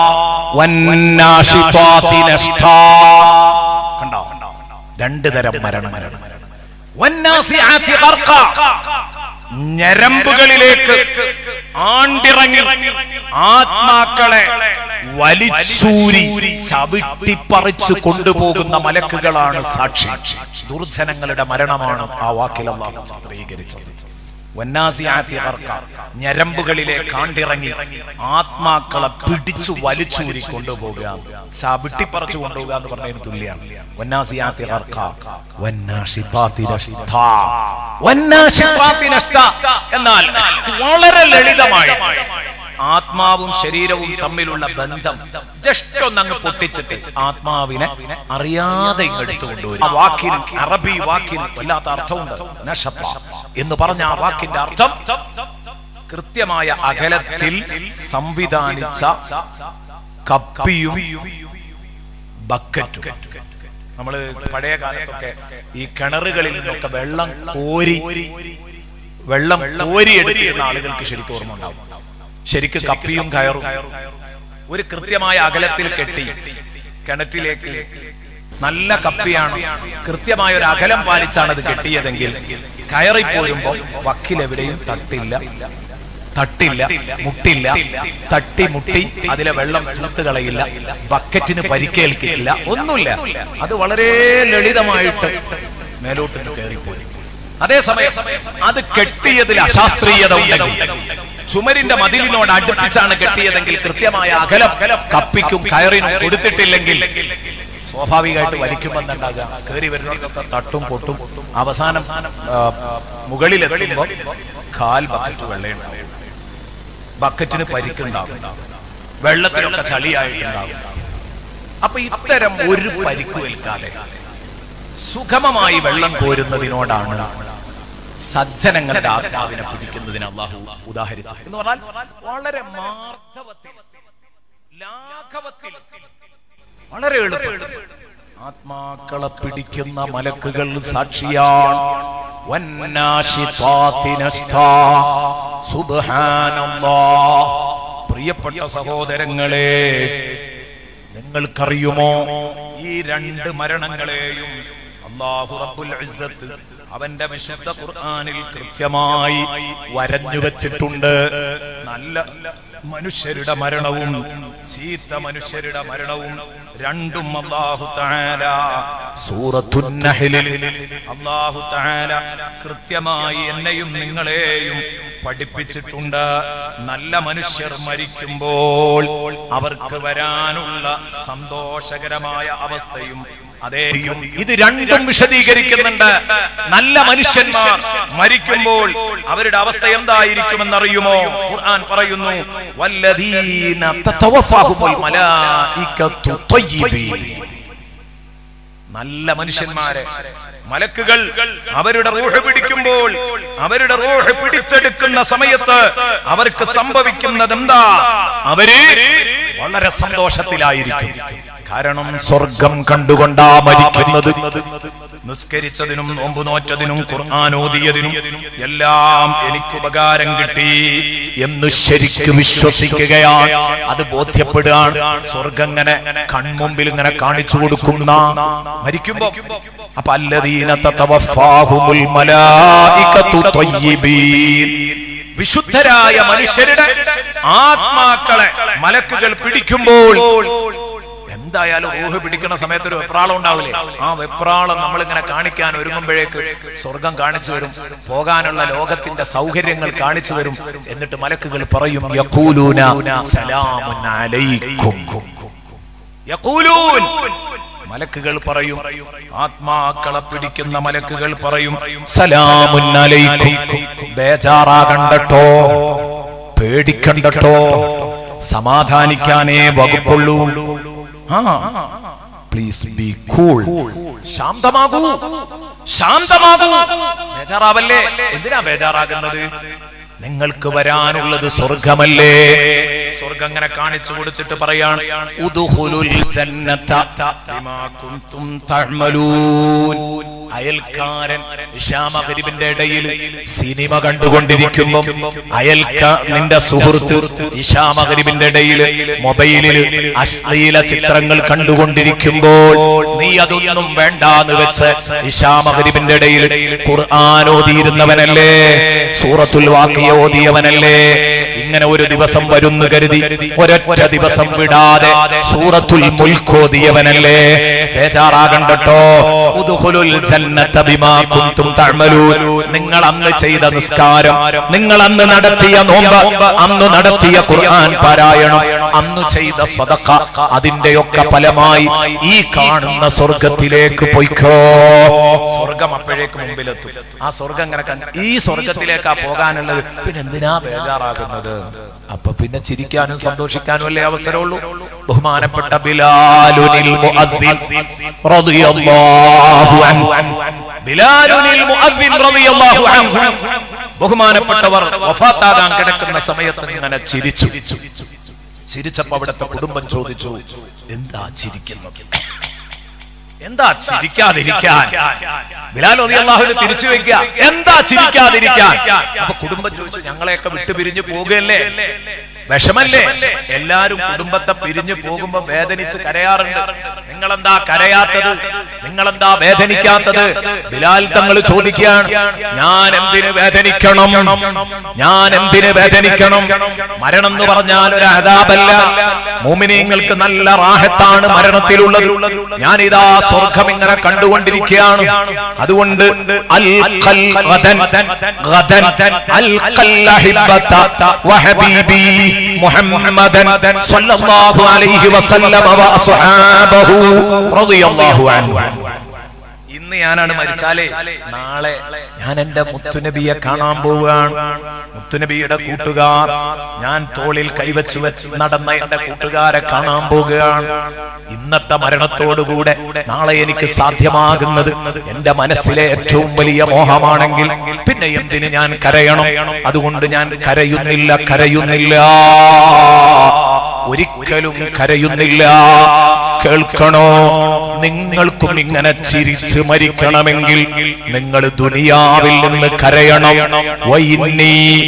Speaker 1: വന്നാശിതാതി നഷ്താ. കണ്ടോ, രണ്ട് തരം മരണങ്ങൾ. വന്നാസിആതി ഗർഖാ, ഞരമ്പുകളിലേക്ക് ആണ്ടിറങ്ങി ആത്മാക്കളെ വലിച്ചൂരി ചവിട്ടിപ്പറിച്ചു കൊണ്ടുപോകുന്ന മലക്കുകളാണ് സാക്ഷി. ദുർജനങ്ങളുടെ മരണമാണ് ആ വാക്കിൽ അല്ലാഹു ചിത്രീകരിച്ചത്. ഞരമ്പുകളിലെ കാണ്ടിറങ്ങി ആത്മാക്കളെ പിടിച്ചു വലിച്ചൂരി കൊണ്ടുപോകുക, ചവിട്ടിപ്പറിച്ചു കൊണ്ടുപോകുക എന്ന് പറഞ്ഞതിന് തുല്യാണ്. എന്നാൽ വളരെ ലളിതമായി ആത്മാവും ശരീരവും തമ്മിലുള്ള ബന്ധം ജസ്റ്റ് ഒന്നങ്ങ് പൊട്ടിച്ചിട്ട് ആത്മാവിനെ അറിയാതെ ഇങ്ങെടുത്തു കൊണ്ടുവരും. ആ വാക്കിന്, അറബി വാക്കിന് വല്ലാത്ത അർത്ഥമുണ്ട്. നശപ എന്ന് പറഞ്ഞ ആ വാക്കിന്റെ അർത്ഥം കൃത്യമായ അകലത്തിൽ സംവിധാനിച്ച കപ്പിയും ബക്കറ്റും. നമ്മള് പഴയ കാലത്തൊക്കെ ഈ കിണറുകളിൽ നിന്നൊക്കെ വെള്ളം കോരി എടുത്തിരുന്ന ആളുകൾക്ക് ശരിക്കും ഓർമ്മ ഉണ്ടാവും. ശരിക്ക് കപ്പിയും കയറും ഒരു കൃത്യമായ അകലത്തിൽ കെട്ടി കിണറ്റിലേക്ക്, നല്ല കപ്പിയാണ്, കൃത്യമായ ഒരു അകലം പാലിച്ചാണ് അത് കെട്ടിയതെങ്കിൽ കയറിപ്പോരുമ്പോ വക്കിലെവിടെയും തട്ടില്ല, മുട്ടില്ല, തട്ടി മുട്ടി അതിലെ വെള്ളം എടുത്തു കളയില്ല, ബക്കറ്റിന് പരിക്കേൽക്കില്ല, ഒന്നുമില്ല. അത് വളരെ ലളിതമായിട്ട് മേലോട്ട് കയറിപ്പോയി. അതേസമയം അത് കെട്ടിയതിൽ അശാസ്ത്രീയത ഉണ്ടെങ്കിൽ, ചുമരിന്റെ മതിലിനോട് അടുപ്പിച്ചാണ് കെട്ടിയതെങ്കിൽ, കൃത്യമായ അകലം കപ്പിക്കും കയറിനും കൊടുത്തിട്ടില്ലെങ്കിൽ സ്വാഭാവികമായിട്ട് വലിക്കുമെന്നുണ്ടാകുക. കയറി വരുന്നവർക്കൊക്കെ തട്ടും പൊട്ടും. അവസാനം മുകളിലെത്തുമ്പോൾ കാൽ ബക്കറ്റ് വെള്ളയുണ്ടാവും, ബക്കറ്റിന് പരിക്കുണ്ടാകും, വെള്ളത്തിലൊക്കെ ചളിയായിട്ടുണ്ടാകും. അപ്പൊ ഇത്തരം ഒരു പരിക്കുവേൽക്കാതെ സുഗമമായി വെള്ളം കോരുന്നതിനോടാണ് സജ്ജനങ്ങളുടെ ആത്മാവിനെ പിടിക്കുന്നതിന് അല്ലാഹു ഉദാഹരിച്ചത്. എന്ന് പറഞ്ഞാൽ വളരെ മാർദ്ദവത്തിൽ, ലാഘവത്തിൽ, വളരെ എളുപ്പത്തിൽ ആത്മാക്കളെ പിടിക്കുന്ന മലക്കുകൾ സാക്ഷിയാണ്. സുബ്ഹാനല്ലാഹ്. പ്രിയപ്പെട്ട സഹോദരങ്ങളെ, നിങ്ങൾക്കറിയുമോ ഈ രണ്ട് മരണങ്ങളെയും അല്ലാഹു റബ്ബുൽ ഇസ്സത്ത് അവന്റെ വിശുദ്ധ ഖുർആനിൽ കൃത്യമായി വരഞ്ഞു വെച്ചിട്ടുണ്ട്. നല്ല മനുഷ്യരുടെ മരണവും ചീത്ത മനുഷ്യരുടെ മരണവും രണ്ടും അല്ലാഹു തആല സൂറത്തുൻ നഹ്ലിൽ അല്ലാഹു തആല കൃത്യമായി എന്നെയും നിങ്ങളെയും പഠിപ്പിച്ചിട്ടുണ്ട്. നല്ല മനുഷ്യർ മരിക്കുമ്പോൾ അവർക്ക് വരാനുള്ള സന്തോഷകരമായ അവസ്ഥയും അതേയും ഇത് രണ്ടും വിശദീകരിക്കുന്നുണ്ട്. നല്ല മനുഷ്യന്മാർ മരിക്കുമ്പോൾ അവരുടെ അവസ്ഥ എന്തായിരിക്കുമെന്നറിയുമോ? ഖുർആൻ പറയുന്നു, വല്ലദീന തതവഫാഹുൽ മലായികതു ത്വയ്യിബീൻ. നല്ല മനുഷ്യന്മാരെ മലക്കുകൾ അവരുടെ റൂഹ് പിടിക്കുമ്പോൾ, അവരുടെ റൂഹ് പിടിച്ചെടുക്കുന്ന സമയത്ത് അവർക്ക് സംഭവിക്കുന്നത് എന്താ? അവര് വളരെ സന്തോഷത്തിലായിരിക്കും. കാരണം സ്വർഗം കണ്ടുകൊണ്ടാ മരിക്കുന്നത്. നിസ്കരിച്ചതിനും നോമ്പ് നോറ്റതിനും ഖുർആൻ ഓതിയതിനും എല്ലാം എനിക്ക് ഉപകാരം കിട്ടി എന്ന് ശരിക്കും വിശ്വസിക്കുകയാണ്. അത് ബോധ്യപ്പെടുകയാണ്. സ്വർഗം ഇങ്ങനെ കൺമുമ്പിൽ ഇങ്ങനെ കാണിച്ചു കൊടുക്കുന്ന മരിക്കുമ്പോ. അപ്പൊ അല്ലദീന തതവഫാഹുൽ മലായികതു ത്വയ്യിബീൻ, വിശുദ്ധരായ മനുഷ്യരുടെ ആത്മാക്കളെ മലക്കുകൾ പിടിക്കുമ്പോൾ എന്തായാലും റൂഹ് പിടിക്കുന്ന സമയത്ത് ഒരു വെപ്രാളം ഉണ്ടാവില്ലേ? ആ വെപ്രാളം നമ്മളിങ്ങനെ കാണിക്കാൻ ഒരുങ്ങുമ്പോഴേക്ക് സ്വർഗം കാണിച്ചു തരും, പോകാനുള്ള ലോകത്തിന്റെ സൗകര്യങ്ങൾ കാണിച്ചു തരും. എന്നിട്ട് മലക്കുകൾ പറയും, യഖൂലൂന സലാമുൻ അലൈക്കും. യഖൂലൂൻ, മലക്കുകൾ പറയും, ആത്മാക്കളെ പിടിക്കുന്ന മലക്കുകൾ പറയും, സലാമുൻ അലൈക്കും, ബേജാറാകണ്ടട്ടോ, പേടിക്കണ്ടട്ടോ, സമാധാനിക്കാനേ വകുപ്പുള്ളൂ. പ്ലീസ് ബി കൂൾ, ശാന്തമാകൂ, ശാന്തമാകൂ, ബേജാറാവല്ലേ. എന്തിനാ ബേജാറാകുന്നത്? നിങ്ങൾക്ക് വരാനുള്ളത് സ്വർഗമല്ലേ. സ്വർഗം ഇങ്ങനെ കാണിച്ചു കൊടുത്തിട്ട് പറയാണ്, ഉദ്ഖുലുൽ ജന്നത ബിമാ കുൻതും തഅമലൂൻ. അയൽക്കാരൻ ഇശാമഗ്രിബിന്റെ ഇടയിൽ സിനിമ കണ്ടുകൊണ്ടിരിക്കുമ്പോൾ, നിന്റെ സുഹൃത്ത് ഇശാമഗ്രിബിന്റെ ഇടയിൽ മൊബൈലിൽ അശ്ലീല ചിത്രങ്ങൾ കണ്ടുകൊണ്ടിരിക്കുമ്പോൾ നീ അതൊന്നും വേണ്ടാന്ന് വെച്ച് ഇശാമഗ്രിബിന്റെ ഇടയിൽ ഖുർആൻ ഓതിയിരുന്നവനല്ലേ? സൂറത്തുൽ വാഖിയ ഓതിയവനല്ലേ. ഇങ്ങനെ ഒരു ദിവസം വരുന്നു കരുതി ഒരൊറ്റ ദിവസം വിടാതെ സൂറത്തുൽ മുൽക്ക് ഓതിയവനല്ലേ. ബേജാറാകണ്ടട്ടോ. ഉദ്ഖുലുൽ ജന്നത ബിമാ കുൻതും തഅമലൂൻ. നിങ്ങൾ അന്ന് ചെയ്ത നിസ്കാരം, നിങ്ങൾ അന്ന് നടത്തിയ നോമ്പ്, അന്ന് നടത്തിയ ഖുർആൻ പാരായണം, അന്ന് ചെയ്ത സദഖ, അതിന്റെയൊക്കെ ഫലമായി ഈ കാണുന്ന സ്വർഗത്തിലേക്ക് പോയിക്കോ. സ്വർഗം അപ്പോഴേക്ക് മുമ്പിലെത്തും. ആ സ്വർഗം ഇങ്ങനെ ഈ സ്വർഗത്തിലേക്കാ പോകാനുള്ളത്. പിന്നെ എന്തിനാ ബേജാറാകുന്നത്? അപ്പൊ പിന്നെ ചിരിക്കാനും സന്തോഷിക്കാനും അല്ലേ അവസരമുള്ളൂ. ബഹുമാനപ്പെട്ട ബിലാലുൽ മുഅദ്ദിൻ റളിയല്ലാഹു അൻഹു, ബിലാലുൽ മുഅദ്ദിൻ റളിയല്ലാഹു അൻഹു, ബഹുമാനപ്പെട്ടവർ വഫാത്താകാൻ കിടക്കുന്ന സമയത്ത് ഇങ്ങനെ ചിരിച്ചു. ചിരിച്ചപ്പോ അവിടുത്തെ കുടുംബം ചോദിച്ചു, എന്താ ചിരിക്കുന്നത്? എന്താ ചിരിക്കാതിരിക്കാൻ? ബിലാൽ റളിയല്ലാഹു തിരിച്ചു വെക്കുക, എന്താ ചിരിക്കാതിരിക്കാൻ? അപ്പൊ കുടുംബം ചോദിച്ചു, ഞങ്ങളെയൊക്കെ വിട്ടുപിരിഞ്ഞു പോകുകയല്ലേ, വിഷമല്ലേ? എല്ലാരും കുടുംബത്തെ പിരിഞ്ഞു പോകുമ്പോ വേദനിച്ച് കരയാറുണ്ട്. നിങ്ങളെന്താ കരയാത്തത്? നിങ്ങളെന്താ വേദനിക്കാത്തത്? ബിലാൽ തങ്ങൾ ചോദിക്കുകയാണ്, ഞാൻ എന്തിന് വേദനിക്കണം? ഞാൻ എന്തിന് വേദനിക്കണം? മരണം എന്ന് പറഞ്ഞാൽ ഒരു അദാബല്ല. മുഅ്മിനീങ്ങൾക്ക് നല്ല റാഹത്താണ് മരണത്തിലുള്ളത്. ഞാനിതാ സ്വർഗം ഇങ്ങനെ കണ്ടുകൊണ്ടിരിക്കുകയാണ്. അതുകൊണ്ട് അൽഖൽ ഗദൻ ഗദൻ അൽഖൽ അഹിബ്ബത വഹബീബി മുഹമ്മദൻ സ്വല്ലല്ലാഹു അലൈഹി വസല്ലം വ അസ്ഹാബഹു റളിയല്ലാഹു അൻഹു. ഇന്ന് ഞാനാണ് മരിച്ചാലേ നാളെ ഞാൻ എന്റെ മുത്തുനബിയെ കാണാൻ പോവുകയാണ്. മുത്തുനബിയുടെ കൂട്ടുകാർ, ഞാൻ തോളിൽ കൈവച്ചു വെച്ച് നടന്ന എന്റെ കൂട്ടുകാരെ കാണാൻ പോവുകയാണ്. ഇന്നത്തെ മരണത്തോടുകൂടെ നാളെ എനിക്ക് സാധ്യമാകുന്നത് എന്റെ മനസ്സിലെ ഏറ്റവും വലിയ മോഹമാണെങ്കിൽ പിന്നെ എന്തിന് ഞാൻ കരയണം? അതുകൊണ്ട് ഞാൻ കരയുന്നില്ല, കരയുന്നില്ല, ഒരിക്കലും കരയുന്നില്ല. കേൾക്കണോ? നിങ്ങൾക്കും ഇങ്ങനെ ചിരിച്ച് മരിക്കണമെങ്കിൽ നിങ്ങൾ ദുനിയാവിൽ നിന്ന് കരയണം. വഇന്നീ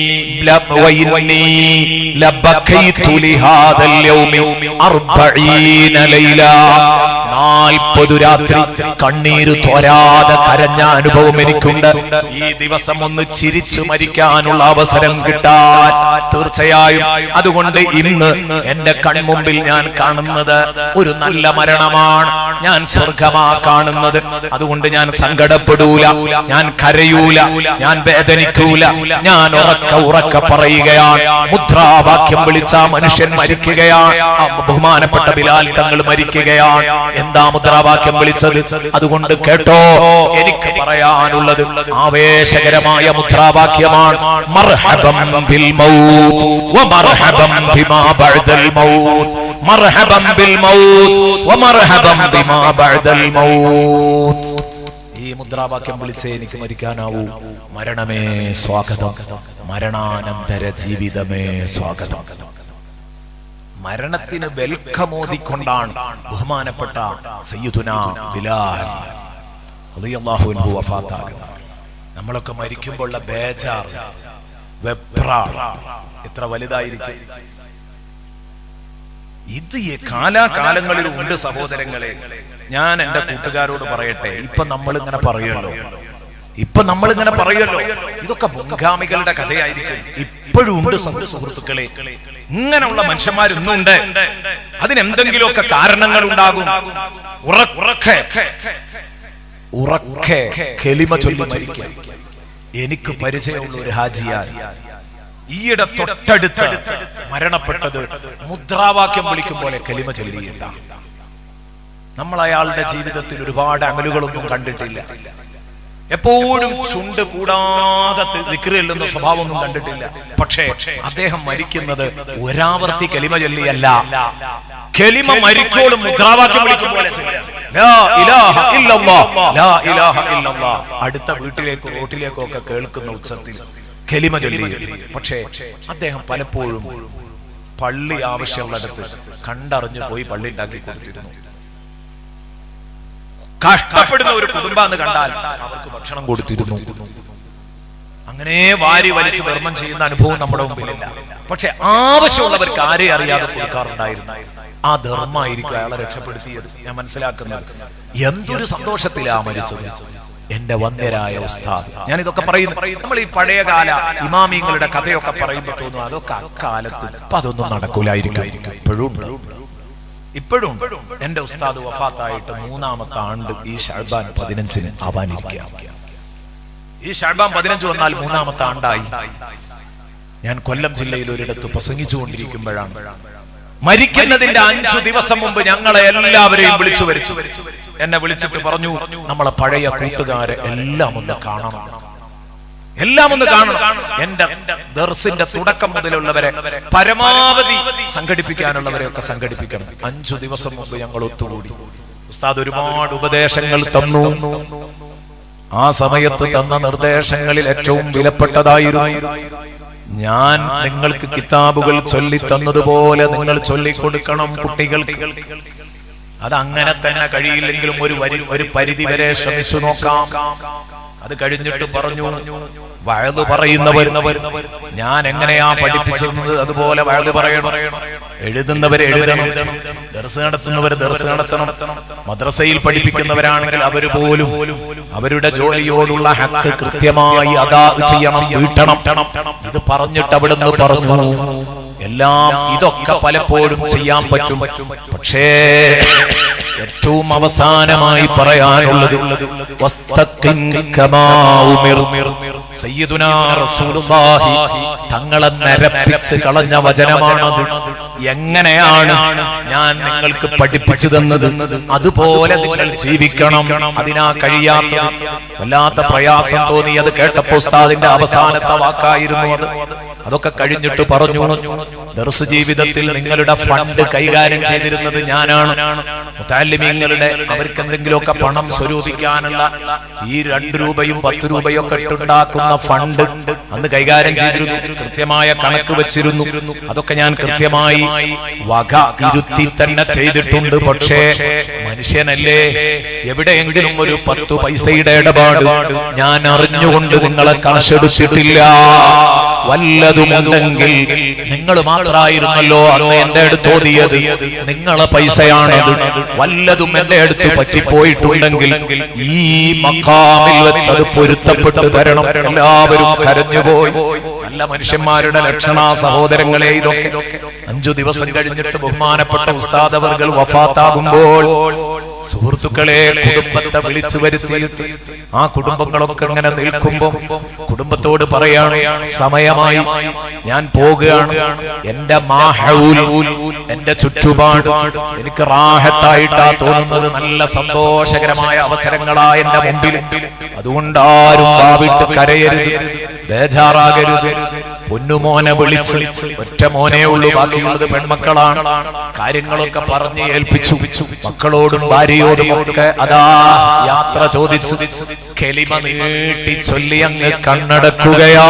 Speaker 1: ലബകൈതു ലിഹാദൽ യൗമി 40 ലൈല. 40 രാത്രി കണ്ണീര് തോരാതെ കരഞ്ഞ അനുഭവം എനിക്കുണ്ട്. ഈ ദിവസം ഒന്ന് ചിരിച്ചു മരിക്കാനുള്ള അവസരം കിട്ടാൻ തീർച്ചയായും. അതുകൊണ്ട് ഇന്ന് എന്റെ കൺമുമ്പിൽ ഞാൻ കാണുന്നത് ഒരു നല്ല മരണമാണ്. ഞാൻ സ്വർഗമാ കാണുന്നത്. അതുകൊണ്ട് ഞാൻ സങ്കടപ്പെടൂല, ഞാൻ കരയൂല, ഞാൻ വേദനിക്കൂല. ഞാൻ ഉറക്ക പറയുകയാണ്. മുദ്രാവാക്യം വിളിച്ച മനുഷ്യൻ മരിക്കുകയാണ്. ബഹുമാനപ്പെട്ട ബിലാൽ തങ്ങൾ മരിക്കുകയാണ്. എന്താ മുദ്രാവാക്യം വിളിച്ചത്? അതുകൊണ്ട് കേട്ടോ, എനിക്ക് പറയാനുള്ളത് ആവേശകരമായ മുദ്രാവാക്യമാണ്. മർഹബം ബിൽ മൗത്ത് വ മർഹബം ബിമാ ബഅദൽ മൗത്ത്, മർഹബം ബിൽ മൗത്ത് വ മർഹബം ബിമാ ബഅദൽ മൗത്ത്. ഈ മുദ്രാവാക്യം വിളിച്ചേ എനിക്ക് മരിക്കാനാവൂ. മരണമേ സ്വാഗതം, മരണാനന്തര ജീവിതമേ സ്വാഗതം. മരണത്തിന് വെൽക്കമോദിക്കൊണ്ടാണ് ബഹുമാനപ്പെട്ട സയ്യിദുനാ ബിലാൽ റളിയല്ലാഹു അൻഹു വഫാത്താകുന്നത്. നമ്മളൊക്കെ മരിക്കുമ്പോഴുള്ള ബേജാർ, വെപ്രാളം എത്ര വലുതായിരിക്കും. ഇത് കാലാകാലങ്ങളിൽ ഉണ്ട് സഹോദരങ്ങളെ. ഞാൻ എന്റെ കൂട്ടുകാരോട് പറയട്ടെ, ഇപ്പൊ നമ്മളിങ്ങനെ പറയുമല്ലോ, ഇതൊക്കെ മുൻഗാമികളുടെ കഥയായിരിക്കും. ഇപ്പോഴും ഉണ്ട് സുഹൃത്തുക്കളെ, ഇങ്ങനെയുള്ള മനുഷ്യന്മാരൊന്നുണ്ട്. അതിനെന്തെങ്കിലുമൊക്കെ കാരണങ്ങൾ ഉണ്ടാകും. ഉറക്കെ കെലിമ ചൊല്ലി മരിക്കാൻ എനിക്ക് പരിചയമുള്ള ഒരു ഹാജിയാർ ഈയിടെ തൊട്ടടുത്ത് മരണപ്പെട്ടത് മുദ്രാവാക്യം വിളിക്കും പോലെ കലിമ ചൊല്ലിയില്ല. നമ്മൾ അയാളുടെ ജീവിതത്തിൽ ഒരുപാട് അമലുകളൊന്നും കണ്ടിട്ടില്ല. എപ്പോഴും ചുണ്ട് കൂടാതെ ദിക്ർ ചൊല്ലുന്ന സ്വഭാവമൊന്നും കണ്ടിട്ടില്ല. പക്ഷേ അദ്ദേഹം മരിക്കുന്നത് ഒരാവർത്തി കലിമ ചൊല്ലിയല്ല, കലിമ മരിക്കോളും മുദ്രാവാക്യം വിളിക്കും പോലെ ലാ ഇലാഹ ഇല്ലല്ലാഹ്, ലാ ഇലാഹ ഇല്ലല്ലാഹ്. അടുത്ത വീട്ടിലേക്കോ റോട്ടിലേക്കോ ഒക്കെ കേൾക്കുന്ന ഉച്ചത്തിൽ കലിമ ചൊല്ലി. പക്ഷേ അദ്ദേഹം പലപ്പോഴും പള്ളി ആവശ്യമുള്ളിടത്ത് കണ്ടറിഞ്ഞു പോയി പള്ളി ഉണ്ടാക്കി കൊടുത്തിരുന്നു. കഷ്ടപ്പെടുന്ന ഒരു കുടുംബാന്ന് കണ്ടാൽ അവർക്ക് ഭക്ഷണം കൊടുത്തിരുന്നു. അങ്ങനെ വാരി വലിച്ച് ധർമ്മം ചെയ്യുന്ന അനുഭവം നമ്മുടെ മുമ്പിലില്ല. പക്ഷെ ആവശ്യമുള്ളവർക്ക് ആരെ അറിയാതെ കൊടുക്കാറുണ്ടായിരുന്നു. ആ ധർമ്മമായിരിക്കും അയാളെ രക്ഷപ്പെടുത്തിയത്. ഞാൻ മനസ്സിലാക്കുന്നത് എന്തൊരു സന്തോഷത്തിലാ മരിച്ചത്. എന്റെ വന്യരായ ഉസ്താദ്. ഞാൻ ഇതൊക്കെ പറയുന്നു. നമ്മൾ ഈ പഴയകാല ഇമാമിങ്ങളുടെ കഥയൊക്കെ പറയുമ്പോൾ തോന്നും അതൊക്കെ അക്കാലത്ത് ഇപ്പൊ അതൊന്നും നടക്കൂലായിരിക്കും. ഇപ്പോഴും എന്റെ ഉസ്താദ് വഫാത്തായിട്ട് 3ാമത്തെ ആണ്ട് ഈ ശഅബാൻ 15-ന് ആവാനിരിക്കുക. ഈ ശഅബാൻ 15 വന്നാൽ 3ാമത്തെ ആണ്ടായി. ഞാൻ കൊല്ലം ജില്ലയിൽ ഒരിടത്ത് പ്രസംഗിച്ചുകൊണ്ടിരിക്കുമ്പോഴാണ് മരിക്കുന്നതിന്റെ 5 ദിവസം മുമ്പ് ഞങ്ങളെ എല്ലാവരെയും വിളിച്ചു വരുത്തി. എന്നെ വിളിച്ചിട്ട് പറഞ്ഞു, നമ്മളെ പഴയ കൂട്ടുകാരെ എല്ലാം ഒന്ന് കാണണം. എന്റെ ദർസിന്റെ തുടക്കം മുതലുള്ളവരെ പരമാവധി സംഘടിപ്പിക്കാനുള്ളവരെയൊക്കെ സംഘടിപ്പിക്കണം. 5 ദിവസം മുമ്പ് ഞങ്ങൾ ഒത്തുകൂടി. ഉസ്താദ് ഒരുപാട് ഉപദേശങ്ങൾ തന്നു. ആ സമയത്ത് തന്ന നിർദ്ദേശങ്ങളിൽ ഏറ്റവും വിലപ്പെട്ടതായിരുന്നു, ഞാൻ നിങ്ങൾക്ക് കിതാബുകൾ ചൊല്ലി തന്നതുപോലെ നിങ്ങൾ ചൊല്ലിക്കൊടുക്കണം കുട്ടികൾക്ക്. അതങ്ങനെ തന്നെ കഴിയില്ലെങ്കിലും ഒരു പരിധി വരെ ശ്രമിച്ചു നോക്കാം. അത് കഴിഞ്ഞിട്ട് പറഞ്ഞു, വഅദ് പറയുന്നവർ ഞാൻ എങ്ങനെയാ പഠിപ്പിച്ചത് അതുപോലെ വഅദ് പറയണം. എഴുതുന്നവർ എഴുതണം. ദർസ് നടത്തുന്നവർ ദർസ് നടത്തണം. മദ്രസയിൽ പഠിപ്പിക്കുന്നവരാണെങ്കിൽ അവര് പോലും അവരുടെ ജോലിയോടുള്ള ഹക്ക് കൃത്യമായി അദാ ചെയ്യണം, വീട്ടണം. ഇത് പറഞ്ഞിട്ട് അവിടുന്ന് പറഞ്ഞു, എല്ലാം ഇതൊക്കെ പലപ്പോഴും ചെയ്യാൻ പറ്റും. പക്ഷേ ഏറ്റവും അവസാനമായി പറയാനുള്ളത് സയ്യിദുനാ റസൂലുള്ളാഹി തങ്ങളെ നരപ്പിച്ച് കളഞ്ഞ വചനമാണത്. എങ്ങനെയാണ് ഞാൻ നിങ്ങൾക്ക് പഠിപ്പിച്ചു തന്നത് അതുപോലെ നിങ്ങൾ ജീവിക്കണം. അതിനാ കഴിയാത്ത വല്ലാത്ത പ്രയാസം തോന്നി. അത് കേട്ടപ്പോൾ ഉസ്താദിന്റെ അവസാനത്തെ വാക്കായിരുന്നു അത്. അതൊക്കെ കഴിഞ്ഞിട്ട് പറഞ്ഞു, ദർസ് ജീവിതത്തിൽ നിങ്ങളുടെ ഫണ്ട് കൈകാര്യം ചെയ്തിരുന്നത് ഞാനാണ്. മുതഅല്ലിമീങ്ങളുടെ അവർക്ക് എന്തെങ്കിലുമൊക്കെ പണം സ്വരൂപിക്കാനുള്ള ഈ 2 രൂപയും 10 രൂപയും ഒക്കെ ഇട്ടുണ്ടാക്കുന്ന ഫണ്ട് അന്ന് കൈകാര്യം ചെയ്തിരുന്നു. കൃത്യമായ കണക്ക് വെച്ചിരുന്നു. അതൊക്കെ ഞാൻ കൃത്യമായി വക ഇരുത്തി തന്നെ ചെയ്തിട്ടുണ്ട്. പക്ഷേ മനുഷ്യനല്ലേ, എവിടെയെങ്കിലും ഒരു 10 പൈസയുടെ ഇടപാട് ഞാൻ അറിഞ്ഞുകൊണ്ട് നിങ്ങളെ കാശെടുത്തിട്ടില്ല. വല്ലതുമുണ്ടെങ്കിൽ നിങ്ങൾ മാത്രമായിരുന്നല്ലോ അന്ന് എന്റെ അടുത്ത് ഓതിയത്, നിങ്ങളെ പൈസയാണത്. വല്ലതും എന്റെ അടുത്ത് പറ്റിപ്പോയിട്ടുണ്ടെങ്കിൽ ഈ മഖാമിൽ വെച്ച് അത് പൊരുത്തപ്പെട്ട് തരണം. എല്ലാവരും കരഞ്ഞുപോയി. നല്ല മനുഷ്യന്മാരുടെ ലക്ഷണ സഹോദരങ്ങളെ. ഇതൊക്കെ 5 ദിവസം കഴിഞ്ഞിട്ട് ബഹുമാനപ്പെട്ട ഉസ്താദ് അവർകൾ വഫാത്താകുമ്പോൾ സുഹൃത്തുക്കളെ, കുടുംബത്തെ വിളിച്ചു വരുത്തി. ആ കുടുംബങ്ങളൊക്കെ ഇങ്ങനെ നിൽക്കുമ്പോൾ കുടുംബത്തോട് പറയാണ്, സമയമായി, ഞാൻ പോകുകയാണ്. എന്റെ മാഹൗൽ, എന്റെ ചുറ്റുപാട് എനിക്ക് റാഹത്തായിട്ടാ തോന്നുന്നത്. നല്ല സന്തോഷകരമായ അവസരങ്ങളാ എന്റെ മുമ്പിൽ. അതുകൊണ്ട് ആരും വാവിട്ട് കരയരുത്, ബേജാറാകരുത്. പൊന്നുമോനെ വിളിച്ച്, ഒറ്റ മോനേ ഉള്ളൂ, ബാക്കിയുള്ളത് പെൺമക്കളാണ്. കാര്യങ്ങളൊക്കെ പറഞ്ഞ് ഏൽപ്പിച്ചു. മക്കളോടും ഭാര്യയോടും ഒക്കെ അതാ യാത്ര ചോദിച്ചു. കെലിമ നീട്ടി ചൊല്ലി അങ്ങ് കണ്ണടക്കുകയാ.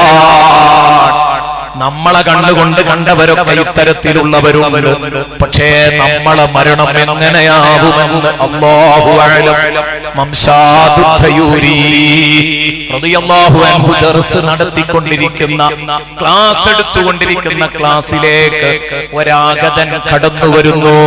Speaker 1: നമ്മളെ കണ്ണുകൊണ്ട് കണ്ടവരൊക്കെ ഇത്തരത്തിലുള്ളവരുണ്ട്. പക്ഷേ നമ്മളെ മരണം എങ്ങനെയാവുമെന്ന് അല്ലാഹു അഅലം. മംസാദു തയൂരി റളിയല്ലാഹു അൻഹു ദർസ് നടത്തിക്കൊണ്ടിരിക്കുന്ന, ക്ലാസ് എടുത്തുകൊണ്ടിരിക്കുന്ന ക്ലാസ്സിലേക്ക് ഒരാഗതൻ കടന്നു വരുന്നു.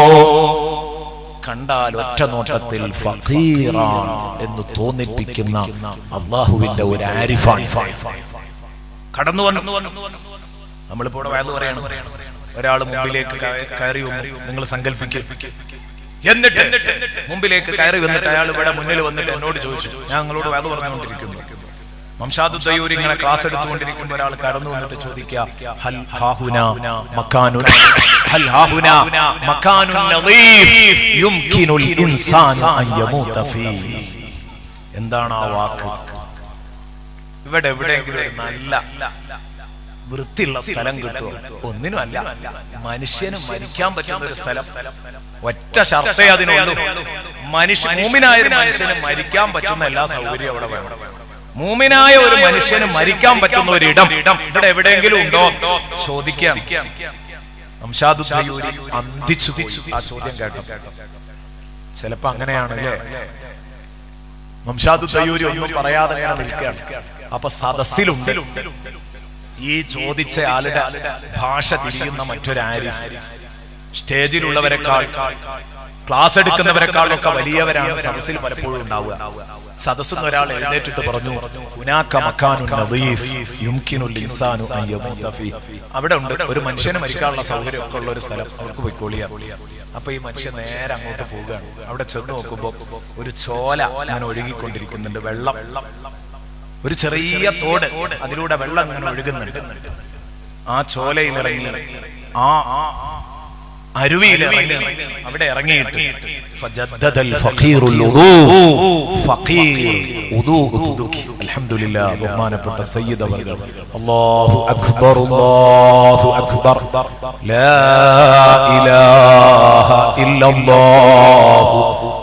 Speaker 1: കണ്ടാൽ ഒറ്റ നോട്ടത്തിൽ ഫഖീറാണ് എന്ന് തോന്നിപ്പിക്കുന്ന അല്ലാഹുവിന്റെ ഒരു ആരിഫാണ്. കടന്നു വന്നു. നമ്മളിപ്പോ ഇവിടെ വയലു പറയണം, ഒരാൾ മുമ്പിലേക്ക് കയറി വന്നു. നിങ്ങൾ സങ്കല്പിക്കും. എന്നിട്ട് മുമ്പിലേക്ക് കയറി വന്നിട്ട് അയാൾ ഇവിടെ മുന്നിൽ വന്നിട്ട് എന്നോട് ചോദിച്ചു, ഞാൻ നിങ്ങളോട് വയലു പറഞ്ഞുകൊണ്ടിരിക്കുന്നു. മംസാദു തയ്യൂരി ഇങ്ങനെ ക്ലാസ് എടുത്തുകൊണ്ടിരിക്കുമ്പോൾ ഒരാൾ കടന്നു വന്നിട്ട് ചോദിക്കുക, ഹൽ ഹാഹുനാ മക്കാനുൻ, ഹൽ ഹാഹുനാ മക്കാനുൻ നദീഫ് യുംകിനുൽ ഇൻസാനു അൻ യമൂത ഫീഹി. എന്താണ് ആ വാക്ക്? ഇവിടെ എവിടെയെങ്കിലും നല്ല വൃത്തിയുള്ള സ്ഥലം കിട്ടുമോ? ഒന്നിനുമല്ല. മനുഷ്യന് മരിക്കാൻ പറ്റുന്ന ഒരു സ്ഥലം. ഒറ്റ ശർത്തേ അതിനുള്ളൂ. മൂമിനായ ഒരു മനുഷ്യന് മരിക്കാൻ പറ്റുന്ന എല്ലാ സൗകര്യവും അവിടെ വേണം. മൂമിനായ ഒരു മനുഷ്യന് മരിക്കാൻ പറ്റുന്ന ഒരിടം ഇവിടെ എവിടെയെങ്കിലും ഉണ്ടോ ചോദിക്കാം. മംസാദു തയ്യൂരി അന്തിച്ചു ആ ചോദ്യം കേട്ടോ. ചിലപ്പോ അങ്ങനെയാണല്ലേ. മംസാദു തയ്യൂരി ഒന്നും പറയാതെ നിൽക്കുകയാണ്. അപ്പൊ സദസ്സിലുണ്ട് ഈ ചോദിച്ച ആളുടെ ഭാഷ തിരിയുന്ന മറ്റൊരു ആരിഫ്. സ്റ്റേജിലുള്ളവരെക്കാൾ, ക്ലാസ് എടുക്കുന്നവരെക്കാളൊക്കെ വലിയവരാണ് സദസ്സിൽ പലപ്പോഴും ഉണ്ടാവുക. സദസ്സിൽ നിന്ന് ഒരാൾ എഴുന്നേറ്റിട്ട് പറഞ്ഞു, അവിടെ ഉണ്ട് ഒരു മനുഷ്യന് മരിക്കാനുള്ള സൗകര്യം ഒക്കെ ഉള്ള ഒരു സ്ഥലം, അവർക്ക് പോയിക്കോളിയാ. അപ്പൊ ഈ മനുഷ്യൻ നേരെ അങ്ങോട്ട് പോവുകയാണ്. അവിടെ ചെന്ന് നോക്കുമ്പോ ഒരു ചോല അങ്ങനെ ഒഴുകിക്കൊണ്ടിരിക്കുന്നുണ്ട്. വെള്ളം, ഒരു ചെറിയ തോട്, അതിലൂടെ വെള്ളം അങ്ങനെ ഒഴുകുന്നുണ്ട്. ആ ചോലയിൽ ഇറങ്ങി, ആ അരുവിയിൽ അവിടെ ഇറങ്ങിയിട്ട് അൽഹംദുലില്ലാഹ് ബഹുമാനപ്പെട്ട സയ്യിദ് അവർകൾ അല്ലാഹു അക്ബർ അല്ലാഹു അക്ബർ ലാ ഇലാഹ ഇല്ലല്ലാഹു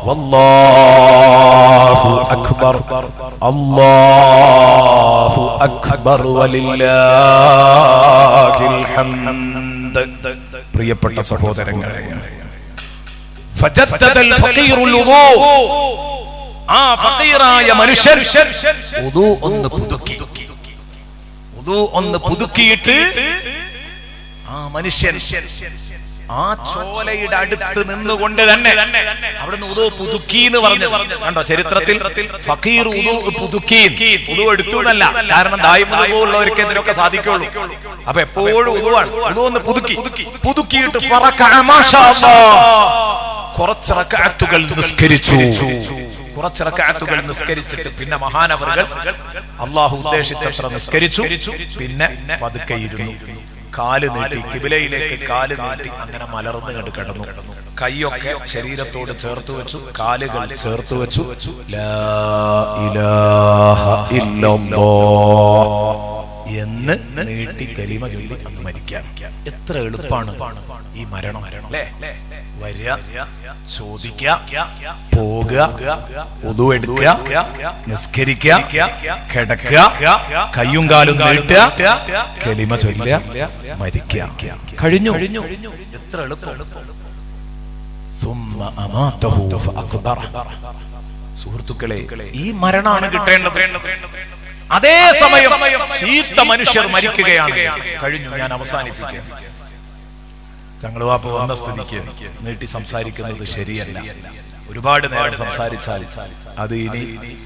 Speaker 1: വല്ലാഹു അക്ബർ അല്ലാഹു അക്ബർ വലില്ലാഹിൽ ഹംദ്. പ്രിയപ്പെട്ട സഹോദരങ്ങളെ, ഫജദ്ദദൽ ഫഖീറുൽ വുദൂ, ആ ഫഖീറായ മനുഷ്യൻ വുദൂ ഒന്ന് പുതുക്കി. വുദൂ ഒന്ന് പുതുക്കിയിട്ട് ആ മനുഷ്യൻ ആ ചോലയുടെ അടുത്ത് നിന്നുകൊണ്ട് തന്നെ അവിടുന്ന് വുദൂ പുതുക്കി എന്ന് പറഞ്ഞു. കണ്ടോ ചരിത്രത്തിൽ ഫഖീർ വുദൂ പുതുക്കി, വുദൂ എടുത്തു എന്നല്ല. കാരണം ദായിമുള്ളവർക്ക് ഇതിനൊക്കെ സാധിക്കുള്ളൂ. അപ്പൊ എപ്പോഴും വുദൂവാണ്. വുദൂ ഒന്ന് പുതുക്കിയിട്ട് കുറച്ച് റക്അത്തുകൾ നിസ്കരിച്ചിട്ട് പിന്നെ മഹാനവറുകൾ അള്ളാഹു ഉദ്ദേശിച്ചത്ര നിസ്കരിച്ചു. പിന്നെ പതുക്കെ ഇരുന്നു, കാല് നീട്ടി കിബിലയിലേക്ക് കാല് നീട്ടി അങ്ങനെ മലർന്നു കണ്ടു കിടന്നു. കൈയൊക്കെ ശരീരത്തോട് ചേർത്ത് വെച്ചു, കാലുകൾ ചേർത്ത് വെച്ചു. ലാ ഇലാഹ ഇല്ലല്ലാഹ് എന്ന് നീട്ടി കലിമ ചൊല്ലി അങ്ങ് മരിക്കാൻ. എത്ര എളുപ്പമാണ് ഈ മരണം അല്ലേ? വരിക, ചോദിക്കുക, പോകുക, വുദൂ എടുക്കുക, നിസ്കരിക്കുക, കിടക്കുക, കയ്യും കാലും നീട്ടുക, കലിമ ചൊല്ലുക, മരിക്കുക. കഴിഞ്ഞു. എത്ര എളുപ്പം. സുമ്മ അമാതഹു ഫഅഖ്ബറ. സുഹൃത്തുക്കളെ, ഈ മരണമാണ് കിട്ടേണ്ടത്. അതേ സമയം ചീത്ത മനുഷ്യർ മരിക്കുകയാണ്. കഴിഞ്ഞു. ഞാൻ അവസാനിപ്പിക്കാം. തങ്ങൾ വാപ്പ വന്ന സ്ഥിതിക്ക് നീട്ടി സംസാരിക്കുന്നത് ശരിയല്ല. ഒരുപാട് നേരം സംസാരിച്ചാൽ അത് ഇനി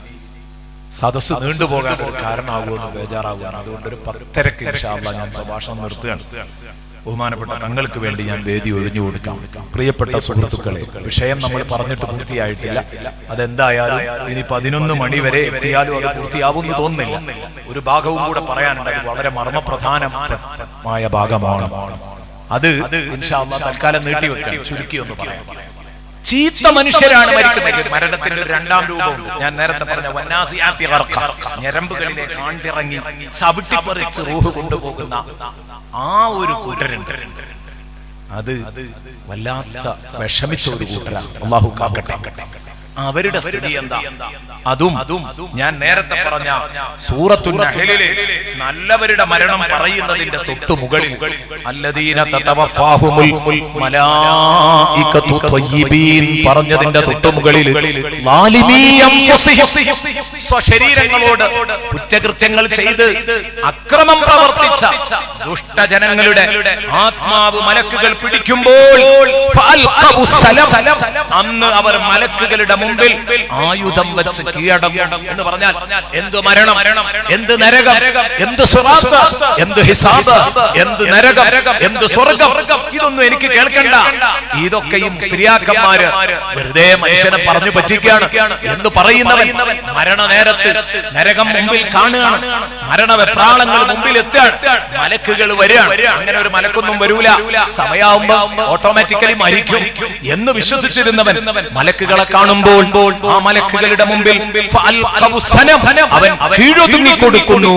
Speaker 1: സദസ്സ് നീണ്ടുപോകാൻ ഒരു കാരണമാകുമെന്ന് ബേജാറാവുകയാണ്. അതുകൊണ്ട് ഒരു 10:30 ഇൻഷാ അല്ലാഹ് ഞാൻ പ്രഭാഷണം നിർത്തുകയാണ്. ബഹുമാനപ്പെട്ട തങ്ങൾക്ക് വേണ്ടി ഞാൻ വേദി ഒഴിഞ്ഞു കൊടുക്കാം. പ്രിയപ്പെട്ട സുഹൃത്തുക്കളെ, വിഷയം നമ്മൾ പറഞ്ഞിട്ട് പൂർത്തിയായിട്ടില്ല. അതെന്തായാലും ഇനി 11 മണി വരെ എത്തിയാലും അത് പൂർത്തിയാവുമെന്ന് തോന്നുന്നില്ല. ഒരു ഭാഗവും കൂടെ പറയാനുണ്ട്. അത് വളരെ മർമ്മപ്രധാനമായ ഭാഗമാണ്. അത് ഇൻഷാ അല്ലാഹ് തൽക്കാലം നീട്ടിവെക്കാം. ചുരുക്കി ഒന്ന് പറയാം. ചീത്ത മനുഷ്യരാണ് മരിക്കുന്നത്. മരണത്തിന്റെ ഒരു രണ്ടാം രൂപമുണ്ട്. ഞാൻ നേരത്തെ പറഞ്ഞ വന്നാസിയാത്തി ഗർഖ, ഞരമ്പുകളിലെ കാണ്ടിറങ്ങി ചവിട്ടിപ്പറിച്ച് റൂഹ് കൊണ്ടുപോകുന്ന ആ ഒരു കൂട്ടരുണ്ട്. അത് വല്ലാത്ത വിഷമിച്ച ഒരു കൂട്ടരാണ്. അല്ലാഹു കാക്കട്ടെ. അവരുടെ സ്ഥിതി എന്താ? അതും ഞാൻ നേരത്തെ പറഞ്ഞ സൂറത്തുൻ നഹ്ലിലെ നല്ലവരുടെ മരണം പറയുന്നതിന്റെ തൊട്ടു മുകളിൽ അല്ലദീന തതവഫാഹുമുൽ മലായികതു ത്വയ്യിബീൻ പറഞ്ഞതിന്റെ തൊട്ടു മുകളിൽ ളാലിമീ അൻഫുസിഹിം, സ്വശരീരങ്ങളോട് കുറ്റകൃത്യങ്ങൾ ചെയ്ത് അക്രമം പ്രവർത്തിച്ച ദുഷ്ടജനങ്ങളുടെ ആത്മാവ് മലക്കുകൾ പിടിക്കുമ്പോൾ അന്ന് അവർ മലക്കുകളുടെ മുമ്പിൽ ആയുധം വെച്ച് കീഴടങ്ങും എന്ന് പറഞ്ഞാൽ എന്ത് മരണം, എന്ത് നരകം, എന്ത് സിറാത്ത്, എന്ത് ഹിസാബ്, എന്ത് നരകം, എന്ത് സ്വർഗം, ഇതൊന്നും എനിക്ക് കേൾക്കണ്ട. ഇതൊക്കെയും ശരിയാക്കന്മാര് വെറുതെ മനുഷ്യനെ പറഞ്ഞു പറ്റിക്കുകയാണ് എന്ന് പറയുന്നവൻ മരണനേരത്ത് നരകം മുമ്പിൽ കാണുകയാണ്. മരണവെപ്രാളങ്ങൾ മുമ്പിൽ എത്തുകയാണ്. മലക്കുകൾ വരികയാണ്. അങ്ങനെ ഒരു മലക്കൊന്നും വരൂല, സമയാവുമ്പോ ഓട്ടോമാറ്റിക്കലി മരിക്കും എന്ന് വിശ്വസിച്ചിരുന്നവൻ മലക്കുകളെ കാണുമ്പോൾ ആ മലക്കുകളുടെ മുമ്പിൽ അവൻ കീഴൊതുങ്ങി കൊടുക്കുന്നു.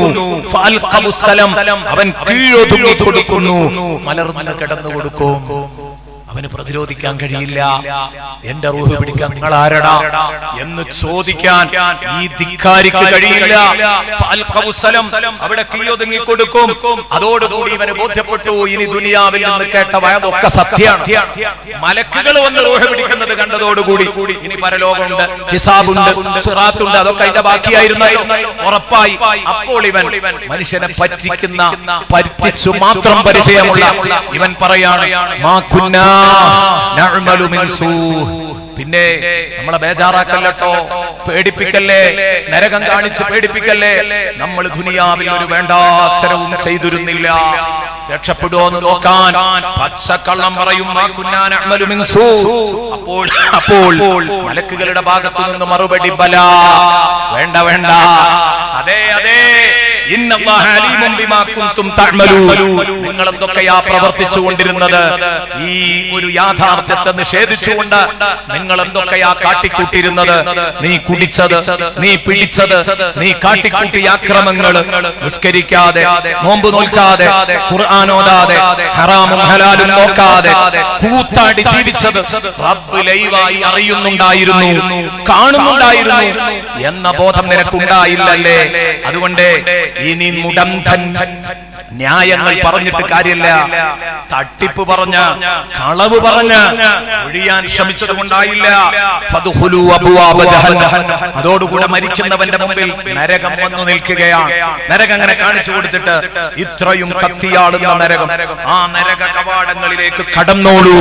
Speaker 1: അവൻ കീഴൊതുങ്ങി കൊടുക്കുന്നു. മലർന്ന് കിടന്നു കൊടുക്കും. അവന് പ്രതിരോധിക്കാൻ കഴിയില്ല. എന്റെ റൂഹ് പിടിക്കാൻ നിങ്ങൾ ആരടാ എന്ന് ചോദിക്കാൻ ഈ ധിക്കാരിക്ക് കഴിയില്ല. അവിടെ കീഴൊതുങ്ങി കൊടുക്കും. അതോടുകൂടി ഇവന് ബോധ്യപ്പെട്ടു ഇനി ദുനിയാവിൽ നിന്ന് കേട്ട വയതൊക്കെ സത്യമാണ്. മലക്കുകൾ വന്ന് റൂഹ് പിടിക്കുന്നത് കണ്ടതോടുകൂടി ഇനി പരലോകമുണ്ട്, ഹിസാബുണ്ട്, സിറാത്തുണ്ട്, അതൊക്കെ അതിന്റെ ബാക്കിയായിരുന്നു ഉറപ്പായി. അപ്പോൾ ഇവൻ മനുഷ്യനെ പറ്റിച്ചു മാത്രം പരിചയമുള്ള ഇവൻ പറയാണ്, മാ കുന്നാ നഅമലു മിൻ സൂ, പിന്നെ നമ്മളെ ബേജാറാക്കല്ലോ, പേടിപ്പിക്കല്ലേ, നരകം കാണിച്ച് പേടിപ്പിക്കല്ലേ. നമ്മൾ ദുനിയാവിൽ ഒരു വേണ്ടാത്തരവും ചെയ്തിരുന്നില്ല. രക്ഷപ്പെടുമോന്ന് നോക്കാൻ പച്ചക്കള്ളം പറയും. അപ്പോൾ മലക്കുകളുടെ ഭാഗത്തു നിന്ന് മറുപടി ബല, വേണ്ട വേണ്ട, അതെ അതെ, നിങ്ങൾ എന്തൊക്കെയാ പ്രവർത്തിച്ചു കൊണ്ടിരുന്നത്? ഈ ഒരു യാഥാർത്ഥ്യത്തെ നിഷേധിച്ചുകൊണ്ട് നിങ്ങൾ എന്തൊക്കെയാ കാട്ടിക്കൂട്ടിയിരുന്നത്? നീ കുടിച്ചത്, നീ പിടിച്ചത്, നീ കാട്ടിക്കൂട്ടിയ അക്രമങ്ങൾ, നിസ്കരിക്കാതെ, നോമ്പ് നോൽക്കാതെ, ഖുർആൻ ഓതാതെ, ഹറാമും ഹലാലും നോക്കാതെ കൂത്താടി ജീവിച്ചത് റബ്ബ് ലൈവായി അറിയുന്നുണ്ടായിരുന്നു, കാണുന്നുണ്ടായിരുന്നു എന്ന ബോധം നിനക്കുണ്ടായില്ലല്ലേ? അതുകൊണ്ട് ഇനി മുടന്തൻ ന്യായങ്ങൾ പറഞ്ഞിട്ട് കാര്യമില്ല. തട്ടിപ്പ് പറഞ്ഞ, കളവ് പറഞ്ഞ ഒഴിയാൻ ശ്രമിച്ചത് കൊണ്ടായില്ല. അതോടുകൂടെ മരിക്കുന്നവന്റെ മുമ്പിൽ നരകം വന്നു നിൽക്കുകയാണ്. നരകം അങ്ങനെ കാണിച്ചു കൊടുത്തിട്ട്, ഇത്രയും കത്തിയാളുന്ന നരകം, ആ നരക കവാടങ്ങളിലേക്ക് കടന്നോളൂ,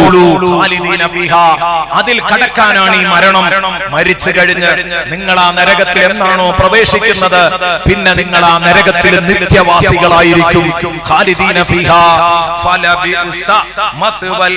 Speaker 1: അതിൽ കടക്കാനാണ് ഈ മരണം. മരിച്ചു കഴിഞ്ഞ് നിങ്ങൾ ആ നരകത്തിൽ എന്നാണോ പ്രവേശിക്കുന്നത്, പിന്നെ നിങ്ങൾ ആ നരകത്തിൽ നിത്യവാസികളായിരിക്കും. ഖാലിദീന ഫീഹാ ഫലബിഅസ മത്വൽ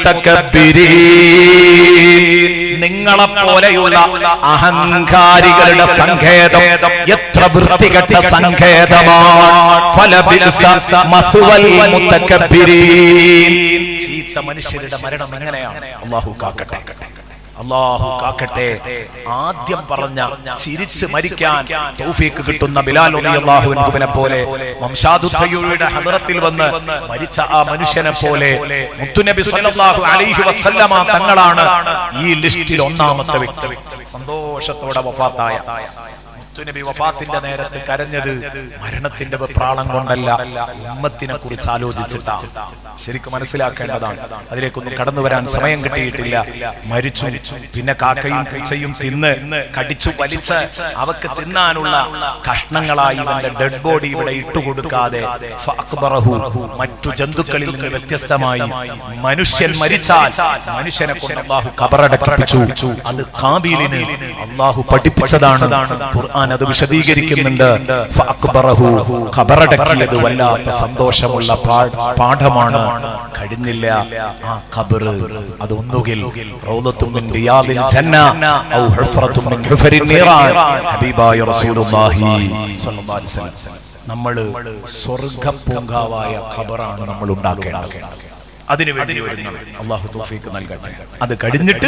Speaker 1: മുതകബ്ബിരീൻ. നിങ്ങളെ പോലെയുള്ള അഹങ്കാരികളുടെ സങ്കേതം എത്ര വൃത്തികെട്ട സങ്കേതമാണ്. ഫലബിഅസ മത്വൽ മുതകബ്ബിരീൻ. ചീത്ത മനുഷ്യരുടെ മരണം എങ്ങനെയാണ്? അല്ലാഹു കാക്കട്ടെ, അല്ലാഹു കാക്കട്ടെ. ആദ്യം പറഞ്ഞ ചിരിച്ച് മരിക്കാൻ തൗഫീഖ് കിട്ടുന്ന ബിലാൽ റളിയല്ലാഹു അൻഹുവിനെ പോലെ, വംശാദുദ്ധയുടെ ഹദറത്തിൽ വന്ന് മരിച്ച ആ മനുഷ്യനെ പോലെ മുത്തുനബി സല്ലല്ലാഹു അലൈഹി വസല്ലമ തങ്ങളാണ് ഈ ലിസ്റ്റിൽ ഒന്നാമത്തെ വ്യക്തി. സന്തോഷത്തോടെ വഫാത്തായ മുത്തുനബി വഫാത്തിന്റെ നേരത്ത് കരഞ്ഞത് മരണത്തിന്റെ വെപ്രാളം കൊണ്ടല്ല, ഉമ്മത്തിനെ കുറിച്ച് ആലോചിച്ചിട്ടാണ്. ശരിക്കും മനസ്സിലാക്കേണ്ടതാണ്. അതിലേക്കൊന്നും കടന്നു വരാൻ സമയം കിട്ടിയിട്ടില്ല. മരിച്ചു, പിന്നെ കാക്കയും പൂച്ചയും തിന്ന് കടിച്ചു വലിച്ച് അവക്ക് തിന്നാനുള്ള കഷ്ണങ്ങളായി ഇവന്റെ ഡെഡ് ബോഡി ഇവിടെ ഇട്ടുകൊടുക്കാതെ മറ്റു ജന്തുക്കളിൽ നിന്ന് വ്യത്യസ്തമായി മനുഷ്യൻ മരിച്ചാൽ മനുഷ്യനെ കൊണ്ട് അല്ലാഹു ഖബറടക്കിപ്പിച്ചു. അത് ഖാബീലിന് അല്ലാഹു പഠിപ്പിച്ചതാണ്. ഖുർആൻ അത് വിശദീകരിക്കുന്നുണ്ട്. ഖബറടക്കിയത് വല്ലാത്ത സന്തോഷമുള്ള പാഠമാണ്. കഴിഞ്ഞില്ല ആ ഖബർ, അത് ഒന്നുകിൽ റൗളത്തും മിൻ റിയാദിൽ ജന്ന ഔ ഹുഫറത്തും മിൻ ഹുഫരിൻ നീറാൻ. ഹബീബായ റസൂലുള്ളാഹി സ്വല്ലല്ലാഹു അലൈഹി വസല്ലം, നമ്മൾ സ്വർഗ്ഗപൂങ്കാവായ ഖബറാണ് നമ്മൾ ഉണ്ടാക്കേണ്ടത്. അതിനുവേണ്ടി അല്ലാഹു തൗഫീഖ് നൽകട്ടെ. അത് കഴിഞ്ഞിട്ട്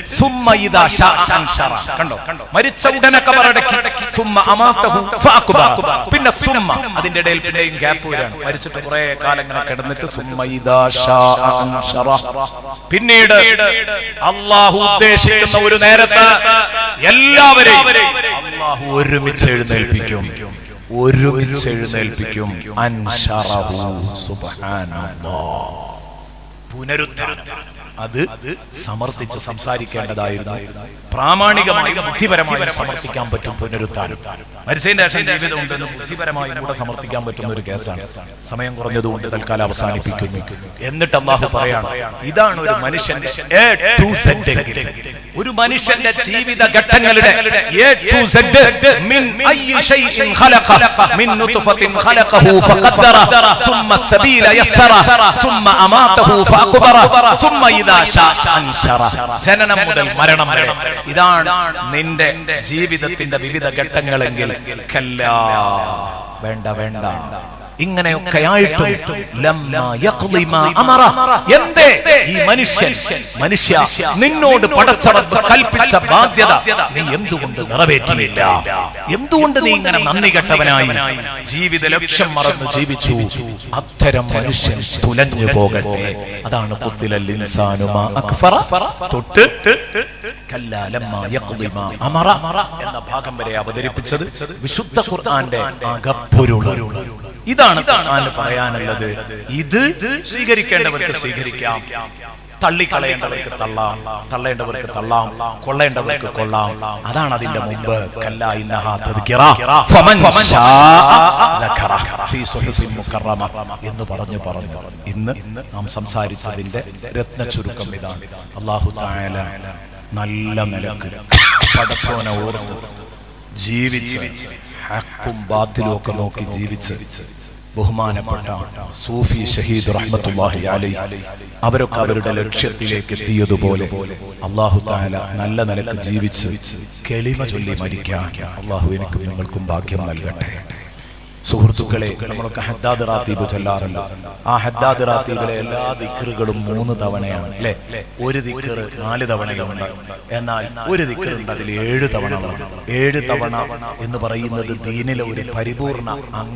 Speaker 1: കണ്ടോ, മരിച്ച ഉടനെ ഖബറടക്കി, പിന്നെ അതിന്റെ ഇടയിൽ പിന്നെയും ഗ്യാപ്പ് വരാണ്. മരിച്ചിട്ട് കുറെ കാലം ഇങ്ങനെ കിടന്നിട്ട് പിന്നീട് അല്ലാഹു ഉദ്ദേശിക്കുന്ന ഒരു നേരത്ത് എല്ലാവരെയും അല്ലാഹു ഒരുമിച്ച് എഴുന്നേൽപ്പിക്കും. അൻശറഹു സുബ്ഹാനല്ലാഹ്. പുനരുദ്ധാനം അത് സമർത്ഥിച്ച് സംസാരിക്കേണ്ടതായിരുന്നു. പ്രാമാണികമായി ബുദ്ധിപരമായി സമർത്ഥിക്കാൻ പറ്റും പുനരുദ്ധാനം. മരിച്ചതിന്റെ ശേഷം ജീവിതം ഉണ്ടെന്ന് ബുദ്ധിപരമായി കൂടെ സമർത്ഥിക്കാൻ പറ്റുന്ന ഒരു കേസാണ്. സമയം കുറഞ്ഞതുകൊണ്ട് തൽക്കാലം അവസാനിപ്പിക്കുന്നു. എന്നിട്ട് അല്ലാഹു പറയാണ്, ഇതാണ് ഒരു മനുഷ്യന്റെ A to Z. ഒരു മനുഷ്യന്റെ ജീവിത ഘട്ടങ്ങളുടെ A to Z. മിൻ അയ്യി ശൈഇൻ ഖലഖ മിൻ നുത്ഫത്തിൻ ഖലഖഹു ഫഖദ്ദറ ثم السبيل يسر ثم أماته فأقبر ثم إذا شاء أنشر. ജനനം മുതൽ മരണം വരെ ഇതാണ് നിന്റെ ജീവിതത്തിന്റെ വിവിധ ഘട്ടങ്ങളെങ്കിൽ കല്ലാ, വേണ്ട വേണ്ട, ഇങ്ങനെയൊക്കെ ആയിട്ടും എന്തേ ഈ മനുഷ്യ നിന്നോട് പടച്ചവൻ കൽപ്പിച്ച ബാധ്യത നീ എന്തുകൊണ്ട് നിറവേറ്റിയില്ല? എന്തുകൊണ്ട് നീ ഇങ്ങനെ നന്ദി കെട്ടവനായി ജീവിത ലക്ഷ്യം മറന്നു ജീവിച്ചു? അത്തരം മനുഷ്യൻ തുലഞ്ഞു പോകട്ടെ. അതാണ് ഖുത്തിലൽ ഇൻസാനു മാ അക്ഫറ തൊട്ട് കല്ലാ ലമ്മാ യഖ്ദി മാ അമറ എന്ന ഭാഗം വരെ അവതരിപ്പിച്ചത് വിശുദ്ധ ഖുർആന്റെ അകപ്പൊരുൾ. ഇതാണ് ഖുർആൻ പറയാനുള്ളത്. ഇത് സ്വീകരിക്കേണ്ടവർക്ക് സ്വീകരിക്കാം, തള്ളിക്കളയേണ്ടവർക്ക് തള്ളാം, തള്ളേണ്ടവർക്ക് തള്ളാം, കൊള്ളേണ്ടവർക്ക് കൊള്ളാം. അതാണ് അതിന്റെ മുമ്പ് കല്ലാ ഇന്നഹാ തദ്കിറ ഫമൻ ശാഅ ദക്കറ ഫീ സുഹുഫിൻ മുകറമ എന്ന് പറഞ്ഞു. ഇന്ന് നാം സംസാരിച്ചതിന്റെ രത്ന ചുരുക്കം ഇതാണ്. അല്ലാഹു തആല
Speaker 2: നല്ല നിലക്ക് പടച്ചോനെ ഓർത്ത് ജീവിച്ച് ഹക്കും ബാത്തിലും ഒക്കെ നോക്കി ജീവിച്ച് ബഹുമാനപ്പെട്ട സൂഫി ഷഹീദ് റഹ്മത്തുള്ളാഹി അലൈഹി അവരൊക്കെ അവരുടെ ലക്ഷ്യത്തിലേക്ക് എത്തിയതുപോലെ അല്ലാഹു തആല നല്ല നിലക്ക് ജീവിച്ച് കലിമ ചൊല്ലി മരിക്കാൻ അല്ലാഹു എനിക്കും നിങ്ങൾക്കും ഭാഗ്യം നൽകട്ടെ. സുഹൃത്തുക്കളെ, നമ്മളൊക്കെ ഹദ്ദാദ് റാത്തീബ് ചൊല്ലാറുണ്ട്. ആ ഹദ്ദാദ് റാത്തീബിലെ എല്ലാ ദിക്റുകളും 3 തവണയാണ് അല്ലെ. ഒരു ദിക്ർ 4 തവണയുണ്ട്, എന്നാൽ ഒരു ദിക്റുണ്ട് അതിൽ 7 തവണ. 7 തവണ എന്ന് പറയുന്നത് ദീനിലെ ഒരു പരിപൂർണ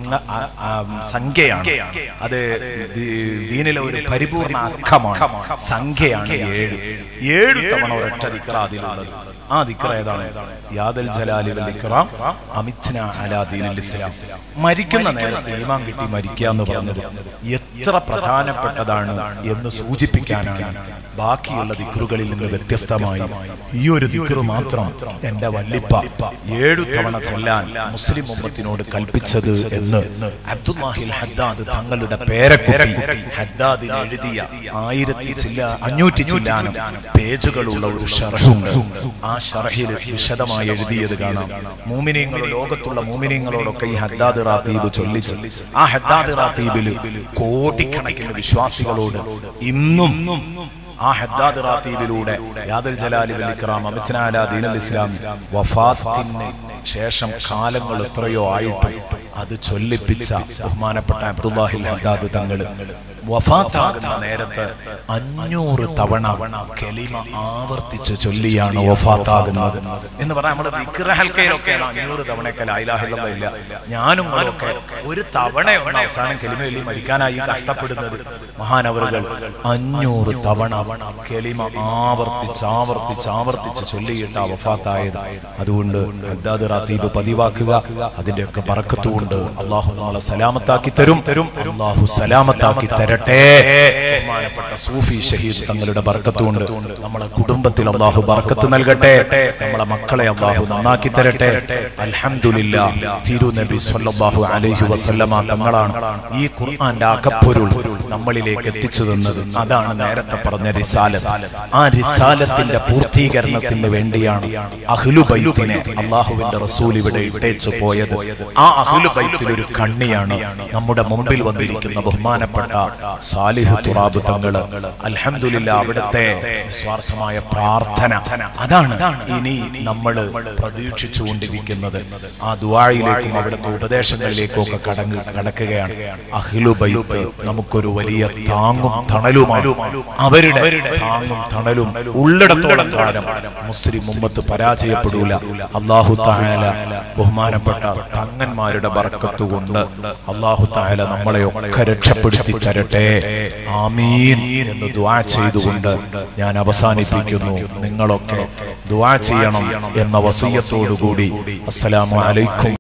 Speaker 2: സംഖ്യയാണ്. അത് ദീനിലെ ഒരു പരിപൂർണ അക്കമാണ്, സംഖ്യയാണ് 7. 7 തവണ ഒരൊറ്റ ദിക്ർ അതിലുള്ളത്. ആ ദിക്ർ ഏതാണ്? യാദൽ ജലാലി വൽ ഇക്റാം അമിത്ന അലാ ദീനിൽ ഇസ്ലാം. മരിക്കുന്ന നേരത്തെ ഈമാൻ കിട്ടി മരിക്കുക എന്ന് പറഞ്ഞത് എത്ര പ്രധാനപ്പെട്ടതാണ് എന്ന് സൂചിപ്പിക്കാനാണ് ബാക്കിയുള്ള ദിക്റുകളിൽ നിന്ന് വ്യത്യസ്തമായി ഈ ഒരു ദിക്റ് മാത്രം എന്റെ വല്ലിപ്പ 7 തവണ ചൊല്ലാൻ മുസ്ലിം ഉമ്മത്തിനോട് കൽപ്പിച്ചത് എന്ന് അബ്ദുല്ലാഹിൽ ഹദ്ദാദ് തങ്ങളുടെ പേരക്കുട്ടി ഹദ്ദാദിൽ എഴുതിയ 1500 ചില്ലാനം പേജുകളുള്ള ഒരു ശർഹുണ്ട്. ആ ശർഹിൽ വിശദമായി എഴുതിയത് കാണാം. മുഅ്മിനീങ്ങൾ, ലോകത്തുള്ള മുഅ്മിനീങ്ങളോടൊക്കെ ഈ ഹദ്ദാദ് റാത്തീബ് ചൊല്ലിച്ച് ആ ഹദ്ദാദ് റാത്തീബിൽ കോടിക്കണക്കിന് വിശ്വാസികളോട് ഇന്നും ആ ഹദ്ദാദ് റാത്തീബിലൂടെ യാദൽ ജലാലി വൽ ഇക്റാം അമിത്ന അലാ ദീനിൽ ഇസ്ലാം വഫാത്തിന് ശേഷം കാലങ്ങൾ എത്രയോ ആയിട്ടും അത് ചൊല്ലിപ്പിച്ച ബഹുമാനപ്പെട്ട അബ്ദുല്ലാഹിൽ ഹദ്ദാദ് തങ്ങൾ വഫാത്താകുന്ന നേരത്ത് 500 തവണ കലിമ ആവർത്തിച്ച് ചൊല്ലിയാണ് വഫാത്താകുന്നത് എന്ന് പറഞ്ഞാൽ നമ്മുടെ ദിക്ർ ഹൽക്കയിലൊക്കെ 500 തവണയൊക്കെ ലാ ഇലാഹ ഇല്ലല്ലാഹ് ഇല്ല. ഞാനും ഒക്കെ ഒരു തവണയാണ് അവസാനം കലിമ ചൊല്ലി മരിക്കാനായി കഷ്ടപ്പെടുന്നത്. മഹാനവറുകൾ 500 തവണ കലിമ ആവർത്തിച്ച് ചൊല്ലിയിട്ട വഫാത്തായത്. അതുകൊണ്ട് ഹദ്ദാദ് റാത്തീബ് പതിവാക്കുക. അതിന്റെയൊക്കെ ബറക്കത്ത് കൊണ്ട് അല്ലാഹു നമ്മളെ സലാമത്താക്കി തരും. അല്ലാഹു സലാമത്താക്കി തരട്ടെ. ബഹുമാനപ്പെട്ട സൂഫി ഷഹീദ് തങ്ങളുടെ ബർക്കത്ത് കൊണ്ട് നമ്മളെ കുടുംബത്തിൽ അല്ലാഹു ബർക്കത്ത് നൽകട്ടെ. നമ്മളെ മക്കളെ അല്ലാഹു നന്നാക്കി തരട്ടെ. അൽഹംദുലില്ലാഹ്, തിരുനബി സ്വല്ലല്ലാഹു അലൈഹി വസല്ലമ തങ്ങളാണ് ഈ ഖുർആന്റെ അകപ്പൊരുൾ നമ്മളിലേക്ക് എത്തിച്ചു തന്നത്. അതാണ് നേരത്തെ പറഞ്ഞ റിസാലത്ത്. ആ റിസാലത്തിന്റെ പൂർത്തീകരണത്തിന് വേണ്ടിയാണ് അഹ്ലു ബൈത്തിനെ അല്ലാഹുവിന്റെ റസൂൽ ഇവിടെ ഇട്ടേച്ചു പോയത്. ആ അഹ്ലു ബൈത്തിൽ ഒരു കണ്ണിയാണ് നമ്മുടെ മുമ്പിൽ വന്നിരിക്കുന്ന ബഹുമാനപ്പെട്ട സാലിഹ് തുറാബ് തങ്ങള്. അൽഹംദുലില്ലാഹ്, അവിടുത്തെ സ്വാർത്ഥമായ പ്രാർത്ഥന അതാണ് ഇനി നമ്മൾ പ്രതീക്ഷിച്ചുകൊണ്ടിരിക്കുന്നത്. ആ ദുആയിലേക്കും അവിടുത്തെ ഉപദേശങ്ങളിലേക്കും ഒക്കെ കടക്കുകയാണ്. അഹ്ലു ബൈത്ത് നമുക്കൊരു വലിയ താങ്ങും തണലുമാണ്. അവരുടെ താങ്ങും തണലും ഉള്ളിടത്തോളം കാലം മുസ്ലിം ഉമ്മത്ത് പരാജയപ്പെടൂല. അല്ലാഹു തആല ബഹുമാനപ്പെട്ട തങ്ങന്മാരുടെ ബർക്കത്ത് കൊണ്ട് അല്ലാഹു തആല നമ്മളെയൊക്കെ രക്ഷപ്പെടുത്തി തരട്ടെ. ആമീൻ എന്ന് ദുആ ചെയ്തുകൊണ്ട് ഞാൻ അവസാനിപ്പിക്കുന്നു. നിങ്ങളൊക്കെ ദുആ ചെയ്യണം എന്ന വസിയ്യത്തോടുകൂടി അസ്സലാമു അലൈക്കും.